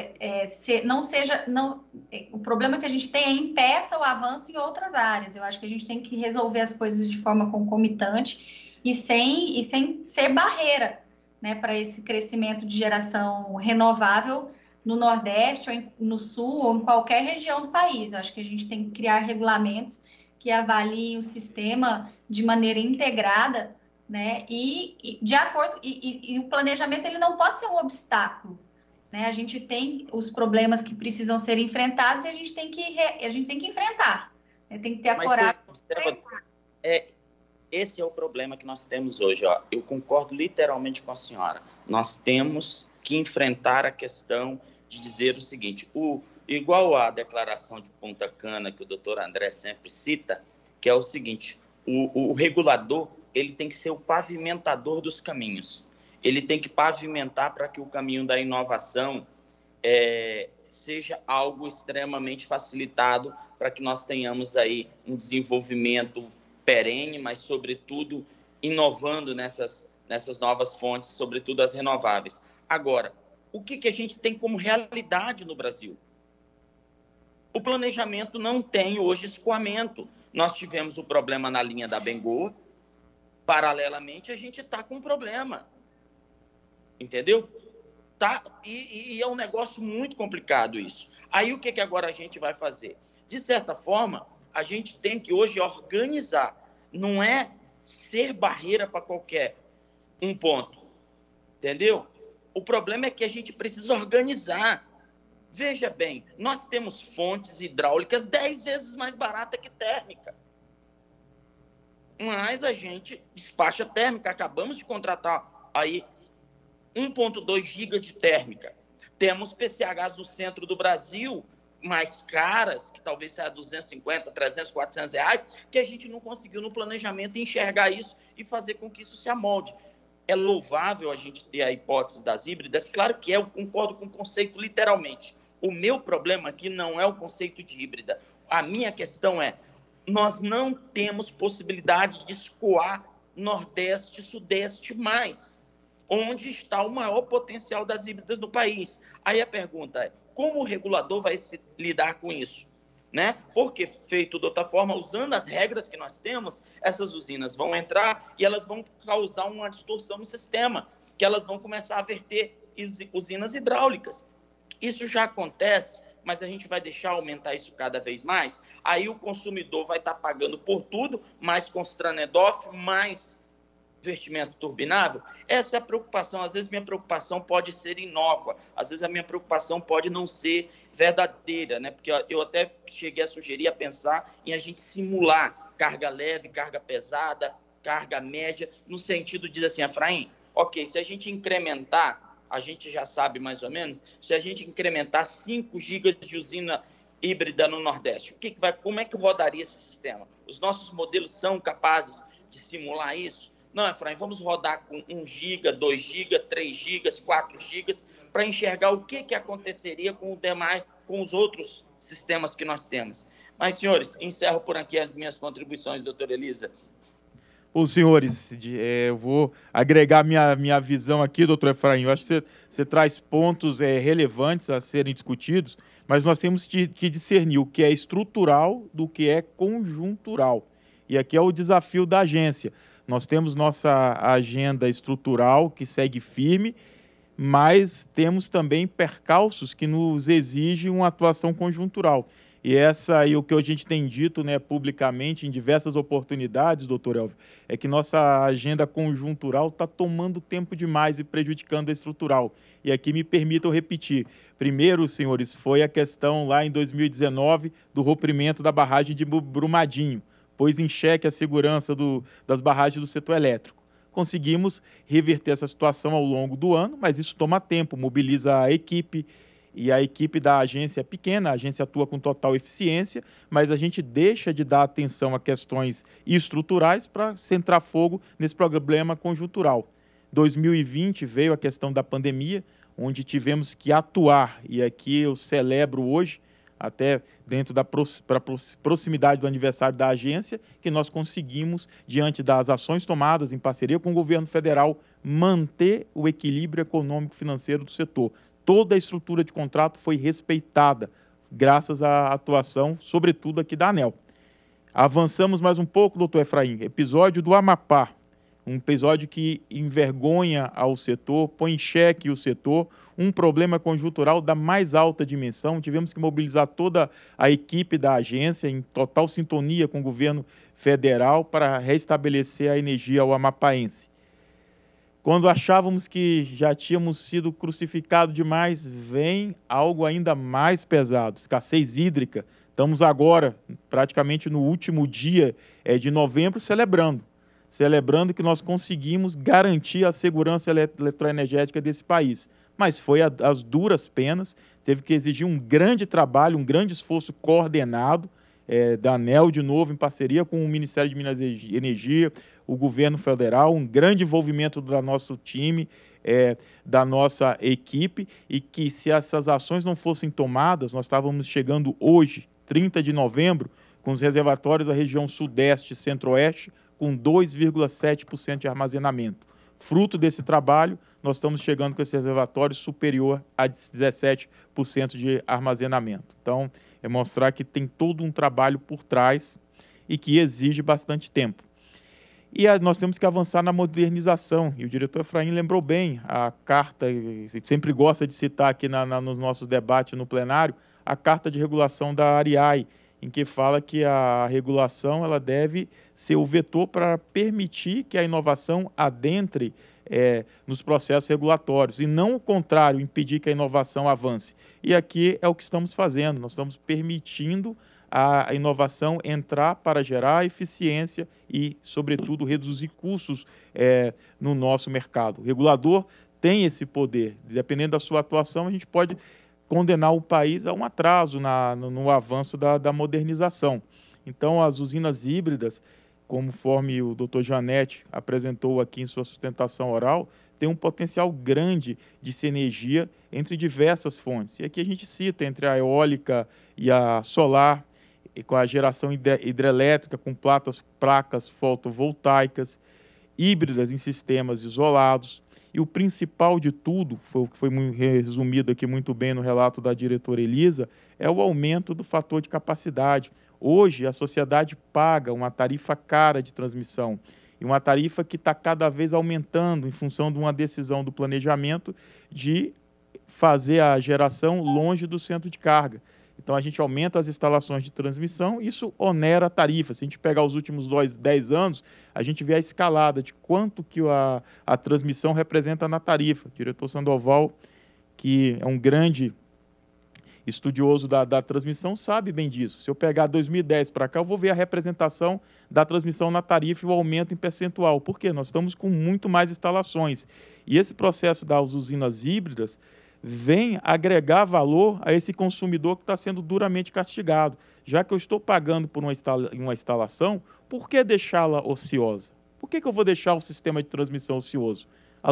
o problema que a gente tenha impeça o avanço em outras áreas. Eu acho que a gente tem que resolver as coisas de forma concomitante e sem ser barreira, né, para esse crescimento de geração renovável no Nordeste, ou no Sul, ou em qualquer região do país. Eu acho que a gente tem que criar regulamentos que avaliem o sistema de maneira integrada, né? E de acordo e o planejamento, ele não pode ser um obstáculo, né? A gente tem os problemas que precisam ser enfrentados e a gente tem que enfrentar, né? Tem que ter a coragem de enfrentar. Esse é o problema que nós temos hoje, ó. Eu concordo literalmente com a senhora. Nós temos que enfrentar a questão de dizer o seguinte: igual à declaração de Punta Cana, que o doutor André sempre cita, que é o seguinte: o regulador, ele tem que ser o pavimentador dos caminhos. Ele tem que pavimentar para que o caminho da inovação seja algo extremamente facilitado, para que nós tenhamos aí um desenvolvimento perene, mas, sobretudo, inovando nessas novas fontes, sobretudo as renováveis. Agora, o que a gente tem como realidade no Brasil? O planejamento não tem hoje escoamento. Nós tivemos o problema na linha da Bengoa, paralelamente a gente está com um problema, entendeu? E é um negócio muito complicado isso. Aí o que agora a gente vai fazer? De certa forma, a gente tem que hoje organizar, não é ser barreira para qualquer um ponto, entendeu? O problema é que a gente precisa organizar. Veja bem, nós temos fontes hidráulicas 10 vezes mais barata que térmica. Mas a gente despacha térmica. Acabamos de contratar aí 1,2 giga de térmica. Temos PCHs no centro do Brasil, mais caras, que talvez seja 250, 300, 400 reais, que a gente não conseguiu no planejamento enxergar isso e fazer com que isso se amolde. É louvável a gente ter a hipótese das híbridas, claro que eu concordo com o conceito literalmente. O meu problema aqui não é o conceito de híbrida. A minha questão é, nós não temos possibilidade de escoar Nordeste e Sudeste mais, onde está o maior potencial das híbridas no país. Aí a pergunta é, como o regulador vai lidar com isso? Né? Porque, feito de outra forma, usando as regras que nós temos, essas usinas vão entrar e elas vão causar uma distorção no sistema, que elas vão começar a verter usinas hidráulicas. Isso já acontece, mas a gente vai deixar aumentar isso cada vez mais. Aí o consumidor vai estar pagando por tudo, mais Constranedorf, mais investimento turbinável. Essa é a preocupação. Às vezes minha preocupação pode ser inócua, às vezes a minha preocupação pode não ser verdadeira, né? Porque eu até cheguei a sugerir, a pensar em a gente simular carga leve, carga pesada, carga média, no sentido de dizer assim, Efraim, ok, se a gente incrementar, a gente já sabe mais ou menos, se a gente incrementar 5 gigas de usina híbrida no Nordeste, como é que rodaria esse sistema? Os nossos modelos são capazes de simular isso? Não, Efraim, vamos rodar com 1 giga, 2 giga, 3 gigas, 4 gigas, para enxergar o que aconteceria com os outros sistemas que nós temos. Mas, senhores, encerro por aqui as minhas contribuições, doutora Elisa. Os senhores, eu vou agregar minha visão aqui, doutor Efraim. Eu acho que você traz pontos relevantes a serem discutidos, mas nós temos que discernir o que é estrutural do que é conjuntural. E aqui é o desafio da agência. Nós temos nossa agenda estrutural que segue firme, mas temos também percalços que nos exigem uma atuação conjuntural. E essa aí, o que a gente tem dito, né, publicamente em diversas oportunidades, doutor Elvio, é que nossa agenda conjuntural está tomando tempo demais e prejudicando a estrutural. E aqui me permitam repetir. Primeiro, senhores, foi a questão lá em 2019 do rompimento da barragem de Brumadinho, pôs em xeque a segurança das barragens do setor elétrico. Conseguimos reverter essa situação ao longo do ano, mas isso toma tempo, mobiliza a equipe, e a equipe da agência é pequena, a agência atua com total eficiência, mas a gente deixa de dar atenção a questões estruturais para centrar fogo nesse problema conjuntural. 2020 veio a questão da pandemia, onde tivemos que atuar, e aqui eu celebro hoje, até dentro da proximidade do aniversário da agência, que nós conseguimos, diante das ações tomadas em parceria com o governo federal, manter o equilíbrio econômico-financeiro do setor. Toda a estrutura de contrato foi respeitada, graças à atuação, sobretudo aqui da ANEEL. Avançamos mais um pouco, doutor Efraim. Episódio do Amapá, um episódio que envergonha ao setor, põe em xeque o setor, um problema conjuntural da mais alta dimensão. Tivemos que mobilizar toda a equipe da agência em total sintonia com o governo federal para restabelecer a energia ao amapaense. Quando achávamos que já tínhamos sido crucificados demais, vem algo ainda mais pesado, escassez hídrica. Estamos agora, praticamente no último dia de novembro, celebrando que nós conseguimos garantir a segurança eletroenergética desse país. Mas foi às duras penas, teve que exigir um grande trabalho, um grande esforço coordenado da ANEEL, de novo, em parceria com o Ministério de Minas e Energia, o governo federal, um grande envolvimento do nosso time, da nossa equipe, e que se essas ações não fossem tomadas, nós estávamos chegando hoje, 30 de novembro, com os reservatórios da região sudeste e centro-oeste, com 2,7% de armazenamento. Fruto desse trabalho, nós estamos chegando com esse reservatório superior a 17% de armazenamento. Então, é mostrar que tem todo um trabalho por trás e que exige bastante tempo. E nós temos que avançar na modernização, e o diretor Efraim lembrou bem, a carta, sempre gosta de citar aqui nos nossos debates no plenário, a carta de regulação da ARIAI, em que fala que a regulação ela deve ser o vetor para permitir que a inovação adentre nos processos regulatórios, e não o contrário, impedir que a inovação avance. E aqui é o que estamos fazendo, nós estamos permitindo a inovação entrar para gerar eficiência e, sobretudo, reduzir custos no nosso mercado. O regulador tem esse poder, dependendo da sua atuação, a gente pode condenar o país a um atraso no avanço da modernização. Então, as usinas híbridas, conforme o doutor Janete apresentou aqui em sua sustentação oral, tem um potencial grande de sinergia entre diversas fontes. E aqui a gente cita entre a eólica e a solar, e com a geração hidrelétrica com placas fotovoltaicas, híbridas em sistemas isolados. E o principal de tudo, foi o que foi resumido aqui muito bem no relato da diretora Elisa, é o aumento do fator de capacidade. Hoje, a sociedade paga uma tarifa cara de transmissão, E uma tarifa que está cada vez aumentando em função de uma decisão do planejamento de fazer a geração longe do centro de carga. Então, a gente aumenta as instalações de transmissão, isso onera a tarifa. Se a gente pegar os últimos 10 anos, a gente vê a escalada de quanto que a transmissão representa na tarifa. O diretor Sandoval, que é um grande estudioso da transmissão, sabe bem disso. Se eu pegar 2010 para cá, eu vou ver a representação da transmissão na tarifa e o aumento em percentual. Por quê? Nós estamos com muito mais instalações. E esse processo das usinas híbridas vem agregar valor a esse consumidor que está sendo duramente castigado. Já que eu estou pagando por uma instalação, por que deixá-la ociosa? Por que eu vou deixar o sistema de transmissão ocioso?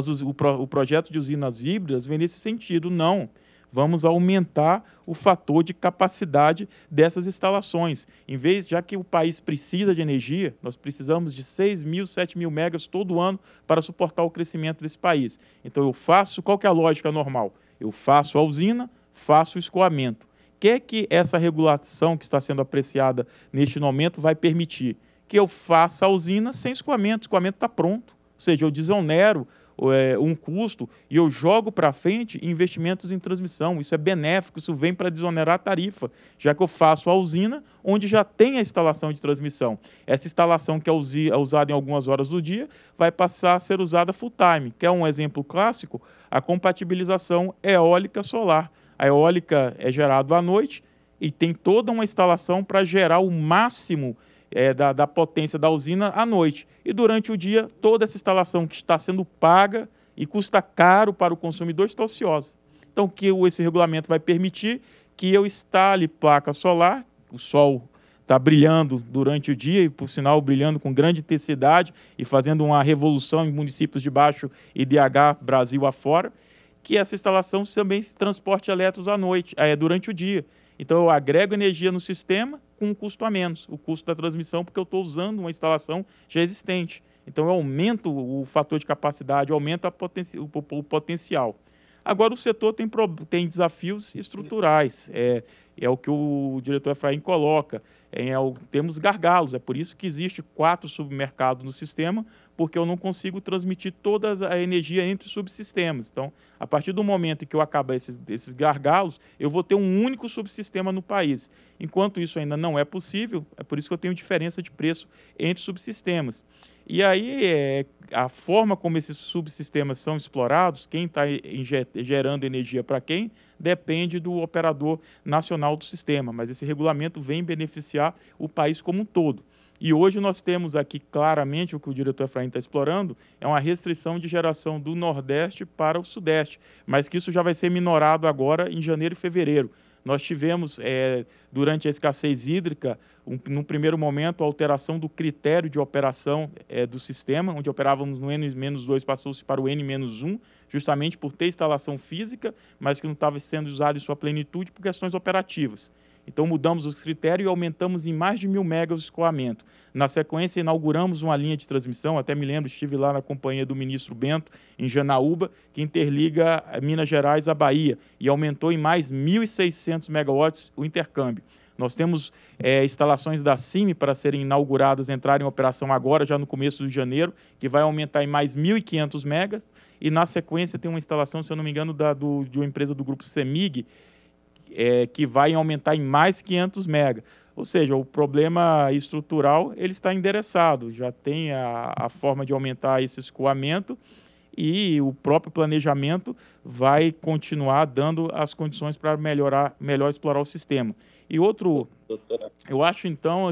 O projeto de usinas híbridas vem nesse sentido, não. Vamos aumentar o fator de capacidade dessas instalações. Em vez, já que o país precisa de energia, nós precisamos de 6.000, 7.000 megas todo ano para suportar o crescimento desse país. Então, eu faço, qual que é a lógica normal? Eu faço a usina, faço o escoamento. O que é que essa regulação que está sendo apreciada neste momento vai permitir? Que eu faça a usina sem escoamento. O escoamento está pronto. Ou seja, eu desonero um custo e eu jogo para frente investimentos em transmissão. Isso é benéfico, isso vem para desonerar a tarifa, já que eu faço a usina onde já tem a instalação de transmissão. Essa instalação que é usada em algumas horas do dia vai passar a ser usada full time. Quer um exemplo clássico? A compatibilização eólica solar. A eólica é gerada à noite e tem toda uma instalação para gerar o máximo da potência da usina à noite. E durante o dia, toda essa instalação que está sendo paga e custa caro para o consumidor está ociosa. Então, esse regulamento vai permitir que eu instale placa solar, o sol está brilhando durante o dia, e por sinal brilhando com grande intensidade e fazendo uma revolução em municípios de baixo IDH, Brasil afora, que essa instalação também se transporte elétrons à noite, durante o dia. Então, eu agrego energia no sistema com um custo a menos, o custo da transmissão, porque eu estou usando uma instalação já existente. Então, eu aumento o fator de capacidade, aumento o potencial. Agora, o setor tem desafios estruturais, é o que o diretor Efraim coloca, temos gargalos, é por isso que existe 4 submercados no sistema, porque eu não consigo transmitir toda a energia entre subsistemas. Então, a partir do momento em que eu acabar esses gargalos, eu vou ter um único subsistema no país. Enquanto isso ainda não é possível, é por isso que eu tenho diferença de preço entre subsistemas. E aí, a forma como esses subsistemas são explorados, quem está gerando energia para quem, depende do operador nacional do sistema. Mas esse regulamento vem beneficiar o país como um todo. E hoje nós temos aqui claramente o que o diretor Efraim está explorando, é uma restrição de geração do Nordeste para o Sudeste, mas que isso já vai ser minorado agora em janeiro e fevereiro. Nós tivemos, durante a escassez hídrica, num primeiro momento, a alteração do critério de operação do sistema, onde operávamos no N-2, passou-se para o N-1, justamente por ter instalação física, mas que não estava sendo usado em sua plenitude por questões operativas. Então, mudamos os critérios e aumentamos em mais de 1.000 megas o escoamento. Na sequência, inauguramos uma linha de transmissão, até me lembro, estive lá na companhia do ministro Bento, em Janaúba, que interliga Minas Gerais à Bahia, e aumentou em mais 1.600 megawatts o intercâmbio. Nós temos instalações da CIMI para serem inauguradas, entrarem em operação agora, já no começo de janeiro, que vai aumentar em mais 1.500 megas, e na sequência tem uma instalação, se eu não me engano, de uma empresa do grupo CEMIG, que vai aumentar em mais 500 mega. Ou seja, o problema estrutural ele está endereçado, já tem a forma de aumentar esse escoamento e o próprio planejamento vai continuar dando as condições para melhor explorar o sistema. E outro, eu acho então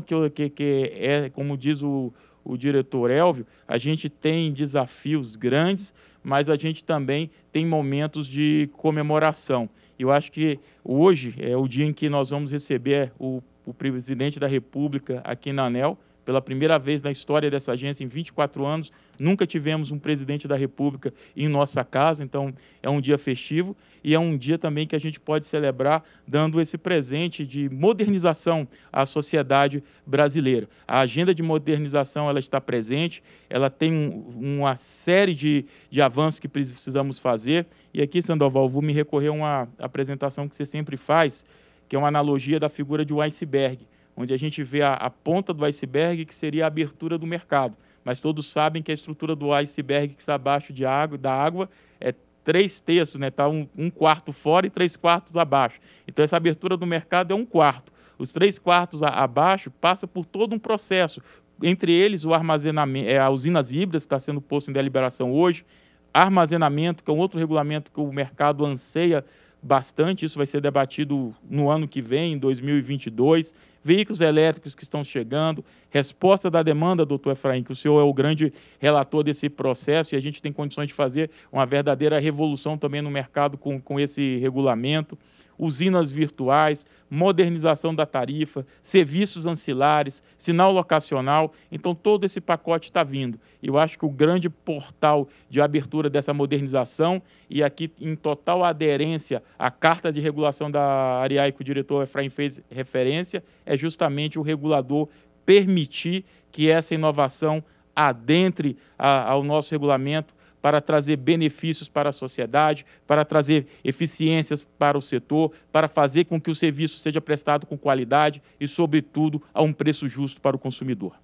que como diz o diretor Elvio, a gente tem desafios grandes, mas a gente também tem momentos de comemoração. Eu acho que hoje é o dia em que nós vamos receber o presidente da República aqui na ANEEL. Pela primeira vez na história dessa agência, em 24 anos, nunca tivemos um presidente da República em nossa casa, então é um dia festivo e é um dia também que a gente pode celebrar dando esse presente de modernização à sociedade brasileira. A agenda de modernização ela está presente, ela tem uma série de avanços que precisamos fazer e aqui, Sandoval, vou me recorrer a uma apresentação que você sempre faz, que é uma analogia da figura de um iceberg, onde a gente vê a ponta do iceberg, que seria a abertura do mercado. mas todos sabem que a estrutura do iceberg que está abaixo da água é 3/3, né? Está um quarto fora e 3/4 abaixo. Então, essa abertura do mercado é 1/4. Os 3/4 abaixo passa por todo um processo, entre eles o armazenamento, a usinas híbridas, que está sendo posto em deliberação hoje, armazenamento, que é um outro regulamento que o mercado anseia bastante, isso vai ser debatido no ano que vem, em 2022, veículos elétricos que estão chegando, resposta da demanda, doutor Efraim, que o senhor é o grande relator desse processo e a gente tem condições de fazer uma verdadeira revolução também no mercado com esse regulamento, usinas virtuais, modernização da tarifa, serviços ancilares, sinal locacional. Então, todo esse pacote está vindo. Eu acho que o grande portal de abertura dessa modernização, e aqui em total aderência à Carta de Regulação da ARIAI, que o diretor Efraim fez referência, é justamente o regulador permitir que essa inovação adentre ao nosso regulamento, para trazer benefícios para a sociedade, para trazer eficiências para o setor, para fazer com que o serviço seja prestado com qualidade e, sobretudo, a um preço justo para o consumidor.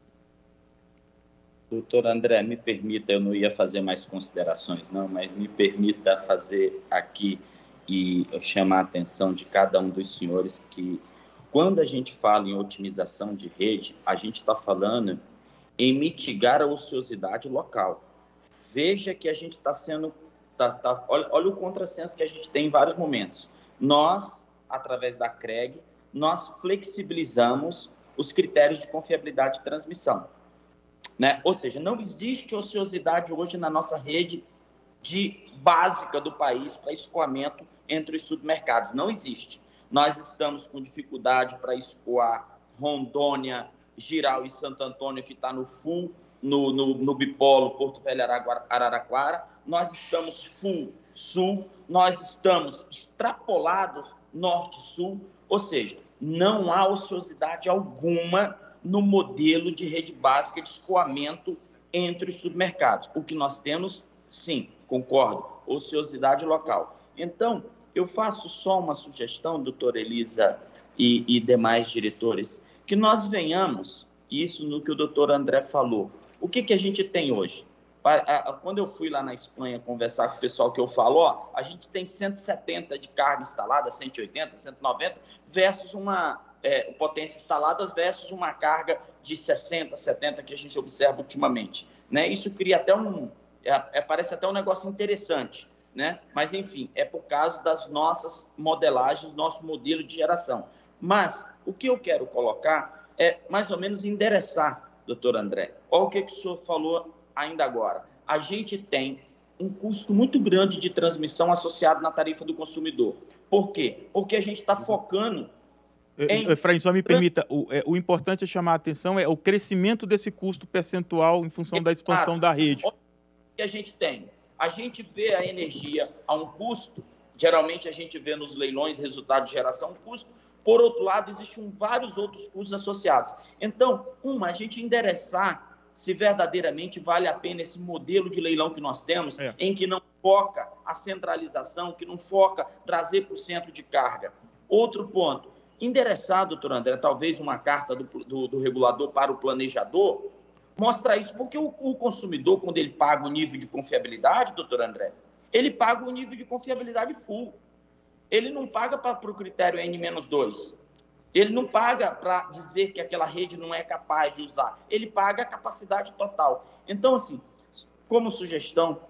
Doutor André, me permita, eu não ia fazer mais considerações, não, mas me permita fazer aqui e chamar a atenção de cada um dos senhores que, quando a gente fala em otimização de rede, a gente está falando em mitigar a ociosidade local. Veja que a gente está sendo... olha o contrassenso que a gente tem em vários momentos. Nós, através da CREG, nós flexibilizamos os critérios de confiabilidade de transmissão, né? Ou seja, não existe ociosidade hoje na nossa rede básica do país para escoamento entre os supermercados. Não existe. Nós estamos com dificuldade para escoar Rondônia, Jirau e Santo Antônio, que está no full, no bipolo Porto Velho Araraquara. Nós estamos full sul, nós estamos extrapolados norte-sul, ou seja, não há ociosidade alguma no modelo de rede básica de escoamento entre os supermercados. O que nós temos, sim, concordo, ociosidade local. Então, eu faço só uma sugestão, doutora Elisa e demais diretores, que nós venhamos, isso no que o doutor André falou. O que a gente tem hoje? Quando eu fui lá na Espanha conversar com o pessoal que eu falo, a gente tem 170 de carga instalada, 180, 190, versus uma potência instaladas versus uma carga de 60, 70 que a gente observa ultimamente, né? Isso cria até parece até um negócio interessante, né? Mas, enfim, é por causa das nossas modelagens, nosso modelo de geração. Mas o que eu quero colocar é mais ou menos endereçar, doutor André. Olha o que o senhor falou ainda agora. A gente tem um custo muito grande de transmissão associado na tarifa do consumidor. Por quê? Porque a gente está focando em... Efraim, só me permita, o importante é chamar a atenção é o crescimento desse custo percentual em função da expansão da rede. O que a gente tem? A gente vê a energia a um custo, geralmente a gente vê nos leilões resultado de geração um custo. Por outro lado, existem vários outros custos associados. Então, a gente endereçar se verdadeiramente vale a pena esse modelo de leilão que nós temos, em que não foca a centralização, que não foca trazer para o centro de carga. Outro ponto, endereçar, doutor André, talvez uma carta do regulador para o planejador, mostra isso, porque o consumidor, quando ele paga o nível de confiabilidade, doutor André, ele paga o nível de confiabilidade full. Ele não paga para o critério N-2. Ele não paga para dizer que aquela rede não é capaz de usar. Ele paga a capacidade total. Então, assim, como sugestão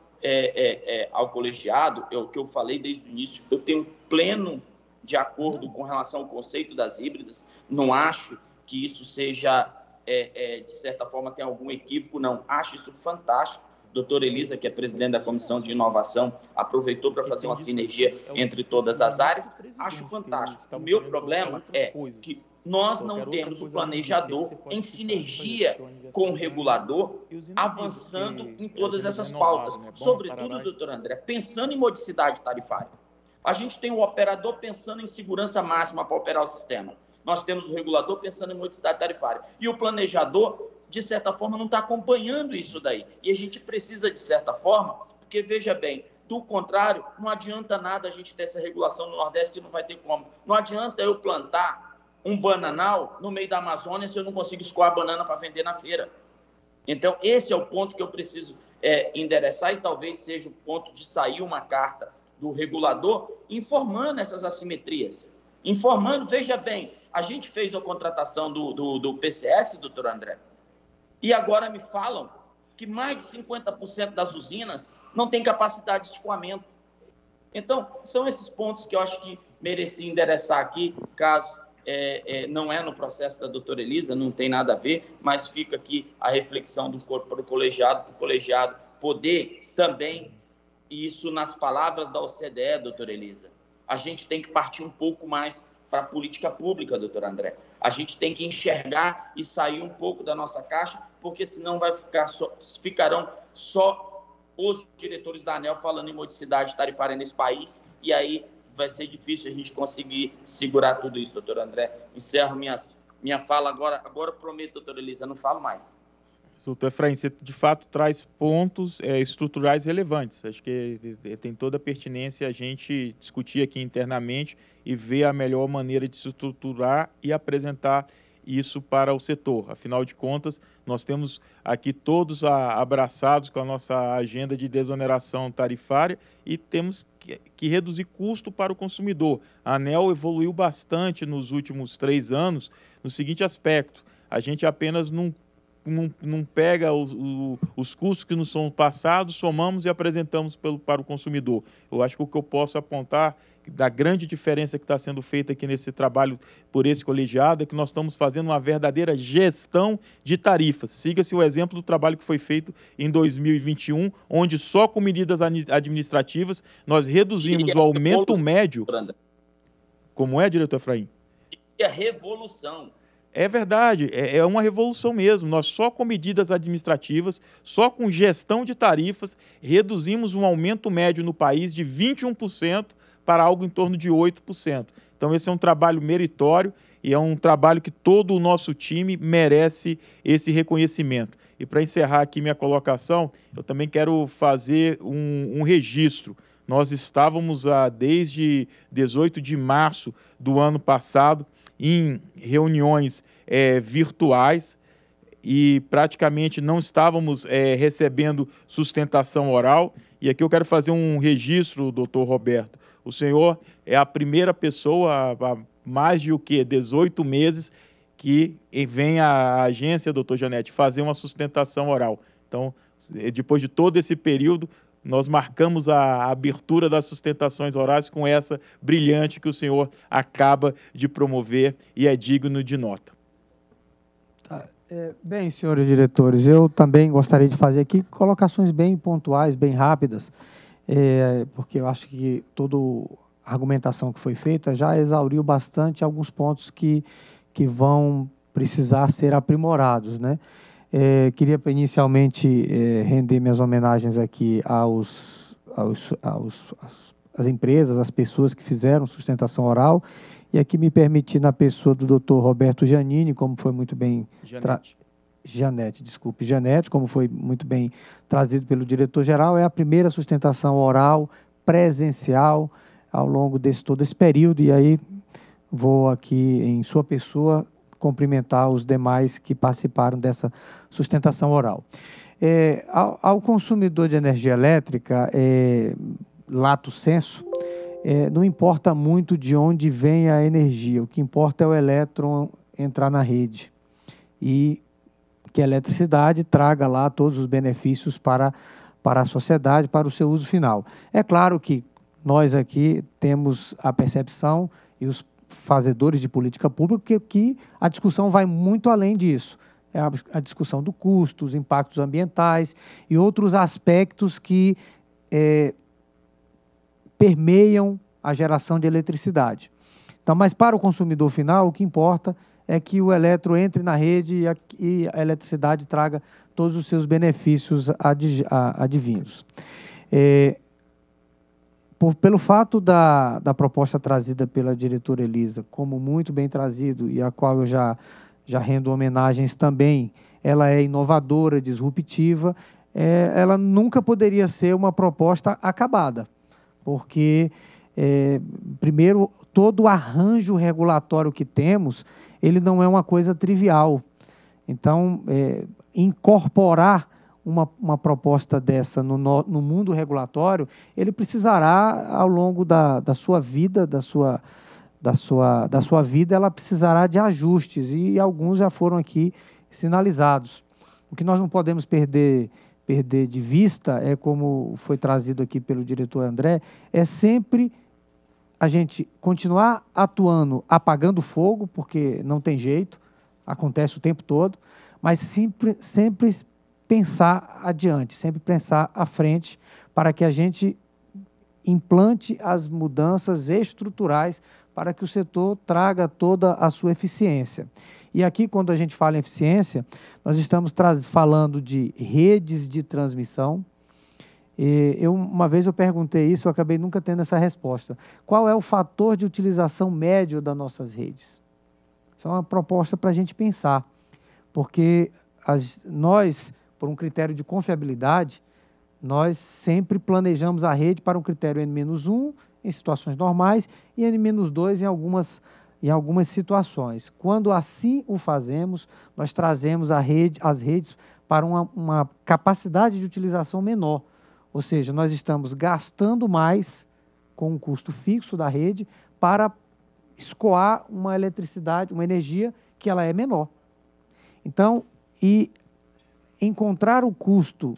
ao colegiado, o que eu falei desde o início, eu tenho pleno de acordo com relação ao conceito das híbridas. Não acho que isso seja, de certa forma, tem algum equívoco, não. Acho isso fantástico. Doutora Elisa, que é presidente da Comissão de Inovação, aproveitou para fazer uma sinergia entre todas as áreas. Acho fantástico. O meu problema é que nós não temos o planejador em sinergia com o regulador, avançando em todas essas pautas. Sobretudo, doutor André, pensando em modicidade tarifária. A gente tem o operador pensando em segurança máxima para operar o sistema. Nós temos o regulador pensando em modicidade tarifária. E o planejador, de certa forma, não está acompanhando isso daí. E a gente precisa, de certa forma, porque, veja bem, do contrário, não adianta nada a gente ter essa regulação no Nordeste e não vai ter como. Não adianta eu plantar um bananal no meio da Amazônia se eu não consigo escoar a banana para vender na feira. Então, esse é o ponto que eu preciso endereçar e talvez seja o ponto de sair uma carta do regulador informando essas assimetrias. Informando, veja bem, a gente fez a contratação do PCS, doutor André, e agora me falam que mais de 50% das usinas não tem capacidade de escoamento. Então, são esses pontos que eu acho que mereci endereçar aqui, caso não é no processo da doutora Elisa, não tem nada a ver, mas fica aqui a reflexão para o colegiado poder também, isso nas palavras da OCDE, doutora Elisa, a gente tem que partir um pouco mais para a política pública, doutor André. A gente tem que enxergar e sair um pouco da nossa caixa, porque senão ficarão só os diretores da ANEEL falando em modicidade tarifária nesse país, e aí vai ser difícil a gente conseguir segurar tudo isso, doutor André. Encerro minha fala agora prometo, doutora Elisa, não falo mais. Doutor Efraim, você de fato traz pontos estruturais relevantes. Acho que tem toda a pertinência a gente discutir aqui internamente e ver a melhor maneira de se estruturar e apresentar isso para o setor. Afinal de contas, nós temos aqui todos abraçados com a nossa agenda de desoneração tarifária e temos que reduzir custo para o consumidor. A ANEEL evoluiu bastante nos últimos 3 anos no seguinte aspecto: a gente apenas não pega os custos que nos são passados, somamos e apresentamos para o consumidor. Eu acho que o que eu posso apontar da grande diferença que está sendo feita aqui nesse trabalho por esse colegiado é que nós estamos fazendo uma verdadeira gestão de tarifas. Siga-se o exemplo do trabalho que foi feito em 2021, onde só com medidas administrativas nós reduzimos o aumento médio. Como é, diretor Efraim? E a revolução. É verdade, é uma revolução mesmo. Nós só com medidas administrativas, só com gestão de tarifas, reduzimos um aumento médio no país de 21% para algo em torno de 8%. Então esse é um trabalho meritório e é um trabalho que todo o nosso time merece esse reconhecimento. E para encerrar aqui minha colocação, eu também quero fazer um registro. Nós estávamos desde 18 de março do ano passado em reuniões virtuais e praticamente não estávamos recebendo sustentação oral. E aqui eu quero fazer um registro, doutor Roberto. O senhor é a primeira pessoa há mais de 18 meses que vem à agência, doutor Janete, fazer uma sustentação oral. Então, depois de todo esse período, nós marcamos a abertura das sustentações orais com essa brilhante que o senhor acaba de promover e é digno de nota. Bem, senhores diretores, eu também gostaria de fazer aqui colocações bem pontuais, bem rápidas, porque eu acho que toda a argumentação que foi feita já exauriu bastante alguns pontos que vão precisar ser aprimorados, né? Queria inicialmente render minhas homenagens aqui às empresas, às pessoas que fizeram sustentação oral, e aqui me permitir, na pessoa do doutor Roberto Giannini, como foi muito bem... Janete, como foi muito bem trazido pelo diretor-geral, é a primeira sustentação oral presencial ao longo todo esse período, e aí vou aqui, em sua pessoa, cumprimentar os demais que participaram dessa sustentação oral. Ao consumidor de energia elétrica, lato sensu, não importa muito de onde vem a energia, o que importa é o elétron entrar na rede e que a eletricidade traga lá todos os benefícios para a sociedade, para o seu uso final. É claro que nós aqui temos a percepção e os fazedores de política pública que a discussão vai muito além disso. É a discussão do custo, os impactos ambientais e outros aspectos que permeiam a geração de eletricidade. Então, mas para o consumidor final, o que importa é que o elétron entre na rede e a eletricidade traga todos os seus benefícios advindos. Pelo fato da proposta trazida pela diretora Elisa, como muito bem trazido, e a qual eu já rendo homenagens também, ela é inovadora, disruptiva, ela nunca poderia ser uma proposta acabada, porque, primeiro, todo o arranjo regulatório que temos, ele não é uma coisa trivial. Então, incorporar uma proposta dessa no mundo regulatório, ele precisará, ao longo da sua vida, da sua vida, ela precisará de ajustes, e alguns já foram aqui sinalizados. O que nós não podemos perder de vista é, como foi trazido aqui pelo diretor André, é sempre a gente continuar atuando, apagando fogo, porque não tem jeito, acontece o tempo todo, mas sempre pensar adiante, sempre pensar à frente, para que a gente implante as mudanças estruturais para que o setor traga toda a sua eficiência. E aqui, quando a gente fala em eficiência, nós estamos falando de redes de transmissão. Uma vez eu perguntei isso, eu acabei nunca tendo essa resposta. Qual é o fator de utilização médio das nossas redes? Isso é uma proposta para a gente pensar, porque nós, por um critério de confiabilidade, nós sempre planejamos a rede para um critério N-1 em situações normais e N-2 em algumas situações. Quando assim o fazemos, nós trazemos as redes para uma capacidade de utilização menor. Ou seja, nós estamos gastando mais com um custo fixo da rede para escoar uma eletricidade, uma energia que ela é menor. Então, encontrar o custo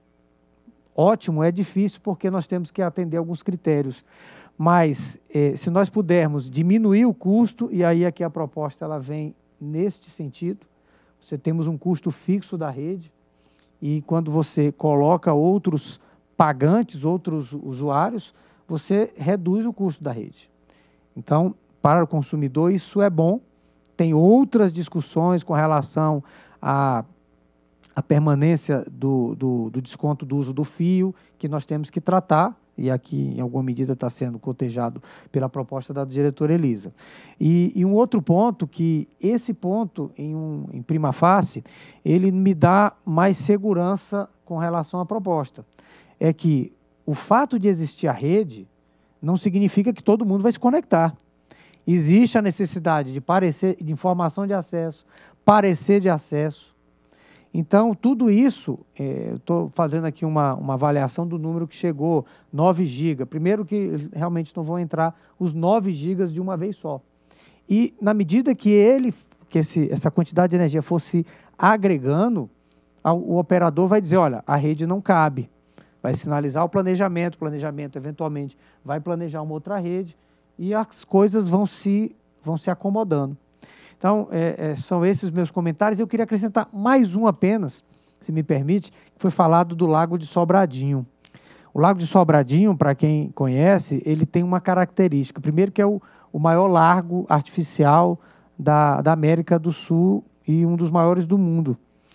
ótimo é difícil, porque nós temos que atender alguns critérios. Mas, se nós pudermos diminuir o custo, e aí aqui a proposta ela vem neste sentido, você temos um custo fixo da rede, e quando você coloca outros pagantes, outros usuários, você reduz o custo da rede. Então, para o consumidor, isso é bom. Tem outras discussões com relação à permanência do desconto do uso do fio, que nós temos que tratar, e aqui, em alguma medida, está sendo cotejado pela proposta da diretora Elisa. E um outro ponto, que esse ponto, em prima facie, ele me dá mais segurança com relação à proposta. É que o fato de existir a rede não significa que todo mundo vai se conectar. Existe a necessidade de informação de acesso, parecer de acesso. Então, tudo isso, eu estou fazendo aqui uma avaliação do número que chegou, 9 GB. Primeiro que realmente não vão entrar os 9 GB de uma vez só. E, na medida que essa quantidade de energia fosse agregando, o operador vai dizer, olha, a rede não cabe. Vai sinalizar o planejamento eventualmente vai planejar uma outra rede, e as coisas vão se acomodando. Então, são esses meus comentários. Eu queria acrescentar mais um apenas, se me permite, que foi falado do Lago de Sobradinho. O Lago de Sobradinho, para quem conhece, ele tem uma característica. Primeiro que é o maior lago artificial da América do Sul e um dos maiores do mundo.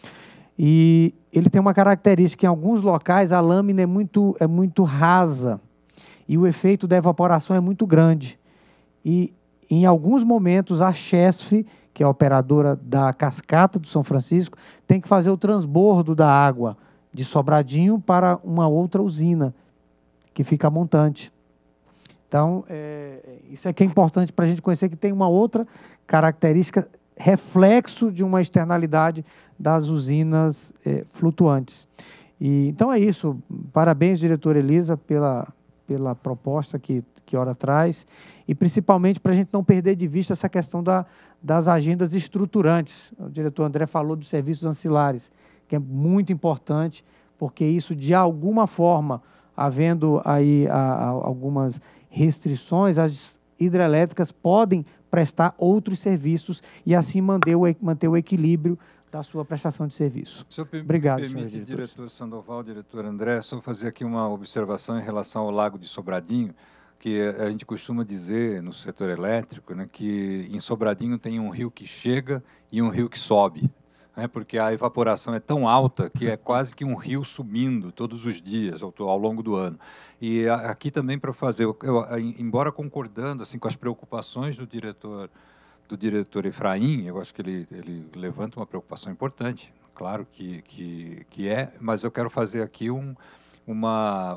E ele tem uma característica, em alguns locais a lâmina é muito rasa e o efeito da evaporação é muito grande. E em alguns momentos, a Chesf, que é a operadora da cascata do São Francisco, tem que fazer o transbordo da água de Sobradinho para uma outra usina, que fica a montante. Então, isso é que é importante para a gente conhecer, que tem uma outra característica, reflexo de uma externalidade das usinas flutuantes. Então, é isso. Parabéns, diretora Elisa, pela proposta que ora traz, e principalmente para a gente não perder de vista essa questão das agendas estruturantes. O diretor André falou dos serviços ancilares, que é muito importante, porque isso, de alguma forma, havendo aí algumas restrições, as hidrelétricas podem prestar outros serviços e assim manter o equilíbrio da sua prestação de serviço. Obrigado, senhor diretor. Diretor Sandoval, diretor André, só fazer aqui uma observação em relação ao Lago de Sobradinho, que a gente costuma dizer no setor elétrico, né, que em Sobradinho tem um rio que chega e um rio que sobe, né, porque a evaporação é tão alta que é quase que um rio subindo todos os dias ao longo do ano. E aqui também para fazer, embora concordando assim com as preocupações do diretor Efraim, eu acho que ele levanta uma preocupação importante, claro que é, mas eu quero fazer aqui uma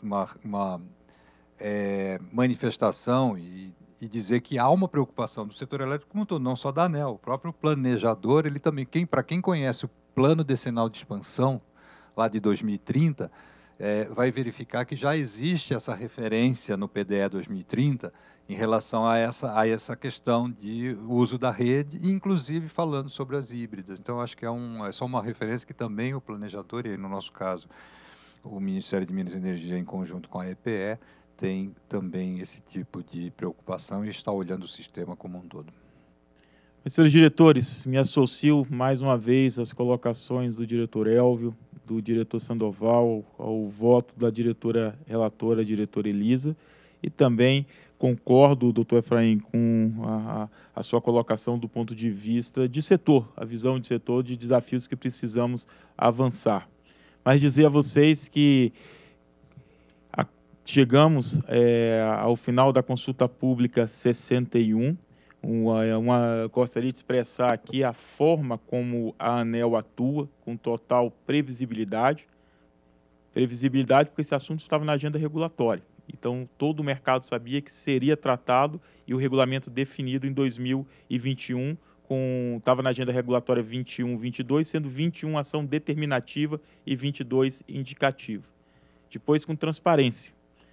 manifestação e dizer que há uma preocupação do setor elétrico como todo, não só da ANEEL, o próprio planejador, ele também, para quem conhece plano decenal de expansão, lá de 2030, vai verificar que já existe essa referência no PDE 2030 em relação a essa questão de uso da rede, inclusive falando sobre as híbridas. Então, acho que é só uma referência que também o planejador, e no nosso caso, o Ministério de Minas e Energia, em conjunto com a EPE, tem também esse tipo de preocupação e está olhando o sistema como um todo. Senhores diretores, me associo mais uma vez às colocações do diretor Elvio, do diretor Sandoval, ao voto da diretora relatora, a diretora Elisa, e também concordo, doutor Efraim, com a sua colocação do ponto de vista de setor, a visão de setor de desafios que precisamos avançar. Mas dizer a vocês que chegamos ao final da consulta pública 61, gostaria de expressar aqui a forma como a ANEEL atua, com total previsibilidade. Previsibilidade porque esse assunto estava na agenda regulatória. Então, todo o mercado sabia que seria tratado e o regulamento definido em 2021, estava na agenda regulatória 21, 22, sendo 21 ação determinativa e 22 indicativa. Depois, com transparência.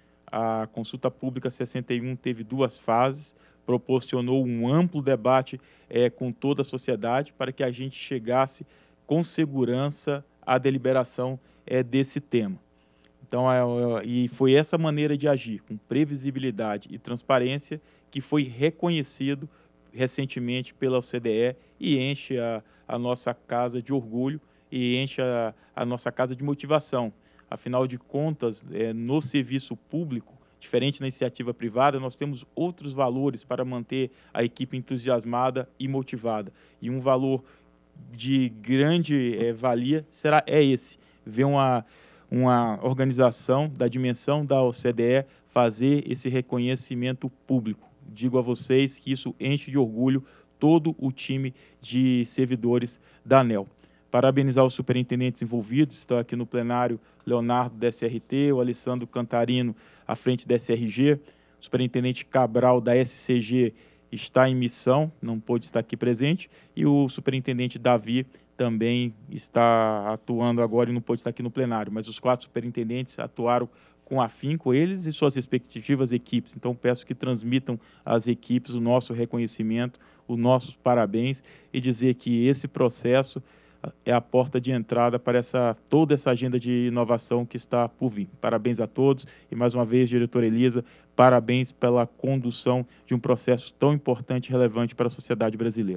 A consulta pública 61 teve 2 fases, proporcionou um amplo debate com toda a sociedade para que a gente chegasse com segurança à deliberação desse tema. Então, e foi essa maneira de agir, com previsibilidade e transparência, que foi reconhecido recentemente pela OCDE e enche a nossa casa de orgulho e enche a nossa casa de motivação. Afinal de contas, no serviço público, diferente da iniciativa privada, nós temos outros valores para manter a equipe entusiasmada e motivada. E um valor de grande valia é esse, ver uma organização da dimensão da OCDE fazer esse reconhecimento público. Digo a vocês que isso enche de orgulho todo o time de servidores da ANEEL. Parabenizar os superintendentes envolvidos, estão aqui no plenário Leonardo, da SRT, o Alessandro Cantarino, à frente da SRG, o superintendente Cabral, da SCG, está em missão, não pôde estar aqui presente, e o superintendente Davi também está atuando agora e não pôde estar aqui no plenário, mas os 4 superintendentes atuaram com afinco, eles e suas respectivas equipes. Então, peço que transmitam às equipes o nosso reconhecimento, os nossos parabéns e dizer que esse processo é a porta de entrada para toda essa agenda de inovação que está por vir. Parabéns a todos e, mais uma vez, diretora Elisa, parabéns pela condução de um processo tão importante e relevante para a sociedade brasileira.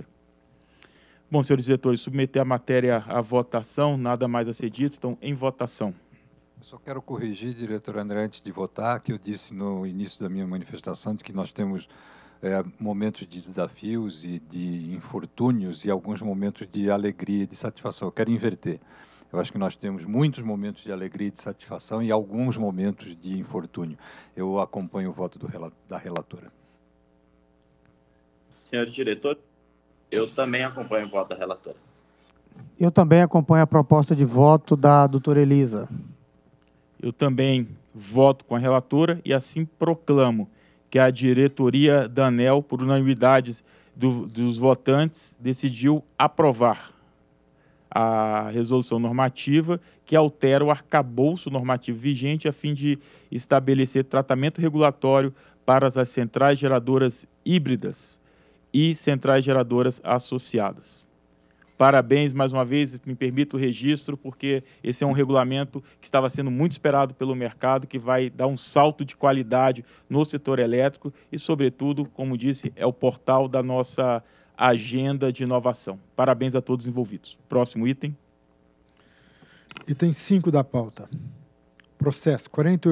Bom, senhores diretores, submeter a matéria à votação, nada mais a ser dito, então, em votação. Eu só quero corrigir, diretor André, antes de votar, que eu disse no início da minha manifestação de que nós temos momentos de desafios e de infortúnios e alguns momentos de alegria e de satisfação. Eu quero inverter. Eu acho que nós temos muitos momentos de alegria e de satisfação e alguns momentos de infortúnio. Eu acompanho o voto da relatora. Senhor diretor, eu também acompanho o voto da relatora. Eu também acompanho a proposta de voto da doutora Elisa. Eu também voto com a relatora e assim proclamo que a diretoria da ANEEL, por unanimidade dos votantes, decidiu aprovar a resolução normativa que altera o arcabouço normativo vigente a fim de estabelecer tratamento regulatório para as centrais geradoras híbridas e centrais geradoras associadas. Parabéns, mais uma vez, me permito o registro, porque esse é um regulamento que estava sendo muito esperado pelo mercado, que vai dar um salto de qualidade no setor elétrico e, sobretudo, como disse, é o portal da nossa agenda de inovação. Parabéns a todos envolvidos. Próximo item. Item 5 da pauta. Processo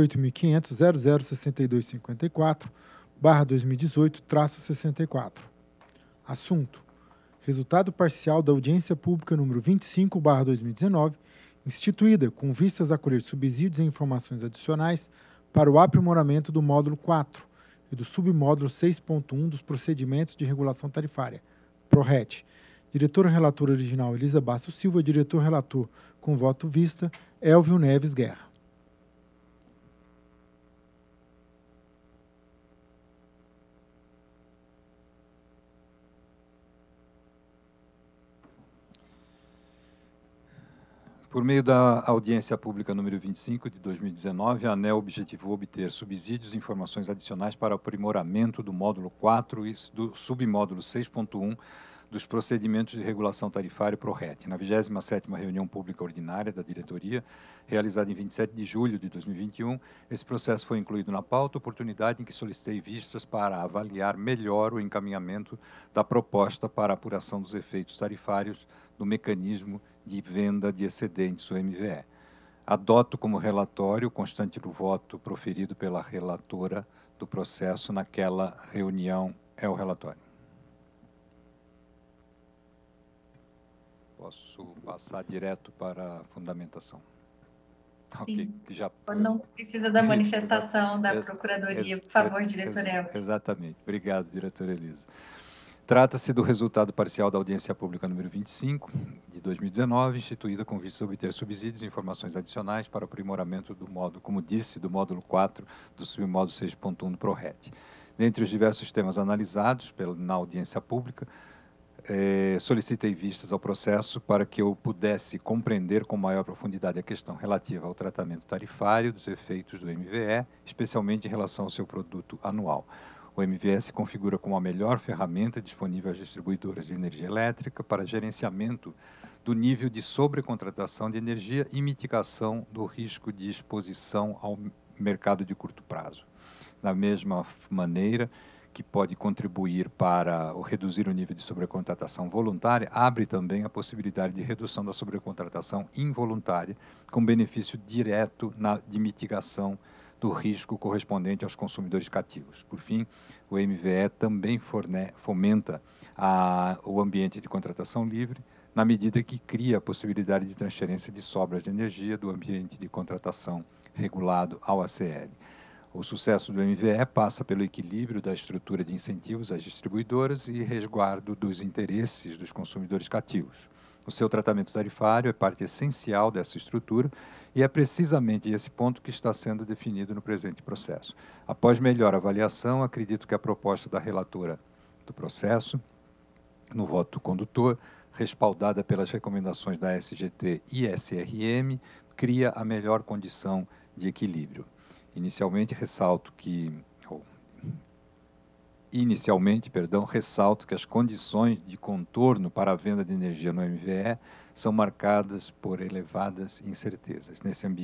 48.500.006254/2018-64. Assunto: resultado parcial da audiência pública número 25/2019, instituída com vistas a colher subsídios e informações adicionais para o aprimoramento do módulo 4 e do submódulo 6.1 dos procedimentos de regulação tarifária, PRORET. Diretor-relator original Elisa Bastos Silva, diretor-relator com voto vista, Elvio Neves Guerra. Por meio da audiência pública número 25 de 2019, a ANEEL objetivou obter subsídios e informações adicionais para o aprimoramento do módulo 4 e do submódulo 6.1 dos procedimentos de regulação tarifária PRORET. Na 27ª reunião pública ordinária da diretoria, realizada em 27 de julho de 2021, esse processo foi incluído na pauta, oportunidade em que solicitei vistas para avaliar melhor o encaminhamento da proposta para a apuração dos efeitos tarifários do mecanismo de venda de excedentes, o MVE. Adoto como relatório, constante do voto proferido pela relatora do processo naquela reunião, é o relatório. Posso passar direto para a fundamentação. Sim. Okay, já... Não precisa da manifestação da Procuradoria, por favor, diretor Elvis. Exatamente. Obrigado, diretora Elisa. Trata-se do resultado parcial da audiência pública número 25, de 2019, instituída com vistas a obter subsídios e informações adicionais para o aprimoramento do módulo, como disse, do módulo 4 do submódulo 6.1 do PRORET. Dentre os diversos temas analisados na audiência pública, solicitei vistas ao processo para que eu pudesse compreender com maior profundidade a questão relativa ao tratamento tarifário dos efeitos do MVE, especialmente em relação ao seu produto anual. O MVE se configura como a melhor ferramenta disponível às distribuidoras de energia elétrica para gerenciamento do nível de sobrecontratação de energia e mitigação do risco de exposição ao mercado de curto prazo. Da mesma maneira que pode contribuir para reduzir o nível de sobrecontratação voluntária, abre também a possibilidade de redução da sobrecontratação involuntária, com benefício direto de mitigação do risco correspondente aos consumidores cativos. Por fim, o MVE também fomenta o ambiente de contratação livre, na medida que cria a possibilidade de transferência de sobras de energia do ambiente de contratação regulado ao ACL. O sucesso do MVE passa pelo equilíbrio da estrutura de incentivos às distribuidoras e resguardo dos interesses dos consumidores cativos. O seu tratamento tarifário é parte essencial dessa estrutura e é precisamente esse ponto que está sendo definido no presente processo. Após melhor avaliação, acredito que a proposta da relatora do processo, no voto condutor, respaldada pelas recomendações da SGT e SRM, cria a melhor condição de equilíbrio. Inicialmente, ressalto que as condições de contorno para a venda de energia no MVE são marcadas por elevadas incertezas.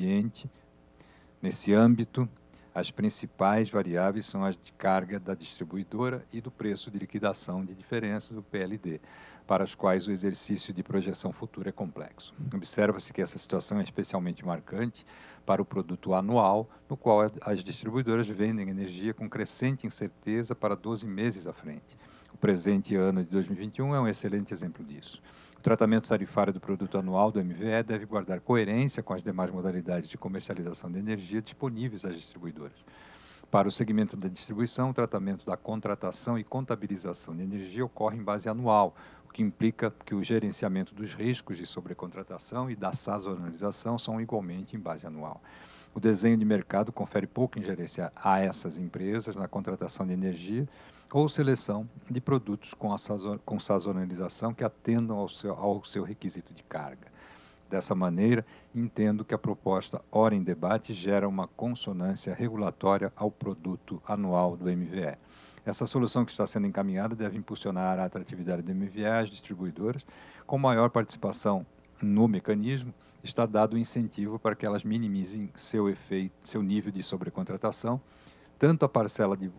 Nesse âmbito, as principais variáveis são as de carga da distribuidora e do preço de liquidação de diferença do PLD, para as quais o exercício de projeção futura é complexo. Observa-se que essa situação é especialmente marcante para o produto anual, no qual as distribuidoras vendem energia com crescente incerteza para 12 meses à frente. O presente ano de 2021 é um excelente exemplo disso. O tratamento tarifário do produto anual do MVE deve guardar coerência com as demais modalidades de comercialização de energia disponíveis às distribuidoras. Para o segmento da distribuição, o tratamento da contratação e contabilização de energia ocorre em base anual, o que implica que o gerenciamento dos riscos de sobrecontratação e da sazonalização são igualmente em base anual. O desenho de mercado confere pouca ingerência a essas empresas na contratação de energia ou seleção de produtos com sazonalização que atendam ao seu requisito de carga. Dessa maneira, entendo que a proposta ora em debate gera uma consonância regulatória ao produto anual do MVE. Essa solução que está sendo encaminhada deve impulsionar a atratividade do MVE às distribuidoras, com maior participação no mecanismo, está dado o incentivo para que elas minimizem seu nível de sobrecontratação, tanto a parcela de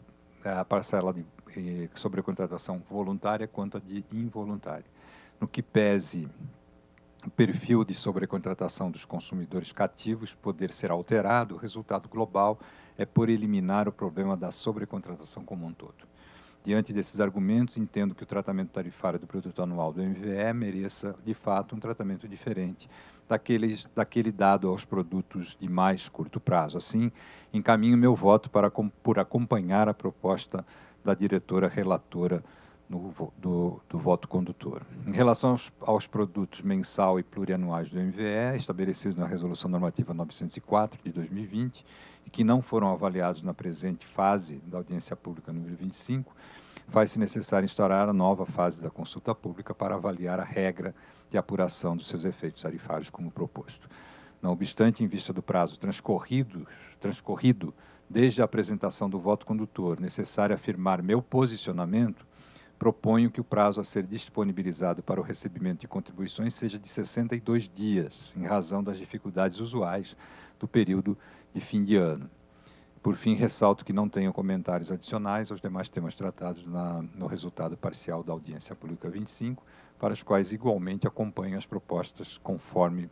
sobrecontratação voluntária quanto a de involuntária. No que pese o perfil de sobrecontratação dos consumidores cativos poder ser alterado, o resultado global é por eliminar o problema da sobrecontratação como um todo. Diante desses argumentos, entendo que o tratamento tarifário do produto anual do MVE mereça, de fato, um tratamento diferente daquele dado aos produtos de mais curto prazo. Assim, encaminho meu voto por acompanhar a proposta da diretora relatora do voto condutor. Em relação aos produtos mensal e plurianuais do MVE, estabelecidos na Resolução Normativa 904 de 2020, e que não foram avaliados na presente fase da audiência pública número 25, faz-se necessário instaurar a nova fase da consulta pública para avaliar a regra de apuração dos seus efeitos tarifários como proposto. Não obstante, em vista do prazo transcorrido desde a apresentação do voto condutor, necessário afirmar meu posicionamento, proponho que o prazo a ser disponibilizado para o recebimento de contribuições seja de 62 dias, em razão das dificuldades usuais do período de fim de ano. Por fim, ressalto que não tenho comentários adicionais aos demais temas tratados no resultado parcial da audiência pública 25, para os quais igualmente acompanho as propostas conforme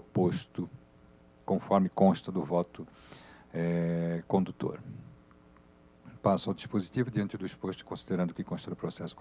consta do voto condutor. Passo ao dispositivo, diante do exposto, considerando que consta do processo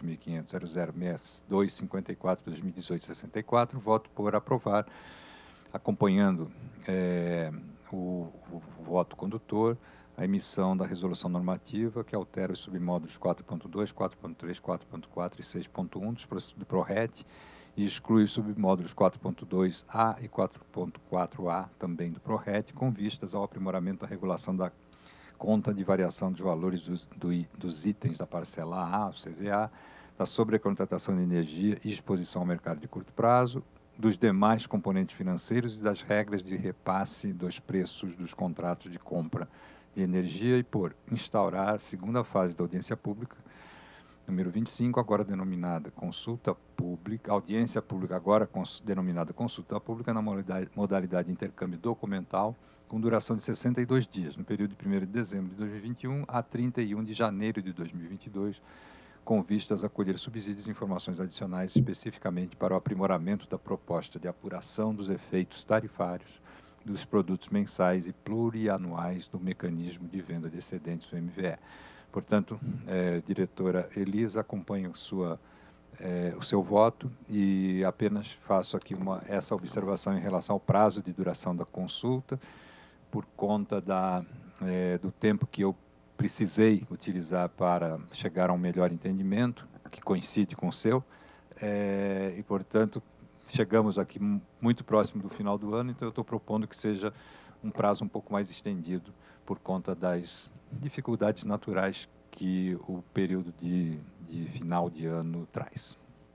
48.500.006254/2018-64, voto por aprovar, acompanhando o voto condutor, a emissão da resolução normativa que altera os submódulos 4.2, 4.3, 4.4 e 6.1 do PRORET e exclui os submódulos 4.2A e 4.4A também do PRORET, com vistas ao aprimoramento da regulação da conta de variação dos valores dos itens da parcela A, o CVA, da sobrecontratação de energia e exposição ao mercado de curto prazo, dos demais componentes financeiros e das regras de repasse dos preços dos contratos de compra de energia e por instaurar segunda fase da audiência pública, número 25, agora denominada consulta pública, audiência pública agora denominada consulta pública na modalidade de intercâmbio documental, com duração de 62 dias, no período de 1º de dezembro de 2021 a 31 de janeiro de 2022, com vistas a colher subsídios e informações adicionais especificamente para o aprimoramento da proposta de apuração dos efeitos tarifários dos produtos mensais e plurianuais do mecanismo de venda de excedentes do MVE. Portanto, diretora Elisa, acompanho o seu voto e apenas faço aqui essa observação em relação ao prazo de duração da consulta, por conta do tempo que eu precisei utilizar para chegar a um melhor entendimento, que coincide com o seu, e, portanto, chegamos aqui muito próximo do final do ano, então eu estou propondo que seja um prazo um pouco mais estendido, por conta das dificuldades naturais que o período de final de ano traz.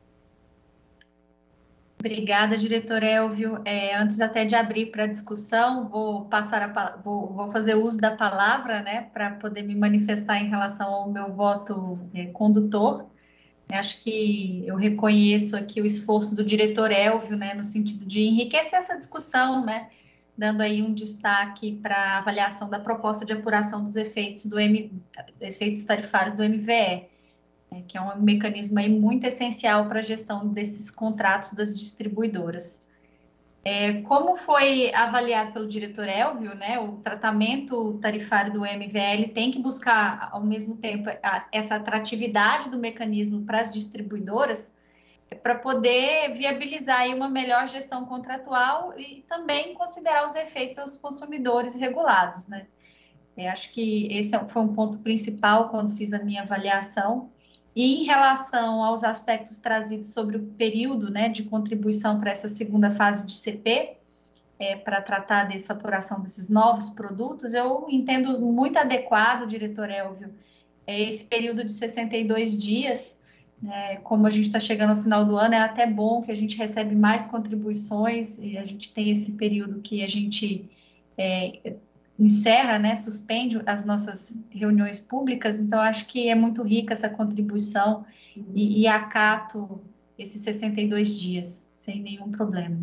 Obrigada, diretor Elvio. Antes até de abrir para a discussão, vou fazer uso da palavra, né, para poder me manifestar em relação ao meu voto condutor. Acho que eu reconheço aqui o esforço do diretor Elvio, né, no sentido de enriquecer essa discussão, né, dando aí um destaque para a avaliação da proposta de apuração dos efeitos tarifários do MVE, que é um mecanismo aí muito essencial para a gestão desses contratos das distribuidoras. Como foi avaliado pelo diretor Elvio, né, o tratamento tarifário do MVE tem que buscar, ao mesmo tempo, essa atratividade do mecanismo para as distribuidoras, para poder viabilizar aí uma melhor gestão contratual e também considerar os efeitos aos consumidores regulados, né? Acho que esse foi um ponto principal quando fiz a minha avaliação. E em relação aos aspectos trazidos sobre o período, né, de contribuição para essa segunda fase de CP, para tratar dessa apuração desses novos produtos, eu entendo muito adequado, diretor Elvio, esse período de 62 dias, como a gente está chegando ao final do ano, é até bom que a gente recebe mais contribuições e a gente tem esse período que a gente encerra, né, suspende as nossas reuniões públicas, então acho que é muito rica essa contribuição e acato esses 62 dias, sem nenhum problema.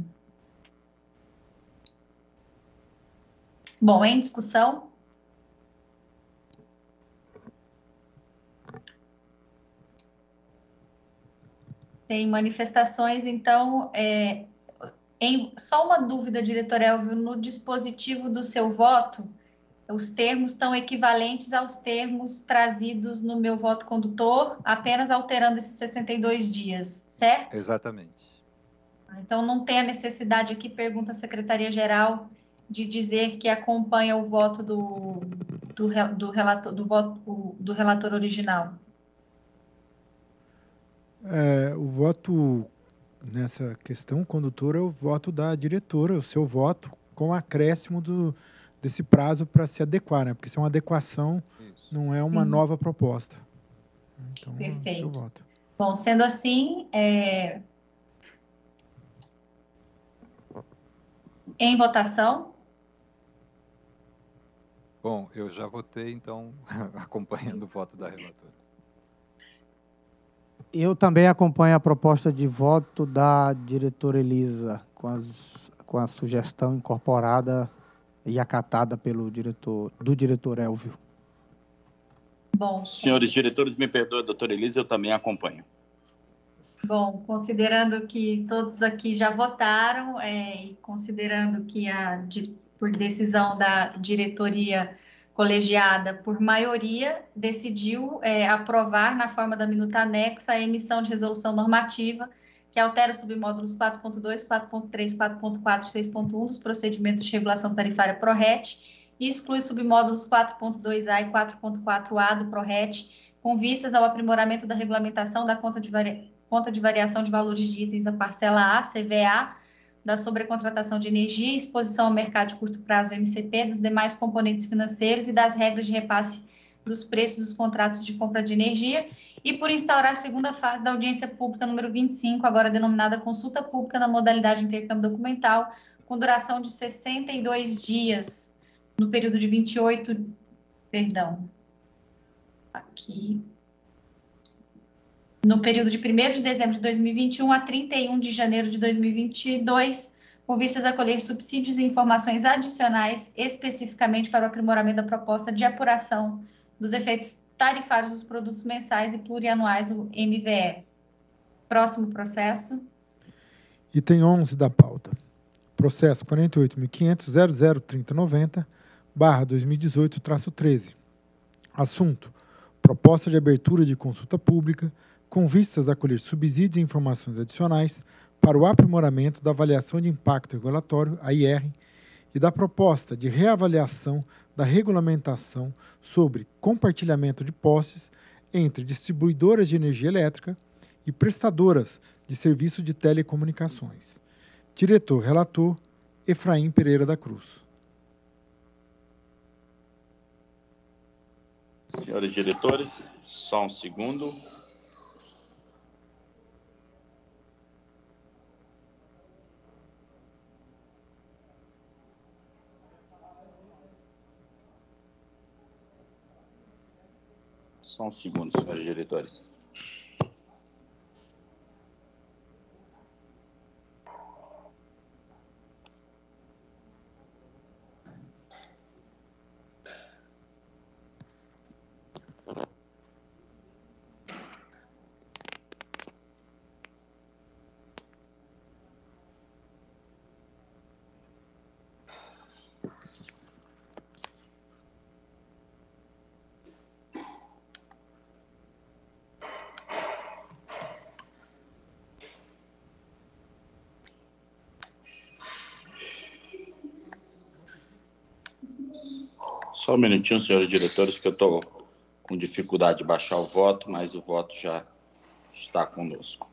Bom, em discussão? Tem manifestações, então, só uma dúvida, diretor Elvio, no dispositivo do seu voto, os termos estão equivalentes aos termos trazidos no meu voto condutor, apenas alterando esses 62 dias, certo? Exatamente. Então, não tem a necessidade aqui, pergunta a Secretaria-Geral, de dizer que acompanha o voto do relator original. O voto nessa questão condutora é o voto da diretora, o seu voto com acréscimo desse prazo para se adequar, né? Porque isso é uma adequação, não é uma nova proposta. Então, Perfeito. seu voto. Bom, sendo assim, em votação. Bom, eu já votei, então, acompanhando o voto da relatora. Eu também acompanho a proposta de voto da diretora Elisa, com a sugestão incorporada e acatada pelo diretor Elvio. Bom. Senhores diretores, me perdoe, doutora Elisa, eu também acompanho. Bom, considerando que todos aqui já votaram e considerando que por decisão da diretoria colegiada por maioria, decidiu aprovar na forma da minuta anexa a emissão de resolução normativa que altera os submódulos 4.2, 4.3, 4.4 e 6.1 dos procedimentos de regulação tarifária PRORET e exclui os submódulos 4.2A e 4.4A do PRORET, com vistas ao aprimoramento da regulamentação da conta de variação de valores de itens da parcela A, CVA, da sobrecontratação de energia e exposição ao mercado de curto prazo, MCP, dos demais componentes financeiros e das regras de repasse dos preços dos contratos de compra de energia, e por instaurar a segunda fase da audiência pública número 25, agora denominada consulta pública na modalidade de intercâmbio documental, com duração de 62 dias, no período de 28, no período de 1º de dezembro de 2021 a 31 de janeiro de 2022, com vistas a colher subsídios e informações adicionais, especificamente para o aprimoramento da proposta de apuração dos efeitos tarifários dos produtos mensais e plurianuais do MVE. Próximo processo. Item 11 da pauta. Processo 48.500.003090/2018-13. Assunto: proposta de abertura de consulta pública com vistas a colher subsídios e informações adicionais para o aprimoramento da avaliação de impacto regulatório, AIR, e da proposta de reavaliação da regulamentação sobre compartilhamento de posses entre distribuidoras de energia elétrica e prestadoras de serviço de telecomunicações. Diretor-relator, Efraim Pereira da Cruz. Senhores diretores, só um segundo. Só um segundo, senhores diretores. Só um minutinho, senhores diretores, que eu estou com dificuldade de baixar o voto, mas o voto já está conosco.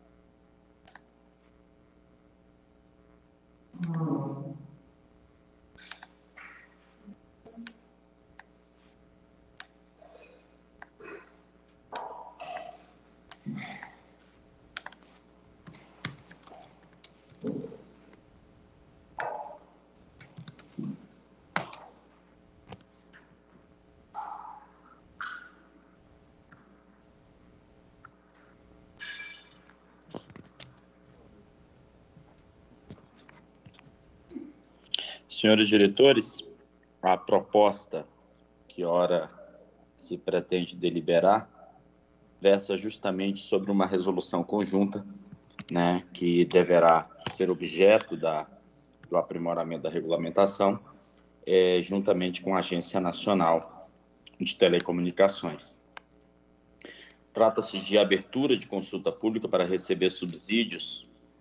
Senhores diretores, a proposta que ora se pretende deliberar versa justamente sobre uma resolução conjunta, né, que deverá ser objeto do aprimoramento da regulamentação, juntamente com a Agência Nacional de Telecomunicações. Trata-se de abertura de consulta pública para receber subsídios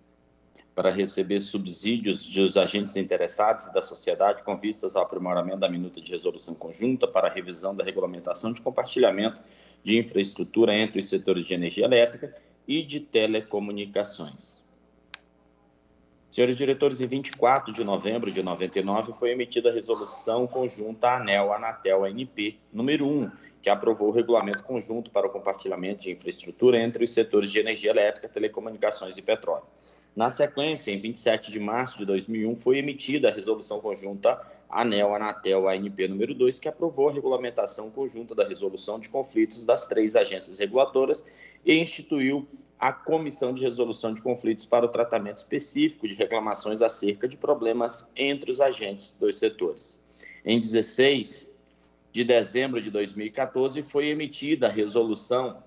dos agentes interessados e da sociedade com vistas ao aprimoramento da minuta de resolução conjunta para a revisão da regulamentação de compartilhamento de infraestrutura entre os setores de energia elétrica e de telecomunicações. Senhores diretores, em 24 de novembro de 99 foi emitida a resolução conjunta ANEL-Anatel-ANP número 1, que aprovou o regulamento conjunto para o compartilhamento de infraestrutura entre os setores de energia elétrica, telecomunicações e petróleo. Na sequência, em 27 de março de 2001, foi emitida a resolução conjunta ANEL-Anatel-ANP número 2, que aprovou a regulamentação conjunta da resolução de conflitos das 3 agências reguladoras e instituiu a Comissão de Resolução de Conflitos para o tratamento específico de reclamações acerca de problemas entre os agentes dos setores. Em 16 de dezembro de 2014, foi emitida a resolução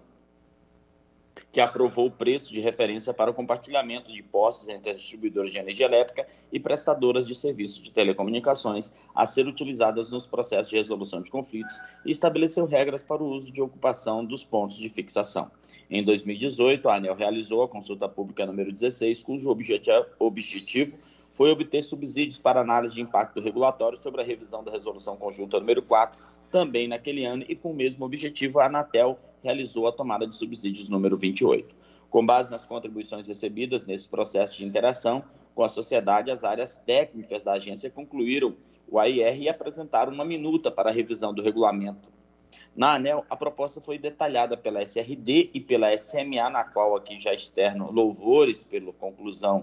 que aprovou o preço de referência para o compartilhamento de postos entre as distribuidoras de energia elétrica e prestadoras de serviços de telecomunicações a ser utilizadas nos processos de resolução de conflitos e estabeleceu regras para o uso de ocupação dos pontos de fixação. Em 2018, a ANEL realizou a consulta pública número 16, cujo objetivo foi obter subsídios para análise de impacto regulatório sobre a revisão da resolução conjunta número 4, também naquele ano, e com o mesmo objetivo, a Anatel realizou a tomada de subsídios número 28. Com base nas contribuições recebidas nesse processo de interação com a sociedade, as áreas técnicas da agência concluíram o AIR e apresentaram uma minuta para a revisão do regulamento. Na ANEL, a proposta foi detalhada pela SRD e pela SMA, na qual aqui já externo louvores pela conclusão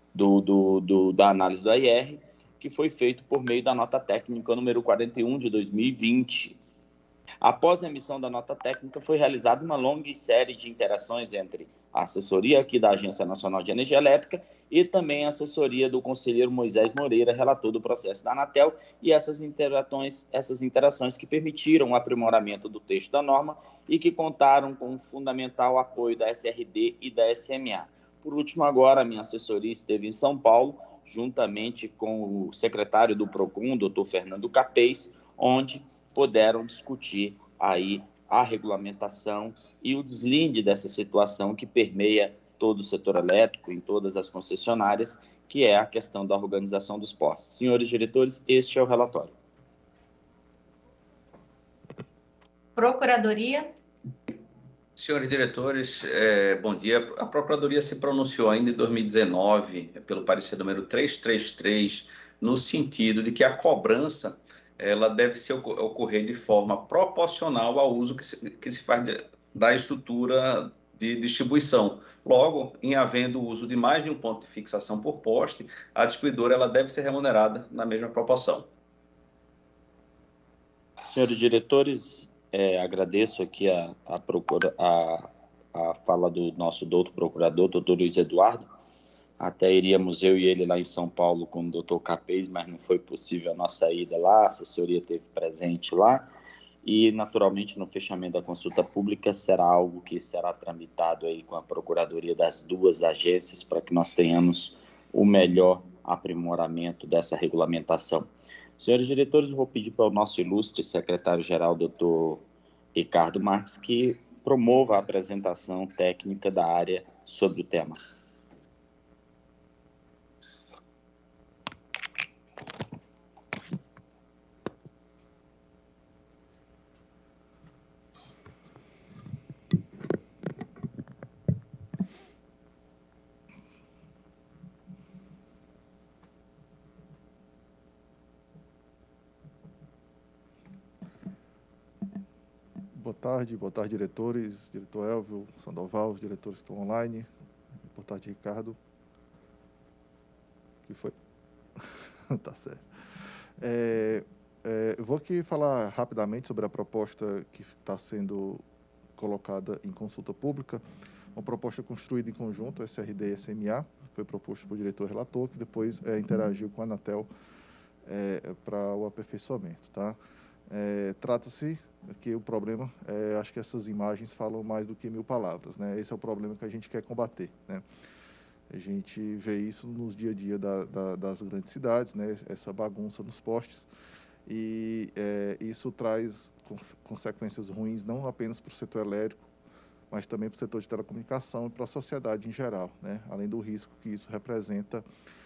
da análise do AIR, que foi feito por meio da nota técnica número 41 de 2020. Após a emissão da nota técnica, foi realizada uma longa série de interações entre a assessoria aqui da Agência Nacional de Energia Elétrica e também a assessoria do conselheiro Moisés Moreira, relator do processo da Anatel, e essas interações que permitiram o aprimoramento do texto da norma e que contaram com o fundamental apoio da SRD e da SMA. Por último, agora, a minha assessoria esteve em São Paulo, juntamente com o secretário do PROCON, doutor Fernando Capês, onde puderam discutir aí a regulamentação e o deslinde dessa situação que permeia todo o setor elétrico, em todas as concessionárias, que é a questão da organização dos postos. Senhores diretores, este é o relatório. Procuradoria. Senhores diretores, bom dia. A Procuradoria se pronunciou ainda em 2019, pelo parecer número 333, no sentido de que a cobrança ela deve ocorrer de forma proporcional ao uso que se faz da estrutura de distribuição. Logo, em havendo o uso de mais de um ponto de fixação por poste, a distribuidora ela deve ser remunerada na mesma proporção. Senhores diretores, agradeço aqui a fala do nosso doutor procurador, doutor Luiz Eduardo. Até iríamos eu e ele lá em São Paulo com o doutor Capês, mas não foi possível a nossa ida lá, a assessoria esteve presente lá. E, naturalmente, no fechamento da consulta pública será algo que será tramitado aí com a Procuradoria das duas agências para que nós tenhamos o melhor aprimoramento dessa regulamentação. Senhores diretores, eu vou pedir para o nosso ilustre secretário-geral, doutor Ricardo Marques, que promova a apresentação técnica da área sobre o tema. Boa tarde, diretores, diretor Elvio, Sandoval, os diretores que estão online. Boa tarde, Ricardo. O que foi? Tá certo. Eu vou aqui falar rapidamente sobre a proposta que está sendo colocada em consulta pública, uma proposta construída em conjunto, SRD e SMA, foi proposto pelo diretor relator, que depois interagiu com a Anatel para o aperfeiçoamento. Tá? Trata-se que o problema, acho que essas imagens falam mais do que 1000 palavras, né? Esse é o problema que a gente quer combater, né? A gente vê isso nos dia a dia das grandes cidades, né? Essa bagunça nos postes, e isso traz consequências ruins não apenas para o setor elétrico, mas também para o setor de telecomunicação e para a sociedade em geral, né? Além do risco que isso representa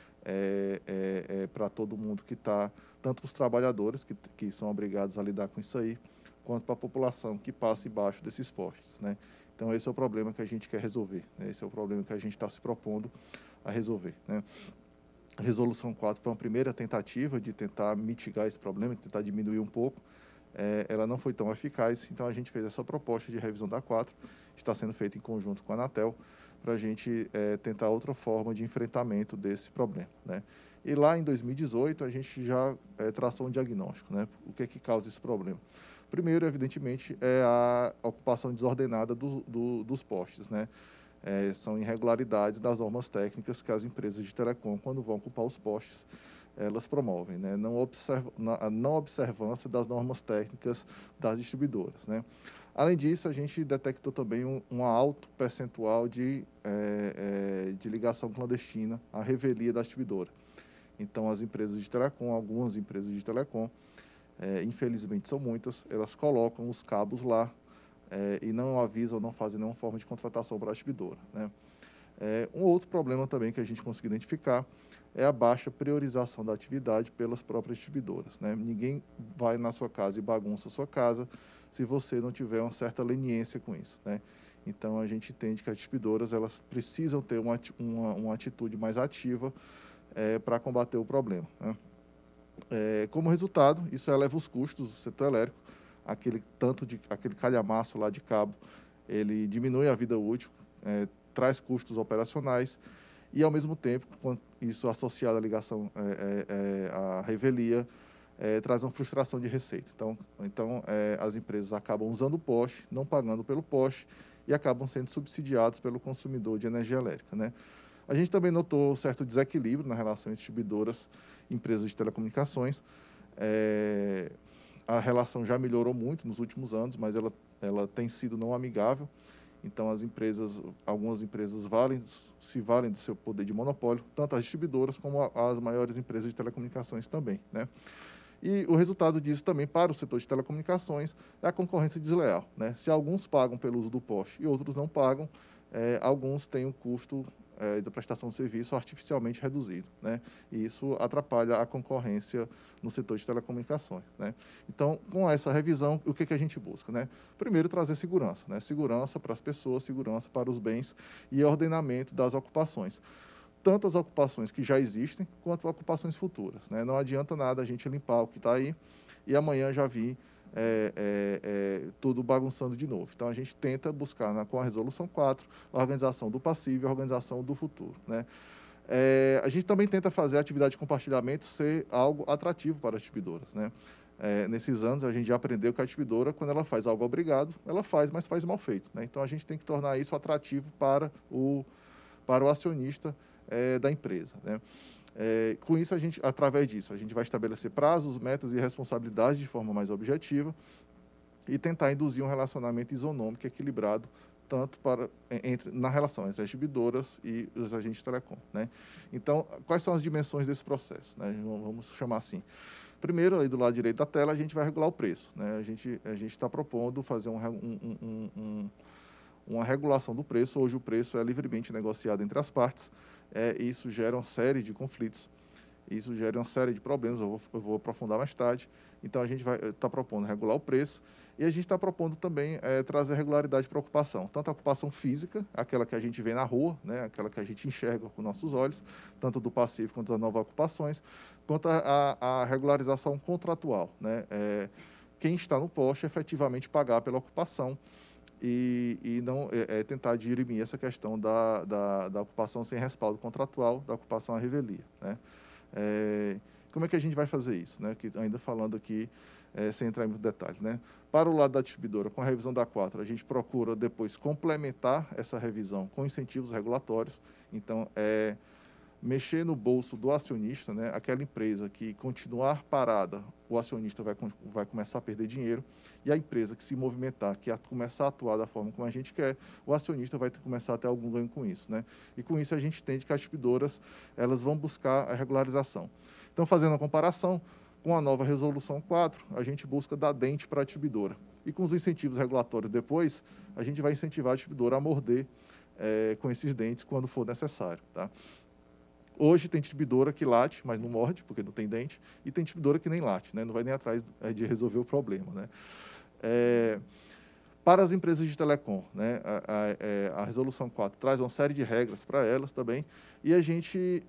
para todo mundo que está, tanto para os trabalhadores que são obrigados a lidar com isso aí, quanto para a população que passa embaixo desses postes, né? Então, esse é o problema que a gente quer resolver, né? Esse é o problema que a gente está se propondo a resolver, né? A Resolução 4 foi uma primeira tentativa de tentar mitigar esse problema, de tentar diminuir um pouco. Ela não foi tão eficaz, então a gente fez essa proposta de revisão da 4, está sendo feita em conjunto com a Anatel, para a gente tentar outra forma de enfrentamento desse problema, né? E lá em 2018 a gente já traçou um diagnóstico, né? O que é que causa esse problema? Primeiro, evidentemente, é a ocupação desordenada dos postes, né? São irregularidades das normas técnicas que as empresas de telecom, quando vão ocupar os postes, elas promovem, né? A não observância das normas técnicas das distribuidoras, né? Além disso, a gente detectou também um alto percentual de ligação clandestina à revelia da distribuidora. Então, as empresas de telecom, algumas empresas de telecom, infelizmente são muitas, elas colocam os cabos lá e não avisam, não fazem nenhuma forma de contratação para a distribuidora, né? Um outro problema também que a gente conseguiu identificar é a baixa priorização da atividade pelas próprias distribuidoras, né? Ninguém vai na sua casa e bagunça a sua casa se você não tiver uma certa leniência com isso, né? Então, a gente entende que as distribuidoras elas precisam ter uma atitude mais ativa para combater o problema, né? Como resultado, isso eleva os custos do setor elétrico, aquele calhamaço lá de cabo, ele diminui a vida útil, traz custos operacionais e, ao mesmo tempo, isso associado à ligação à revelia, traz uma frustração de receita. Então as empresas acabam usando o poste, não pagando pelo poste e acabam sendo subsidiados pelo consumidor de energia elétrica, né? A gente também notou certo desequilíbrio na relação entre distribuidoras e empresas de telecomunicações. A relação já melhorou muito nos últimos anos, mas ela tem sido não amigável. Então, algumas empresas se valem do seu poder de monopólio, tanto as distribuidoras como as maiores empresas de telecomunicações também, né? E o resultado disso também para o setor de telecomunicações é a concorrência desleal, né? Se alguns pagam pelo uso do poste e outros não pagam, alguns têm um custo da prestação de serviço artificialmente reduzido, né? E isso atrapalha a concorrência no setor de telecomunicações, né? Então, com essa revisão, o que a gente busca, né? Primeiro, trazer segurança, né? Segurança para as pessoas, segurança para os bens e ordenamento das ocupações. Tanto as ocupações que já existem, quanto ocupações futuras, né? Não adianta nada a gente limpar o que está aí e amanhã já vir tudo bagunçando de novo. Então, a gente tenta buscar, com a Resolução 4, a organização do passivo e a organização do futuro, né? A gente também tenta fazer a atividade de compartilhamento ser algo atrativo para as distribuidoras, né? Nesses anos, a gente já aprendeu que a distribuidora, quando ela faz algo obrigado, ela faz, mas faz mal feito, né? Então, a gente tem que tornar isso atrativo para o acionista da empresa, né? Com isso, através disso, a gente vai estabelecer prazos, metas e responsabilidades de forma mais objetiva e tentar induzir um relacionamento isonômico equilibrado tanto na relação entre as distribuidoras e os agentes de telecom, né? Então, quais são as dimensões desse processo, né? Vamos chamar assim. Primeiro, ali do lado direito da tela, a gente vai regular o preço, né? A gente está propondo fazer uma regulação do preço. Hoje o preço é livremente negociado entre as partes. Isso gera uma série de conflitos, isso gera uma série de problemas, eu vou aprofundar mais tarde. Então, a gente vai estar propondo regular o preço e a gente está propondo também trazer regularidade para a ocupação, tanto a ocupação física, aquela que a gente vê na rua, né, aquela que a gente enxerga com nossos olhos, tanto do passivo quanto das novas ocupações, quanto a regularização contratual, né? Quem está no poste efetivamente pagar pela ocupação, e não tentar dirimir essa questão da ocupação sem respaldo contratual, da ocupação à revelia, né? Como é que a gente vai fazer isso, né? Ainda falando aqui, sem entrar em muito detalhe, né? Para o lado da distribuidora, com a revisão da 4, a gente procura depois complementar essa revisão com incentivos regulatórios. Então, mexer no bolso do acionista, né? Aquela empresa que continuar parada, o acionista vai começar a perder dinheiro, e a empresa que se movimentar, que começar a atuar da forma como a gente quer, o acionista vai começar a ter algum ganho com isso, né? E com isso a gente entende que as distribuidoras elas vão buscar a regularização. Então, fazendo a comparação, com a nova Resolução 4, a gente busca dar dente para a distribuidora. E com os incentivos regulatórios depois, a gente vai incentivar a distribuidora a morder com esses dentes quando for necessário, tá? Hoje tem distribuidora que late, mas não morde, porque não tem dente, e tem distribuidora que nem late, né? Não vai nem atrás de resolver o problema, né? Para as empresas de telecom, né, a Resolução 4 traz uma série de regras para elas também, e a gente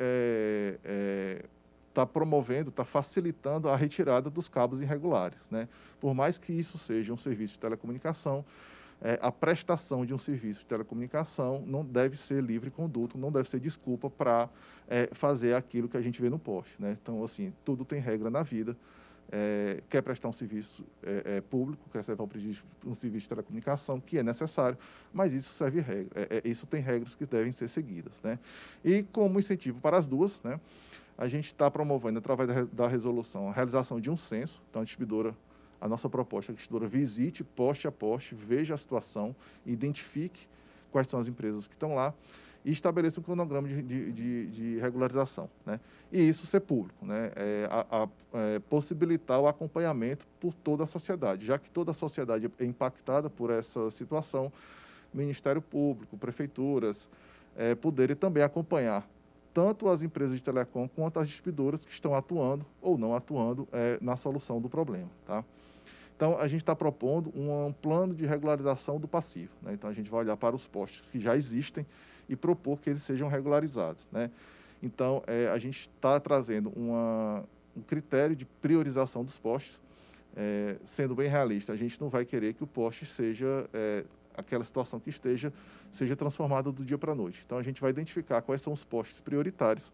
está promovendo, está facilitando a retirada dos cabos irregulares, né? Por mais que isso seja um serviço de telecomunicação, a prestação de um serviço de telecomunicação não deve ser livre-conduto, não deve ser desculpa para fazer aquilo que a gente vê no poste, né? Então, assim, tudo tem regra na vida. Quer prestar um serviço público, quer levar um serviço de telecomunicação, que é necessário, mas isso serve regra, isso tem regras que devem ser seguidas, né? E como incentivo para as duas, né, a gente está promovendo, através da resolução, a realização de um censo. Então, a nossa proposta é que a distribuidora visite poste a poste, veja a situação, identifique quais são as empresas que estão lá e estabeleça um cronograma de regularização, né? E isso ser público, né? Possibilitar o acompanhamento por toda a sociedade, já que toda a sociedade é impactada por essa situação, Ministério Público, prefeituras, poderem também acompanhar tanto as empresas de telecom quanto as distribuidoras que estão atuando ou não atuando na solução do problema, tá? Então, a gente está propondo um plano de regularização do passivo, né? Então, a gente vai olhar para os postes que já existem e propor que eles sejam regularizados, né? Então, a gente está trazendo um critério de priorização dos postes, sendo bem realista. A gente não vai querer que o poste seja, aquela situação que seja transformada do dia para a noite. Então, a gente vai identificar quais são os postes prioritários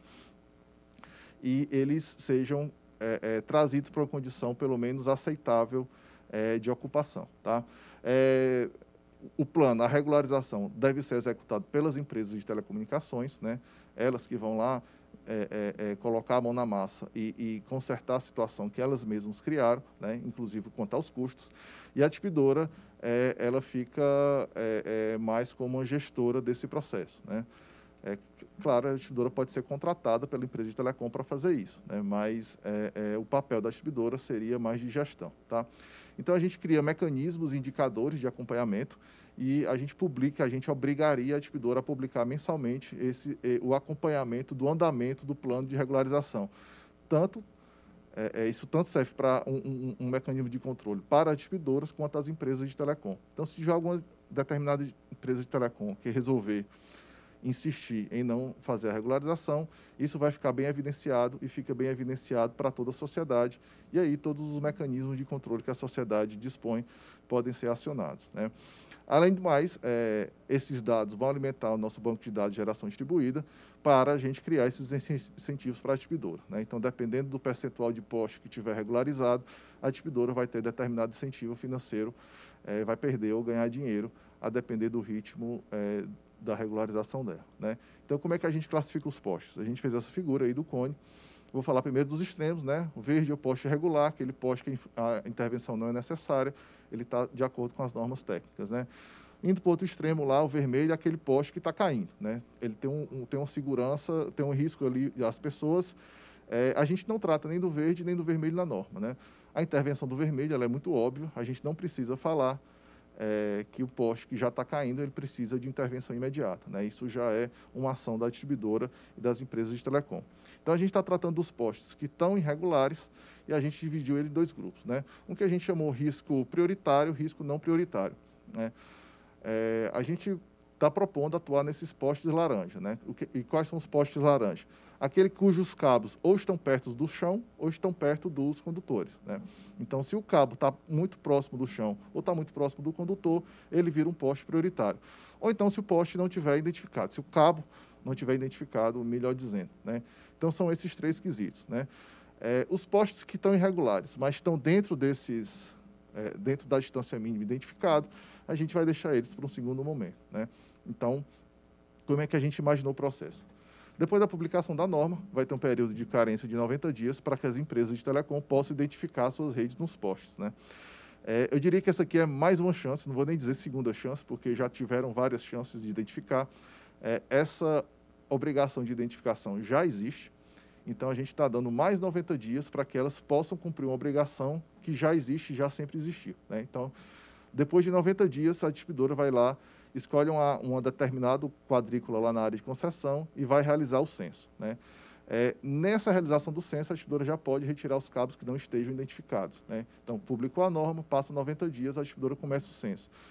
e eles sejam trazidos para uma condição, pelo menos, aceitável de ocupação, tá? O plano, a regularização deve ser executado pelas empresas de telecomunicações, né? Elas que vão lá colocar a mão na massa e consertar a situação que elas mesmas criaram, né? Inclusive quanto aos custos. E a distribuidora, ela fica mais como uma gestora desse processo, né? Claro, a distribuidora pode ser contratada pela empresa de telecom para fazer isso, né? Mas o papel da distribuidora seria mais de gestão, tá? Então, a gente cria mecanismos, indicadores de acompanhamento e a gente obrigaria a distribuidora a publicar mensalmente o acompanhamento do andamento do plano de regularização. Isso tanto serve para um mecanismo de controle para as distribuidoras quanto as empresas de telecom. Então, se tiver alguma determinada empresa de telecom que resolver insistir em não fazer a regularização, isso vai ficar bem evidenciado e fica bem evidenciado para toda a sociedade, e aí todos os mecanismos de controle que a sociedade dispõe podem ser acionados, né? Além do mais, esses dados vão alimentar o nosso banco de dados de geração distribuída para a gente criar esses incentivos para a distribuidora, né? Então, dependendo do percentual de poste que tiver regularizado, a distribuidora vai ter determinado incentivo financeiro, vai perder ou ganhar dinheiro, a depender do ritmo da regularização dela, né? Então, como é que a gente classifica os postes? A gente fez essa figura aí do cone. Vou falar primeiro dos extremos, né? O verde é o poste regular, aquele poste que a intervenção não é necessária, ele está de acordo com as normas técnicas, né? Indo para o outro extremo lá, o vermelho é aquele poste que está caindo, né? Ele tem uma segurança, tem um risco ali às pessoas. A gente não trata nem do verde nem do vermelho na norma, né? A intervenção do vermelho ela é muito óbvia, a gente não precisa falar que o poste que já está caindo, ele precisa de intervenção imediata, né? Isso já é uma ação da distribuidora e das empresas de telecom. Então, a gente está tratando dos postes que estão irregulares e a gente dividiu ele em dois grupos, né? Um que a gente chamou risco prioritário, risco não prioritário, né? A gente está propondo atuar nesses postes laranja, né? E quais são os postes laranja? Aquele cujos cabos ou estão perto do chão ou estão perto dos condutores, né? Então, se o cabo está muito próximo do chão ou está muito próximo do condutor, ele vira um poste prioritário. Ou então, se o poste não tiver identificado, se o cabo não tiver identificado, melhor dizendo, né? Então, são esses três quesitos, né? Os postes que estão irregulares, mas estão dentro dentro da distância mínima identificado, a gente vai deixar eles para um segundo momento, né? Então, como é que a gente imaginou o processo? Depois da publicação da norma, vai ter um período de carência de 90 dias para que as empresas de telecom possam identificar suas redes nos postes, né? Eu diria que essa aqui é mais uma chance, não vou nem dizer segunda chance, porque já tiveram várias chances de identificar. Essa obrigação de identificação já existe, então a gente está dando mais 90 dias para que elas possam cumprir uma obrigação que já existe, já sempre existiu, né? Então, depois de 90 dias, a distribuidora vai lá, escolhe uma determinada quadrícula lá na área de concessão e vai realizar o censo, né? Nessa realização do censo, a distribuidora já pode retirar os cabos que não estejam identificados, né? Então, publicou a norma, passa 90 dias, a distribuidora começa o censo.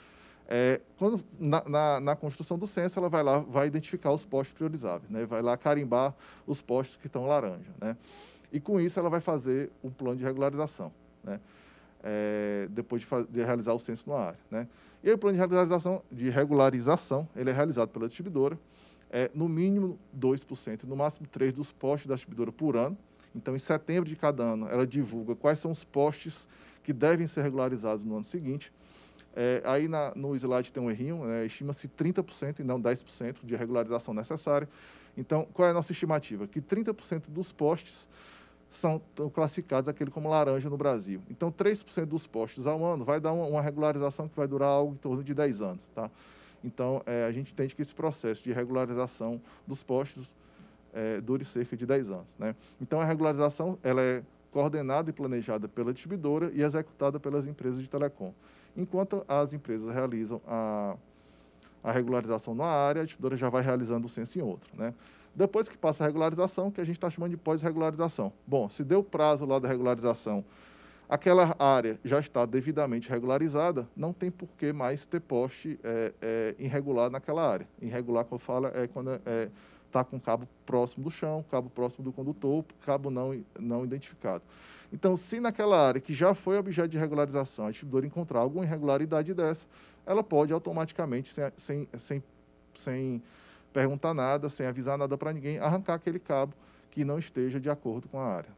Quando, na construção do censo, ela vai lá, vai identificar os postes priorizáveis, né? Vai lá carimbar os postes que estão laranja, né? E, com isso, ela vai fazer um plano de regularização, né? Depois de realizar o censo na área, né? E aí, o plano de regularização ele é realizado pela distribuidora, no mínimo 2%, no máximo 3% dos postes da distribuidora por ano. Então, em setembro de cada ano, ela divulga quais são os postes que devem ser regularizados no ano seguinte. Aí no slide tem um errinho, estima-se 30% e não 10% de regularização necessária. Então, qual é a nossa estimativa? Que 30% dos postes são classificados aquele como laranja no Brasil. Então, 3% dos postes ao ano vai dar uma regularização que vai durar algo em torno de 10 anos. Tá? Então, a gente entende que esse processo de regularização dos postes dure cerca de 10 anos. Né? Então, a regularização ela é coordenada e planejada pela distribuidora e executada pelas empresas de telecom. Enquanto as empresas realizam a regularização numa área, a distribuidora já vai realizando o censo em outra, né? Depois que passa a regularização, que a gente está chamando de pós-regularização. Bom, se deu prazo lá da regularização, aquela área já está devidamente regularizada, não tem por que mais ter poste irregular naquela área. Irregular, que eu falo, é quando está com cabo próximo do chão, cabo próximo do condutor, cabo não identificado. Então, se naquela área que já foi objeto de regularização, a distribuidora encontrar alguma irregularidade dessa, ela pode automaticamente, sem perguntar nada, sem avisar nada para ninguém, arrancar aquele cabo que não esteja de acordo com a área,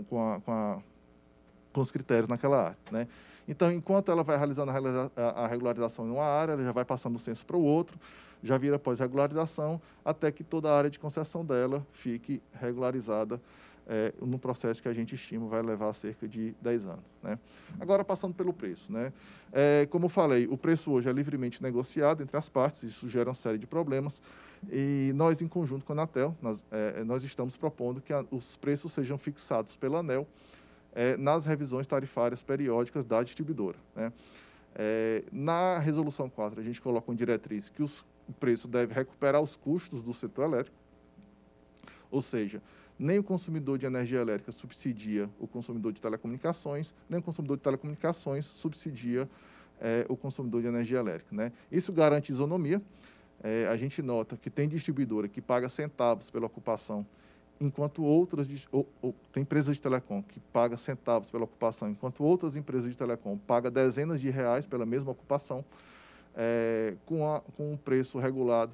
com os critérios naquela área, né? Então, enquanto ela vai realizando a regularização em uma área, ela já vai passando o censo para o outro, já vira pós-regularização, até que toda a área de concessão dela fique regularizada no processo que a gente estima vai levar cerca de 10 anos. Né? Agora, passando pelo preço. Né? Como eu falei, o preço hoje é livremente negociado entre as partes, isso gera uma série de problemas, e nós, em conjunto com a Anatel, nós estamos propondo que os preços sejam fixados pela ANEEL nas revisões tarifárias periódicas da distribuidora. Né? Na Resolução 4, a gente coloca uma diretriz que o preço deve recuperar os custos do setor elétrico, ou seja, nem o consumidor de energia elétrica subsidia o consumidor de telecomunicações, nem o consumidor de telecomunicações subsidia o consumidor de energia elétrica. Né? Isso garante isonomia. A gente nota que tem distribuidora que paga centavos pela ocupação, enquanto outras, tem empresas de telecom que paga centavos pela ocupação, enquanto outras empresas de telecom pagam dezenas de reais pela mesma ocupação, com um preço regulado,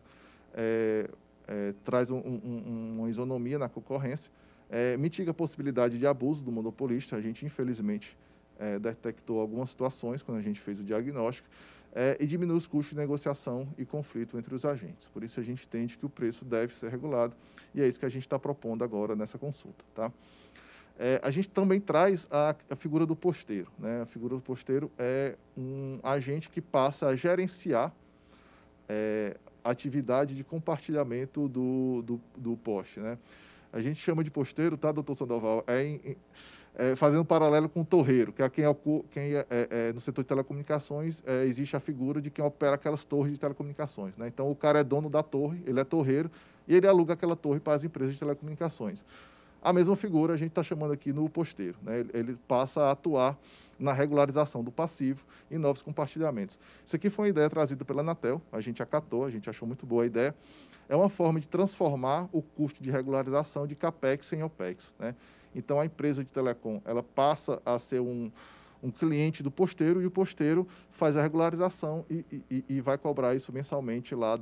traz uma isonomia na concorrência, mitiga a possibilidade de abuso do monopolista. A gente, infelizmente, detectou algumas situações quando a gente fez o diagnóstico, e diminui os custos de negociação e conflito entre os agentes. Por isso, a gente entende que o preço deve ser regulado, e é isso que a gente está propondo agora nessa consulta. Tá? A gente também traz a figura do posteiro. Né? A figura do posteiro é um agente que passa a gerenciar a atividade de compartilhamento do poste. Né? A gente chama de posteiro, tá, doutor Sandoval? Fazendo um paralelo com o torreiro, que no setor de telecomunicações existe a figura de quem opera aquelas torres de telecomunicações. Né? Então, o cara é dono da torre, ele é torreiro, e ele aluga aquela torre para as empresas de telecomunicações. A mesma figura a gente está chamando aqui no posteiro. Né? Ele passa a atuar na regularização do passivo e novos compartilhamentos. Isso aqui foi uma ideia trazida pela Anatel, a gente acatou, a gente achou muito boa a ideia. É uma forma de transformar o custo de regularização de CAPEX em OPEX. Né? Então, a empresa de telecom ela passa a ser um cliente do posteiro, e o posteiro faz a regularização e vai cobrar isso mensalmente lá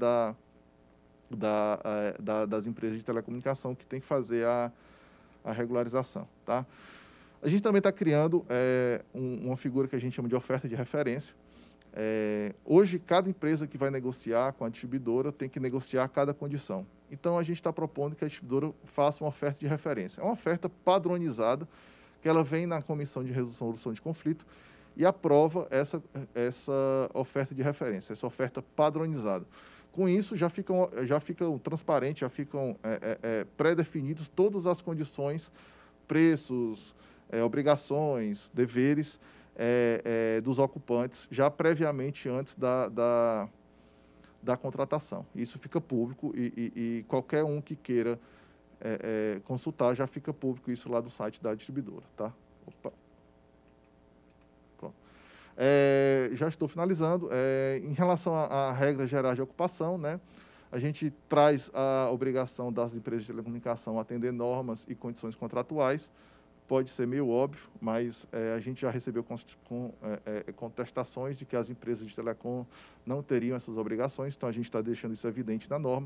das empresas de telecomunicação que tem que fazer a regularização. Tá? A gente também está criando uma figura que a gente chama de oferta de referência. Hoje, cada empresa que vai negociar com a distribuidora tem que negociar cada condição. Então, a gente está propondo que a distribuidora faça uma oferta de referência. É uma oferta padronizada, que ela vem na Comissão de Resolução de Conflito e aprova essa oferta de referência, essa oferta padronizada. Com isso, já ficam transparentes, já ficam pré-definidos todas as condições, preços, obrigações, deveres dos ocupantes, já previamente antes da contratação. Isso fica público e qualquer um que queira consultar, já fica público isso lá do site da distribuidora. Tá? Opa. Pronto. Já estou finalizando. Em relação a regras gerais de ocupação, né, a gente traz a obrigação das empresas de telecomunicação atender normas e condições contratuais. Pode ser meio óbvio, mas a gente já recebeu contestações de que as empresas de telecom não teriam essas obrigações, então a gente está deixando isso evidente na norma.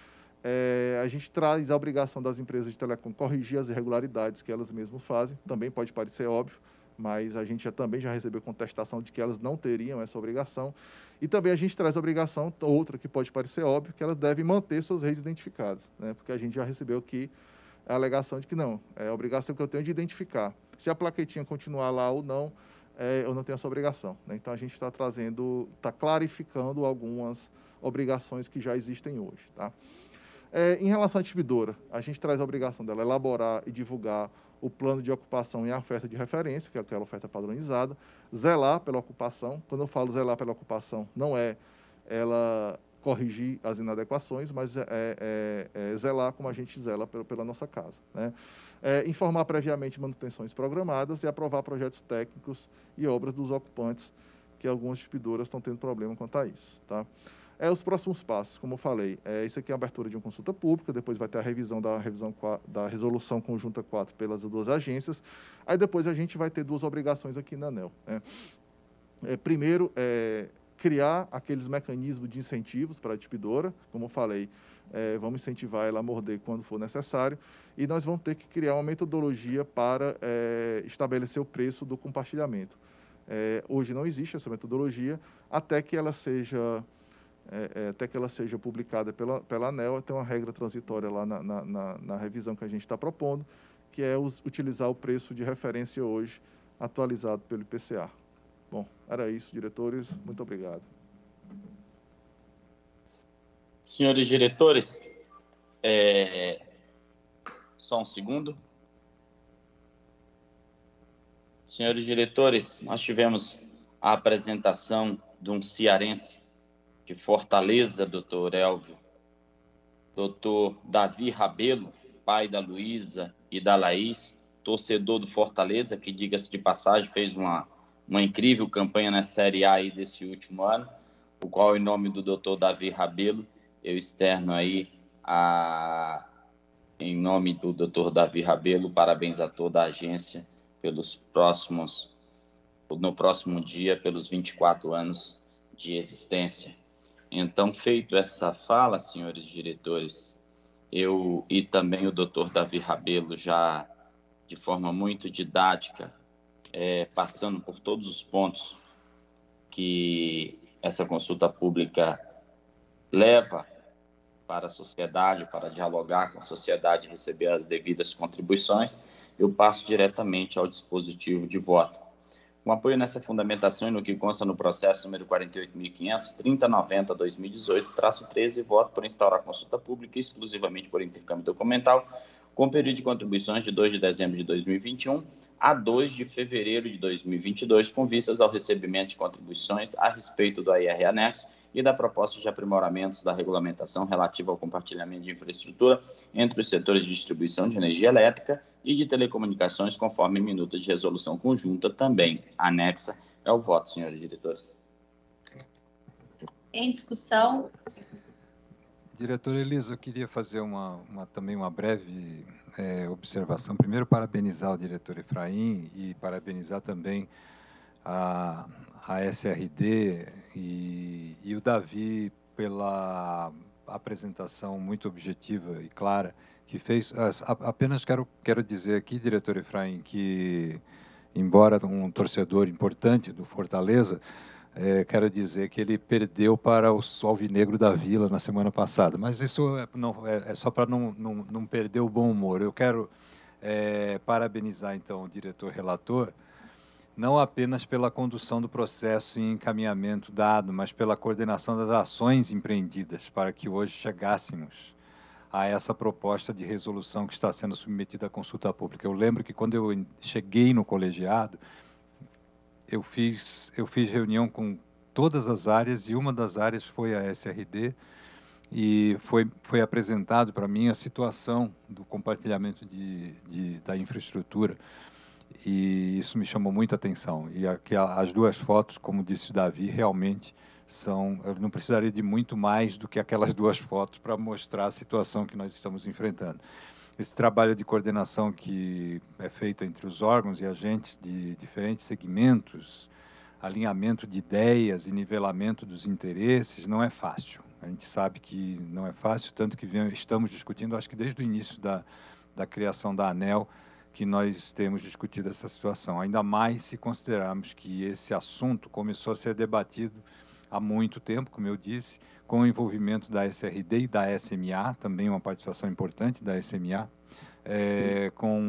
A gente traz a obrigação das empresas de telecom corrigir as irregularidades que elas mesmas fazem, também pode parecer óbvio, mas a gente também já recebeu contestação de que elas não teriam essa obrigação. E também a gente traz a obrigação, outra que pode parecer óbvio, que elas devem manter suas redes identificadas, né? Porque a gente já recebeu aqui a alegação de que não, é a obrigação que eu tenho de identificar. Se a plaquetinha continuar lá ou não, eu não tenho essa obrigação, né? Então, a gente está clarificando algumas obrigações que já existem hoje, tá? Em relação à distribuidora, a gente traz a obrigação dela elaborar e divulgar o plano de ocupação e a oferta de referência, que é aquela oferta padronizada, zelar pela ocupação. Quando eu falo zelar pela ocupação, não é ela corrigir as inadequações, mas zelar como a gente zela pela nossa casa, né? Informar previamente manutenções programadas e aprovar projetos técnicos e obras dos ocupantes, que algumas distribuidoras estão tendo problema quanto a isso, tá? Os próximos passos, como eu falei, isso aqui é a abertura de uma consulta pública, depois vai ter a revisão da resolução conjunta 4 pelas duas agências, aí depois a gente vai ter duas obrigações aqui na ANEEL, né? Primeiro, criar aqueles mecanismos de incentivos para a distribuidora, como eu falei, vamos incentivar ela a morder quando for necessário, e nós vamos ter que criar uma metodologia para estabelecer o preço do compartilhamento. Hoje não existe essa metodologia, até que ela seja publicada pela ANEEL. Tem uma regra transitória lá na revisão que a gente está propondo, que é utilizar o preço de referência hoje, atualizado pelo IPCA. Bom, era isso, diretores. Muito obrigado. Senhores diretores, só um segundo. Senhores diretores, nós tivemos a apresentação de um cearense de Fortaleza, doutor Elvio, doutor Davi Rabelo, pai da Luísa e da Laís, torcedor do Fortaleza, que, diga-se de passagem, fez uma incrível campanha na Série A aí desse último ano, o qual, em nome do doutor Davi Rabelo, eu externo aí, em nome do doutor Davi Rabelo, parabéns a toda a agência no próximo dia, pelos 24 anos de existência. Então, feito essa fala, senhores diretores, eu e também o doutor Davi Rabelo, já de forma muito didática, passando por todos os pontos que essa consulta pública leva para a sociedade, para dialogar com a sociedade e receber as devidas contribuições, eu passo diretamente ao dispositivo de voto. Com apoio nessa fundamentação e no que consta no processo número 48.500-3090-2018-13, voto por instaurar consulta pública exclusivamente por intercâmbio documental, com período de contribuições de 2 de dezembro de 2021 a 2 de fevereiro de 2022, com vistas ao recebimento de contribuições a respeito do AIR anexo e da proposta de aprimoramentos da regulamentação relativa ao compartilhamento de infraestrutura entre os setores de distribuição de energia elétrica e de telecomunicações, conforme minuta de resolução conjunta também anexa. É o voto, senhores diretores. Em discussão. Diretora Elisa, eu queria fazer também uma breve observação. Primeiro, parabenizar o diretor Efraim e parabenizar também a SRD e o Davi pela apresentação muito objetiva e clara que fez. Apenas quero dizer aqui, diretor Efraim, que, embora um torcedor importante do Fortaleza, quero dizer que ele perdeu para o Alvinegro da Vila na semana passada. Mas isso é só para não perder o bom humor. Eu quero parabenizar, então, o diretor relator, não apenas pela condução do processo em encaminhamento dado, mas pela coordenação das ações empreendidas para que hoje chegássemos a essa proposta de resolução que está sendo submetida à consulta pública. Eu lembro que, quando eu cheguei no colegiado, eu fiz reunião com todas as áreas, e uma das áreas foi a SRD, e foi apresentado para mim a situação do compartilhamento da infraestrutura. E isso me chamou muita atenção. E aqui as duas fotos, como disse o Davi, realmente são... Eu não precisaria de muito mais do que aquelas duas fotos para mostrar a situação que nós estamos enfrentando. Esse trabalho de coordenação que é feito entre os órgãos e agentes de diferentes segmentos, alinhamento de ideias e nivelamento dos interesses, não é fácil. A gente sabe que não é fácil, tanto que estamos discutindo, acho que desde o início da criação da ANEEL, que nós temos discutido essa situação. Ainda mais se considerarmos que esse assunto começou a ser debatido há muito tempo, como eu disse, com o envolvimento da SRD e da SMA, também uma participação importante da SMA, com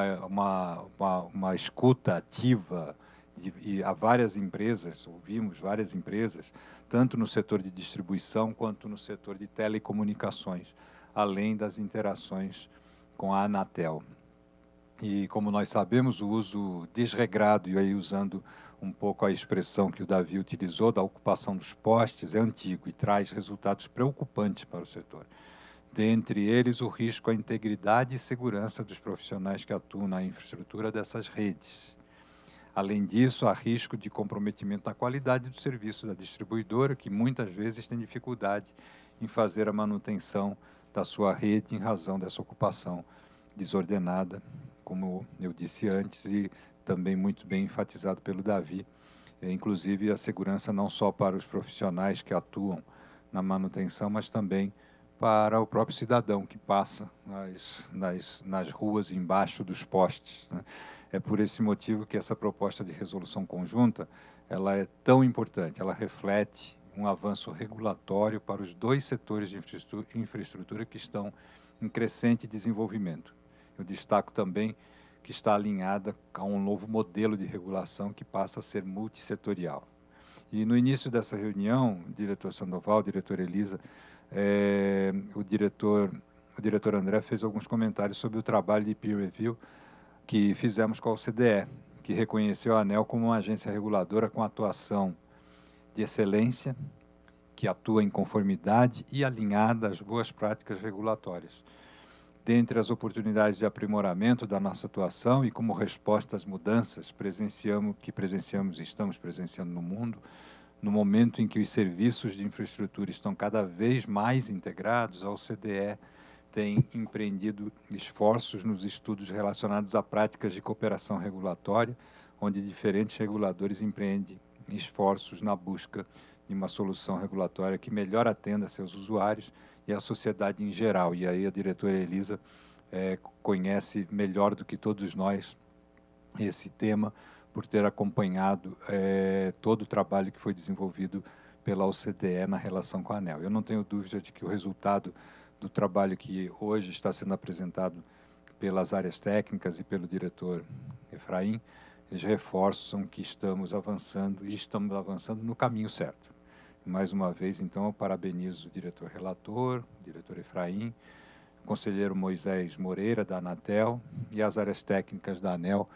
uma escuta ativa e a várias empresas, ouvimos várias empresas, tanto no setor de distribuição quanto no setor de telecomunicações, além das interações com a Anatel. E, como nós sabemos, o uso desregrado, e aí usando um pouco a expressão que o Davi utilizou, da ocupação dos postes, é antigo e traz resultados preocupantes para o setor. Dentre eles, o risco à integridade e segurança dos profissionais que atuam na infraestrutura dessas redes. Além disso, há risco de comprometimento da qualidade do serviço da distribuidora, que muitas vezes tem dificuldade em fazer a manutenção da sua rede em razão dessa ocupação desordenada, como eu disse antes, e também muito bem enfatizado pelo Davi, inclusive a segurança não só para os profissionais que atuam na manutenção, mas também para o próprio cidadão que passa nas ruas embaixo dos postes, né? É por esse motivo que essa proposta de resolução conjunta ela é tão importante, ela reflete um avanço regulatório para os dois setores de infraestrutura que estão em crescente desenvolvimento. Eu destaco também que está alinhada a um novo modelo de regulação que passa a ser multissetorial. E no início dessa reunião, o diretor Sandoval, o diretor Elisa, o diretor André fez alguns comentários sobre o trabalho de peer review que fizemos com a OCDE, que reconheceu a ANEEL como uma agência reguladora com atuação de excelência, que atua em conformidade e alinhada às boas práticas regulatórias. Dentre as oportunidades de aprimoramento da nossa atuação e como resposta às mudanças que presenciamos e estamos presenciando no mundo, no momento em que os serviços de infraestrutura estão cada vez mais integrados, a OCDE tem empreendido esforços nos estudos relacionados a práticas de cooperação regulatória, onde diferentes reguladores empreendem esforços na busca de uma solução regulatória que melhor atenda seus usuários e a sociedade em geral. E aí a diretora Elisa conhece melhor do que todos nós esse tema, por ter acompanhado todo o trabalho que foi desenvolvido pela OCDE na relação com a ANEEL. Eu não tenho dúvida de que o resultado do trabalho que hoje está sendo apresentado pelas áreas técnicas e pelo diretor Efraim, eles reforçam que estamos avançando e estamos avançando no caminho certo. Mais uma vez, então, eu parabenizo o diretor relator, o diretor Efraim, o conselheiro Moisés Moreira, da Anatel, e as áreas técnicas da ANEEL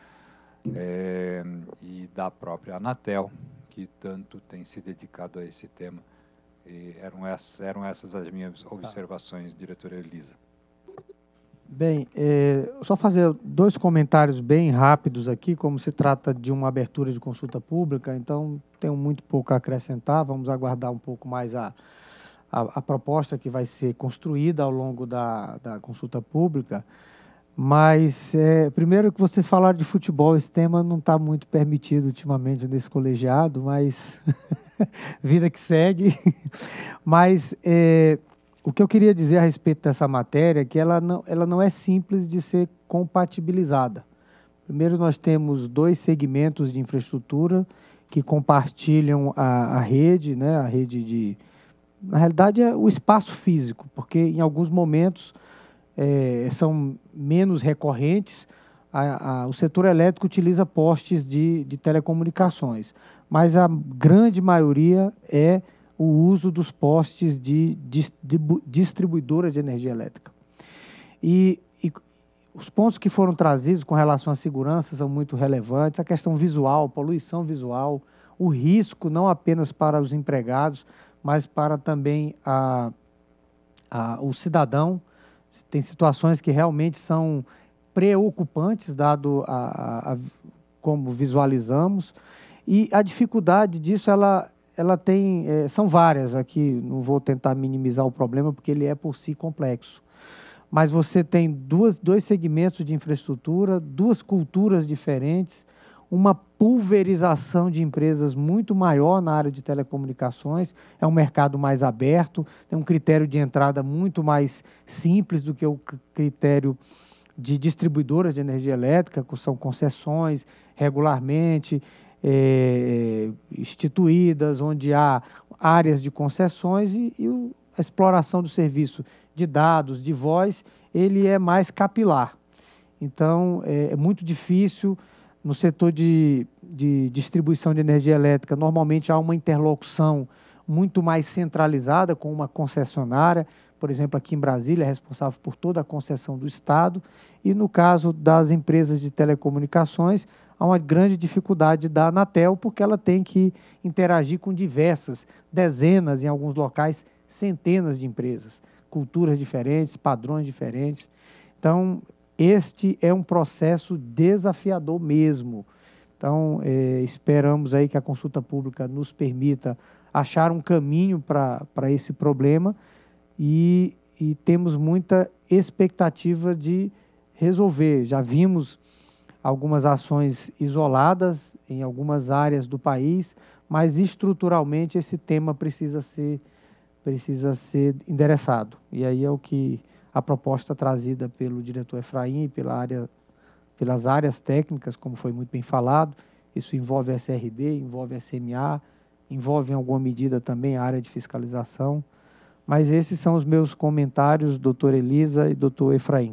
e da própria Anatel, que tanto tem se dedicado a esse tema. E eram essas as minhas observações, diretora Elisa. Bem, só fazer dois comentários bem rápidos aqui, como se trata de uma abertura de consulta pública, então tenho muito pouco a acrescentar, vamos aguardar um pouco mais a proposta que vai ser construída ao longo da consulta pública, mas primeiro que vocês falaram de futebol, esse tema não está muito permitido ultimamente nesse colegiado, mas vida que segue, mas o que eu queria dizer a respeito dessa matéria é que ela não é simples de ser compatibilizada. Primeiro, nós temos dois segmentos de infraestrutura que compartilham a rede, né? A rede de... Na realidade, é o espaço físico, porque em alguns momentos são menos recorrentes. O setor elétrico utiliza postes de telecomunicações, mas a grande maioria é o uso dos postes de distribuidora de energia elétrica. E os pontos que foram trazidos com relação à segurança são muito relevantes, a questão visual, poluição visual, o risco não apenas para os empregados, mas para também o cidadão. Tem situações que realmente são preocupantes, dado como visualizamos, e a dificuldade disso, ela tem, são várias aqui, não vou tentar minimizar o problema, porque ele é por si complexo. Mas você tem dois segmentos de infraestrutura, duas culturas diferentes, uma pulverização de empresas muito maior na área de telecomunicações, é um mercado mais aberto, tem um critério de entrada muito mais simples do que o critério de distribuidoras de energia elétrica, que são concessões regularmente instituídas, onde há áreas de concessões e a exploração do serviço de dados, de voz, ele é mais capilar. Então, é muito difícil. No setor de distribuição de energia elétrica, normalmente há uma interlocução muito mais centralizada com uma concessionária, por exemplo, aqui em Brasília, é responsável por toda a concessão do Estado, e no caso das empresas de telecomunicações, há uma grande dificuldade da Anatel, porque ela tem que interagir com diversas, dezenas, em alguns locais, centenas de empresas, culturas diferentes, padrões diferentes. Então, este é um processo desafiador mesmo. Então, esperamos aí que a consulta pública nos permita achar um caminho para esse problema e temos muita expectativa de resolver. Já vimos algumas ações isoladas em algumas áreas do país, mas estruturalmente esse tema precisa ser endereçado. E aí é o que a proposta trazida pelo diretor Efraim e pelas áreas técnicas, como foi muito bem falado, isso envolve a SRD, envolve a SMA, envolve em alguma medida também a área de fiscalização, mas esses são os meus comentários, doutora Elisa e doutor Efraim.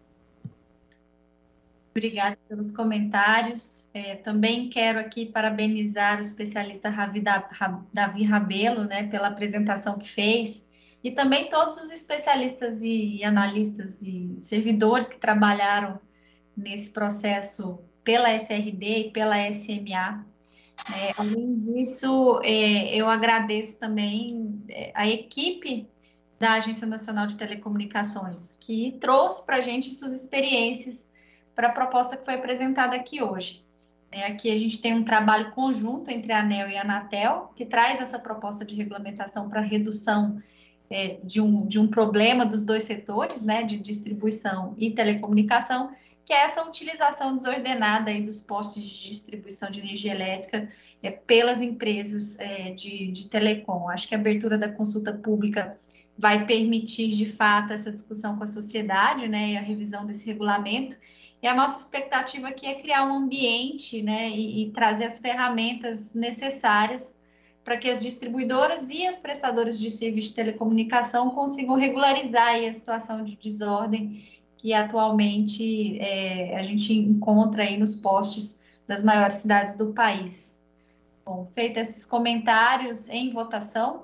Obrigada pelos comentários. Também quero aqui parabenizar o especialista Davi Rabelo, né, pela apresentação que fez, e também todos os especialistas e analistas e servidores que trabalharam nesse processo pela SRD e pela SMA. Além disso, eu agradeço também a equipe da Agência Nacional de Telecomunicações, que trouxe para a gente suas experiências para a proposta que foi apresentada aqui hoje. Aqui a gente tem um trabalho conjunto entre a ANEEL e a Anatel, que traz essa proposta de regulamentação para redução de um problema dos dois setores, né, de distribuição e telecomunicação, que é essa utilização desordenada aí dos postos de distribuição de energia elétrica pelas empresas de telecom. Acho que a abertura da consulta pública vai permitir, de fato, essa discussão com a sociedade, né, e a revisão desse regulamento. E a nossa expectativa aqui é criar um ambiente, né, e trazer as ferramentas necessárias para que as distribuidoras e as prestadoras de serviço de telecomunicação consigam regularizar aí a situação de desordem que atualmente a gente encontra aí nos postes das maiores cidades do país. Bom, feitos esses comentários, em votação.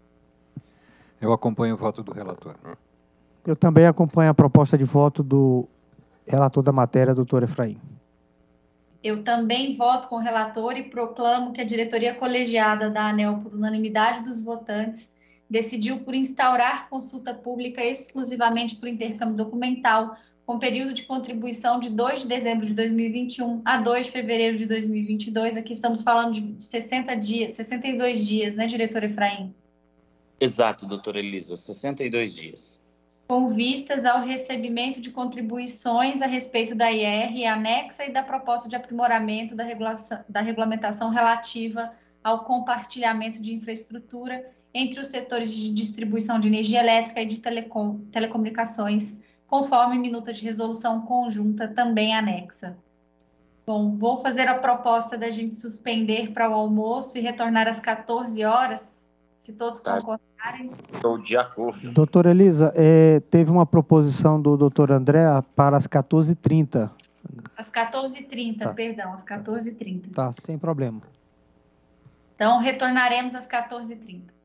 Eu acompanho o voto do relator. Eu também acompanho a proposta de voto do relator da matéria, doutor Efraim. Eu também voto com o relator e proclamo que a diretoria colegiada da ANEEL, por unanimidade dos votantes, decidiu por instaurar consulta pública exclusivamente por intercâmbio documental, com período de contribuição de 2 de dezembro de 2021 a 2 de fevereiro de 2022. Aqui estamos falando de 62 dias, né, diretor Efraim? Exato, doutora Elisa, 62 dias. Com vistas ao recebimento de contribuições a respeito da IR anexa e da proposta de aprimoramento da regulamentação relativa ao compartilhamento de infraestrutura entre os setores de distribuição de energia elétrica e de telecomunicações, conforme minuta de resolução conjunta também anexa. Bom, vou fazer a proposta da gente suspender para o almoço e retornar às 14 horas, se todos concordarem. Estou de acordo. Doutora Elisa, teve uma proposição do doutor André para as 14h30. Às 14h30, tá. Perdão, às 14h30. Tá, sem problema. Então, retornaremos às 14h30.